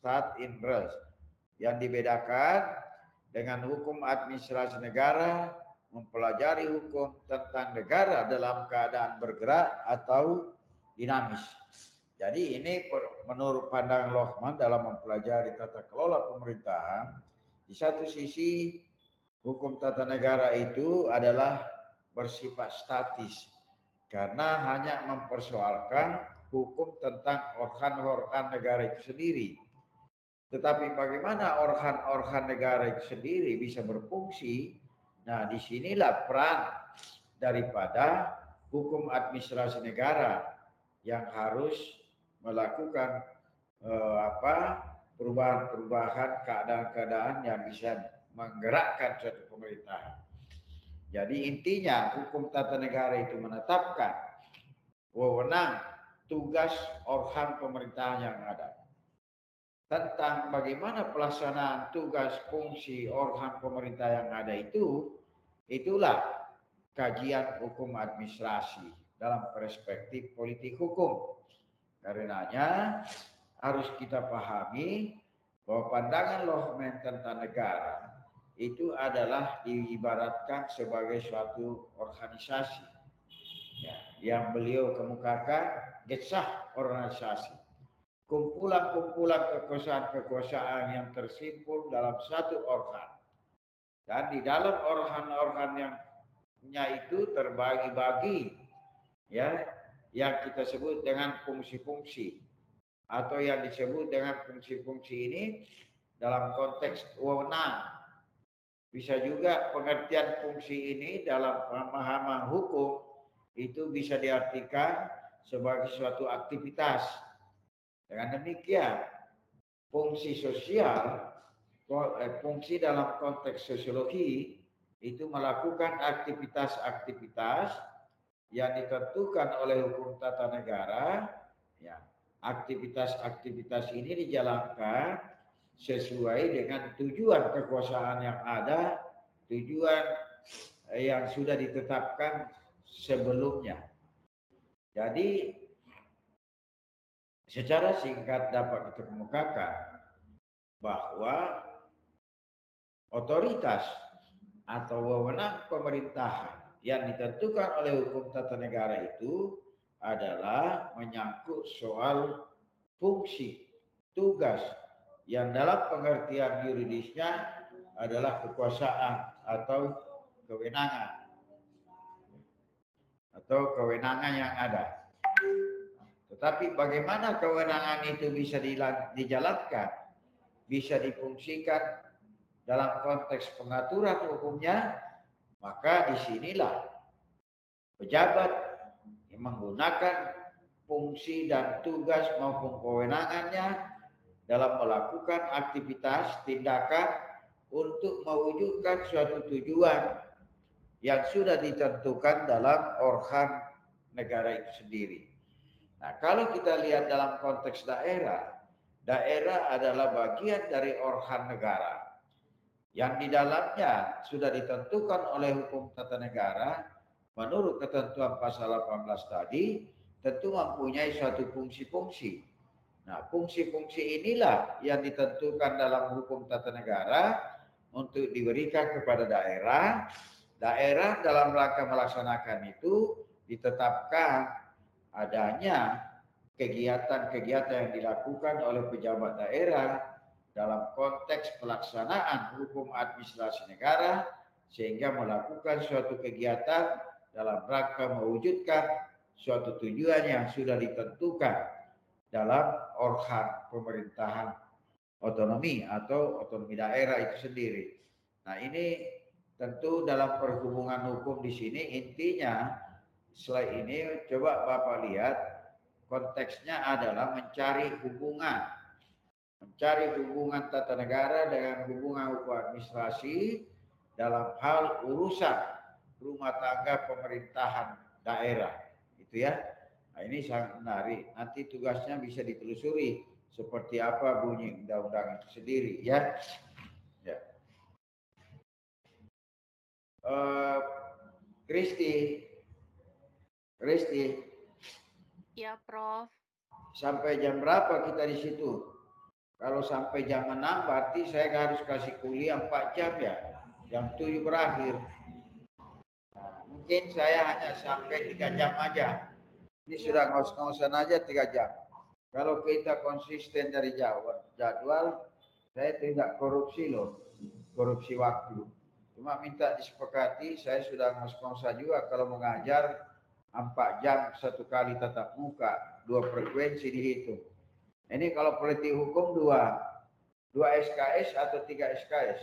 yang dibedakan dengan hukum administrasi negara, mempelajari hukum tentang negara dalam keadaan bergerak atau dinamis. Jadi ini menurut pandangan Lohman dalam mempelajari tata kelola pemerintahan, di satu sisi hukum tata negara itu adalah bersifat statis karena hanya mempersoalkan hukum tentang organ-organ negara itu sendiri. Tetapi bagaimana organ-organ negara itu sendiri bisa berfungsi? Nah, disinilah peran daripada hukum administrasi negara yang harus melakukan perubahan-perubahan keadaan-keadaan yang bisa menggerakkan suatu pemerintahan. Jadi intinya hukum tata negara itu menetapkan wewenang tugas organ pemerintahan yang ada. Tentang bagaimana pelaksanaan tugas fungsi organ pemerintah yang ada itu, itulah kajian hukum administrasi dalam perspektif politik hukum. Karenanya harus kita pahami bahwa pandangan Lohman tentang negara itu adalah diibaratkan sebagai suatu organisasi ya, yang beliau kemukakan gesah organisasi. Kumpulan-kumpulan kekuasaan yang tersimpul dalam satu organ. Dan di dalam organ-organ yang itu terbagi-bagi ya, yang kita sebut dengan fungsi-fungsi atau yang disebut dengan fungsi-fungsi ini dalam konteks wewenang. Bisa juga pengertian fungsi ini dalam pemahaman hukum itu bisa diartikan sebagai suatu aktivitas. Dengan demikian, fungsi sosial, fungsi dalam konteks sosiologi itu melakukan aktivitas-aktivitas yang ditentukan oleh hukum tata negara. Ya, aktivitas-aktivitas ini dijalankan sesuai dengan tujuan kekuasaan yang ada, tujuan yang sudah ditetapkan sebelumnya. Jadi secara singkat dapat kita kemukakan bahwa otoritas atau wewenang pemerintahan yang ditentukan oleh hukum tata negara itu adalah menyangkut soal fungsi, tugas yang dalam pengertian yuridisnya adalah kekuasaan atau kewenangan yang ada. Tetapi bagaimana kewenangan itu bisa dijalankan, bisa difungsikan dalam konteks pengaturan hukumnya, maka disinilah pejabat yang menggunakan fungsi dan tugas maupun kewenangannya dalam melakukan aktivitas tindakan untuk mewujudkan suatu tujuan yang sudah ditentukan dalam organ negara itu sendiri. Nah, kalau kita lihat dalam konteks daerah, daerah adalah bagian dari organ negara yang di dalamnya sudah ditentukan oleh hukum tata negara menurut ketentuan pasal 18 tadi tentu mempunyai suatu fungsi-fungsi. Nah, fungsi-fungsi inilah yang ditentukan dalam hukum tata negara untuk diberikan kepada daerah. Daerah dalam rangka melaksanakan itu ditetapkan adanya kegiatan-kegiatan yang dilakukan oleh pejabat daerah dalam konteks pelaksanaan hukum administrasi negara sehingga melakukan suatu kegiatan dalam rangka mewujudkan suatu tujuan yang sudah ditentukan dalam organ pemerintahan otonomi atau otonomi daerah itu sendiri. Nah, ini tentu dalam perhubungan hukum di sini intinya slide ini coba Bapak lihat konteksnya adalah mencari hubungan tata negara dengan hubungan hukum administrasi dalam hal urusan rumah tangga pemerintahan daerah. Itu ya. Nah, ini sangat menarik. Nanti tugasnya bisa ditelusuri seperti apa bunyi undang-undang itu sendiri ya. Ya. Kristi. Ya, Prof. Sampai jam berapa kita di situ? Kalau sampai jam 6 berarti saya harus kasih kuliah 4 jam ya. Jam 7 berakhir. Nah, mungkin saya hanya sampai 3 jam aja. Ini sudah ngos-ngosan aja 3 jam. Kalau kita konsisten dari jadwal, saya tidak korupsi loh. Korupsi waktu. Cuma minta disepakati, saya sudah ngos-ngosan juga kalau mengajar 4 jam satu kali tatap muka, 2 frekuensi dihitung. Ini kalau politik hukum 2 SKS atau 3 SKS.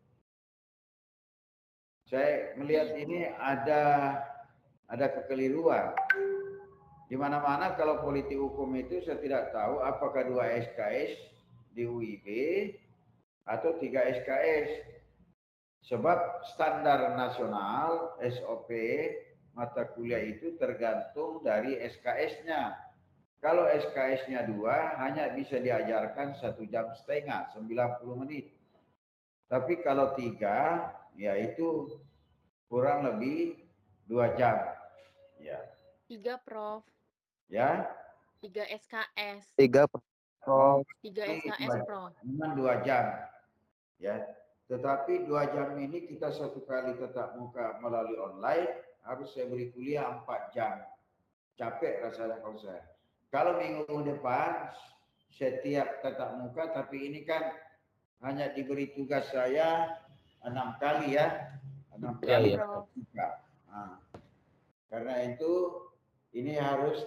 Saya melihat ini ada kekeliruan. Di mana-mana kalau politik hukum itu saya tidak tahu apakah 2 SKS di UIB atau 3 SKS. Sebab standar nasional SOP mata kuliah itu tergantung dari SKS-nya. Kalau SKS-nya 2 hanya bisa diajarkan 1,5 jam, 90 menit. Tapi kalau 3 yaitu kurang lebih 2 jam. Ya. 3, Prof. Ya. 3 SKS. 3, Prof. 3 SKS, Prof. Memang 2 jam. Ya. Tetapi 2 jam ini kita satu kali tatap muka melalui online, harus saya beri kuliah 4 jam. Capek rasanya kalau saya. Kalau minggu depan setiap tatap muka, tapi ini kan hanya diberi tugas saya 6 kali ya. 6 kali tatap muka. Nah, karena itu ini harus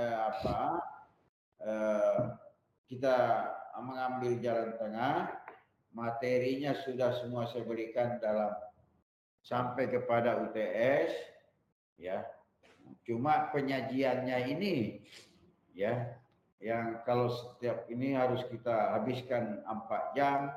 kita mengambil jalan tengah. Materinya sudah semua saya berikan dalam sampai kepada UTS ya. Cuma penyajiannya ini ya yang kalau setiap ini harus kita habiskan 4 jam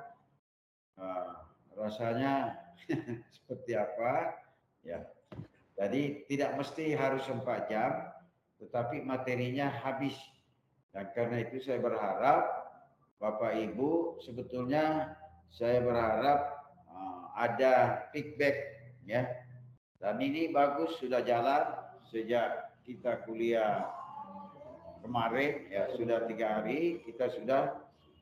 rasanya seperti apa ya. Jadi tidak mesti harus 4 jam tetapi materinya habis. Dan karena itu saya berharap Bapak Ibu sebetulnya saya berharap ada feedback ya Dan ini bagus, sudah jalan sejak kita kuliah kemarin, ya sudah 3 hari kita sudah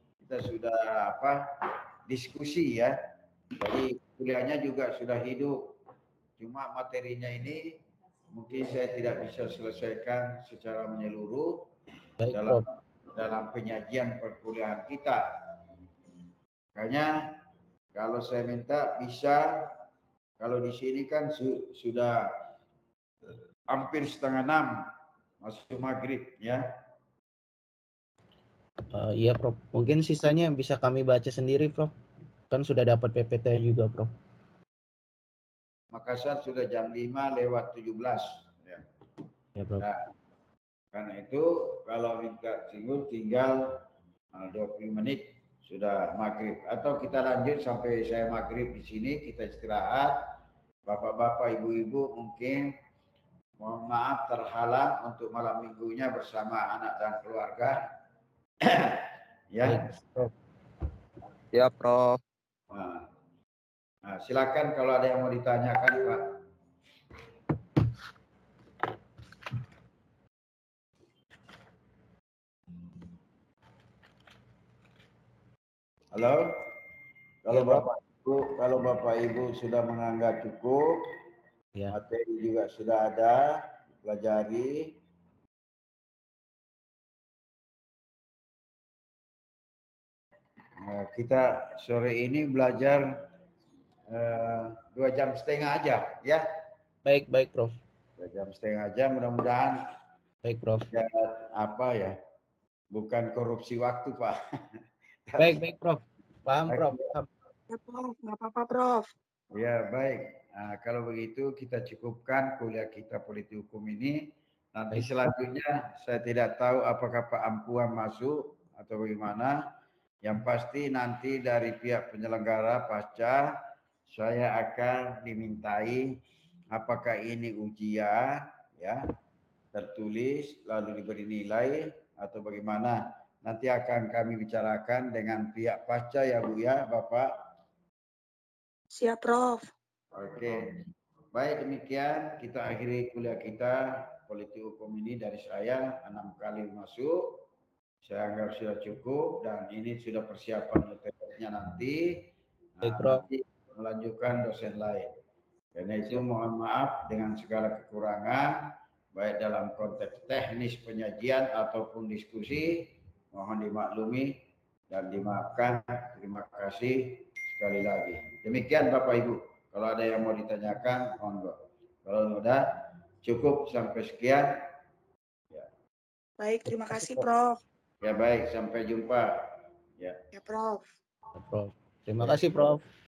diskusi ya. Jadi kuliahnya juga sudah hidup. Cuma materinya ini mungkin saya tidak bisa selesaikan secara menyeluruh Baik, dalam Prof. penyajian perkuliahan kita. Makanya kalau saya minta bisa, kalau di sini kan sudah hampir 5:30 masuk maghrib ya. Iya, Prof. Mungkin sisanya bisa kami baca sendiri, Prof. Kan sudah dapat PPT juga, Prof. Makassar sudah jam 5:17. Ya. Ya, Prof. Nah, karena itu kalau minta tinggal 20 menit sudah maghrib. Atau kita lanjut sampai saya maghrib di sini, kita istirahat. Bapak-bapak, ibu-ibu mungkin mohon maaf terhalang untuk malam minggunya bersama anak dan keluarga. Ya. Baik, Prof. Ya, Prof. Nah, silakan kalau ada yang mau ditanyakan, Pak. Halo. Kalau Bapak Ibu sudah menganggap cukup, Ya. materi juga sudah ada, pelajari. Nah, kita sore ini belajar 2,5 jam aja, ya. Baik, Prof. 2,5 jam, mudah-mudahan Baik, Prof. ya, bukan korupsi waktu, Pak. Baik, Prof. Paham, Prof. Paham. Ya, Prof. Nggak apa-apa, Prof. Ya, baik. Nah, kalau begitu kita cukupkan kuliah kita politik hukum ini. Nanti Baik. selanjutnya saya tidak tahu apakah Pak Ampuan masuk atau bagaimana. Yang pasti nanti dari pihak penyelenggara pasca saya akan dimintai apakah ini ujian ya tertulis lalu diberi nilai atau bagaimana. Nanti akan kami bicarakan dengan pihak pasca ya Bu ya, Bapak. Siap, Prof. Oke. Baik, demikian kita akhiri kuliah kita politik hukum ini dari saya 6 kali masuk. Saya anggap sudah cukup dan ini sudah persiapan UTS-nya nanti. Baik, Prof. Nanti melanjutkan dosen lain. Karena itu mohon maaf dengan segala kekurangan baik dalam konteks teknis penyajian ataupun diskusi. Mohon dimaklumi dan dimaafkan. Terima kasih sekali lagi. Demikian Bapak Ibu. Kalau ada yang mau ditanyakan, monggo. Kalau sudah cukup sampai sekian. Ya. Baik, terima kasih, Prof. Ya baik, sampai jumpa. Ya. Ya, Prof. Prof. Terima kasih, Prof.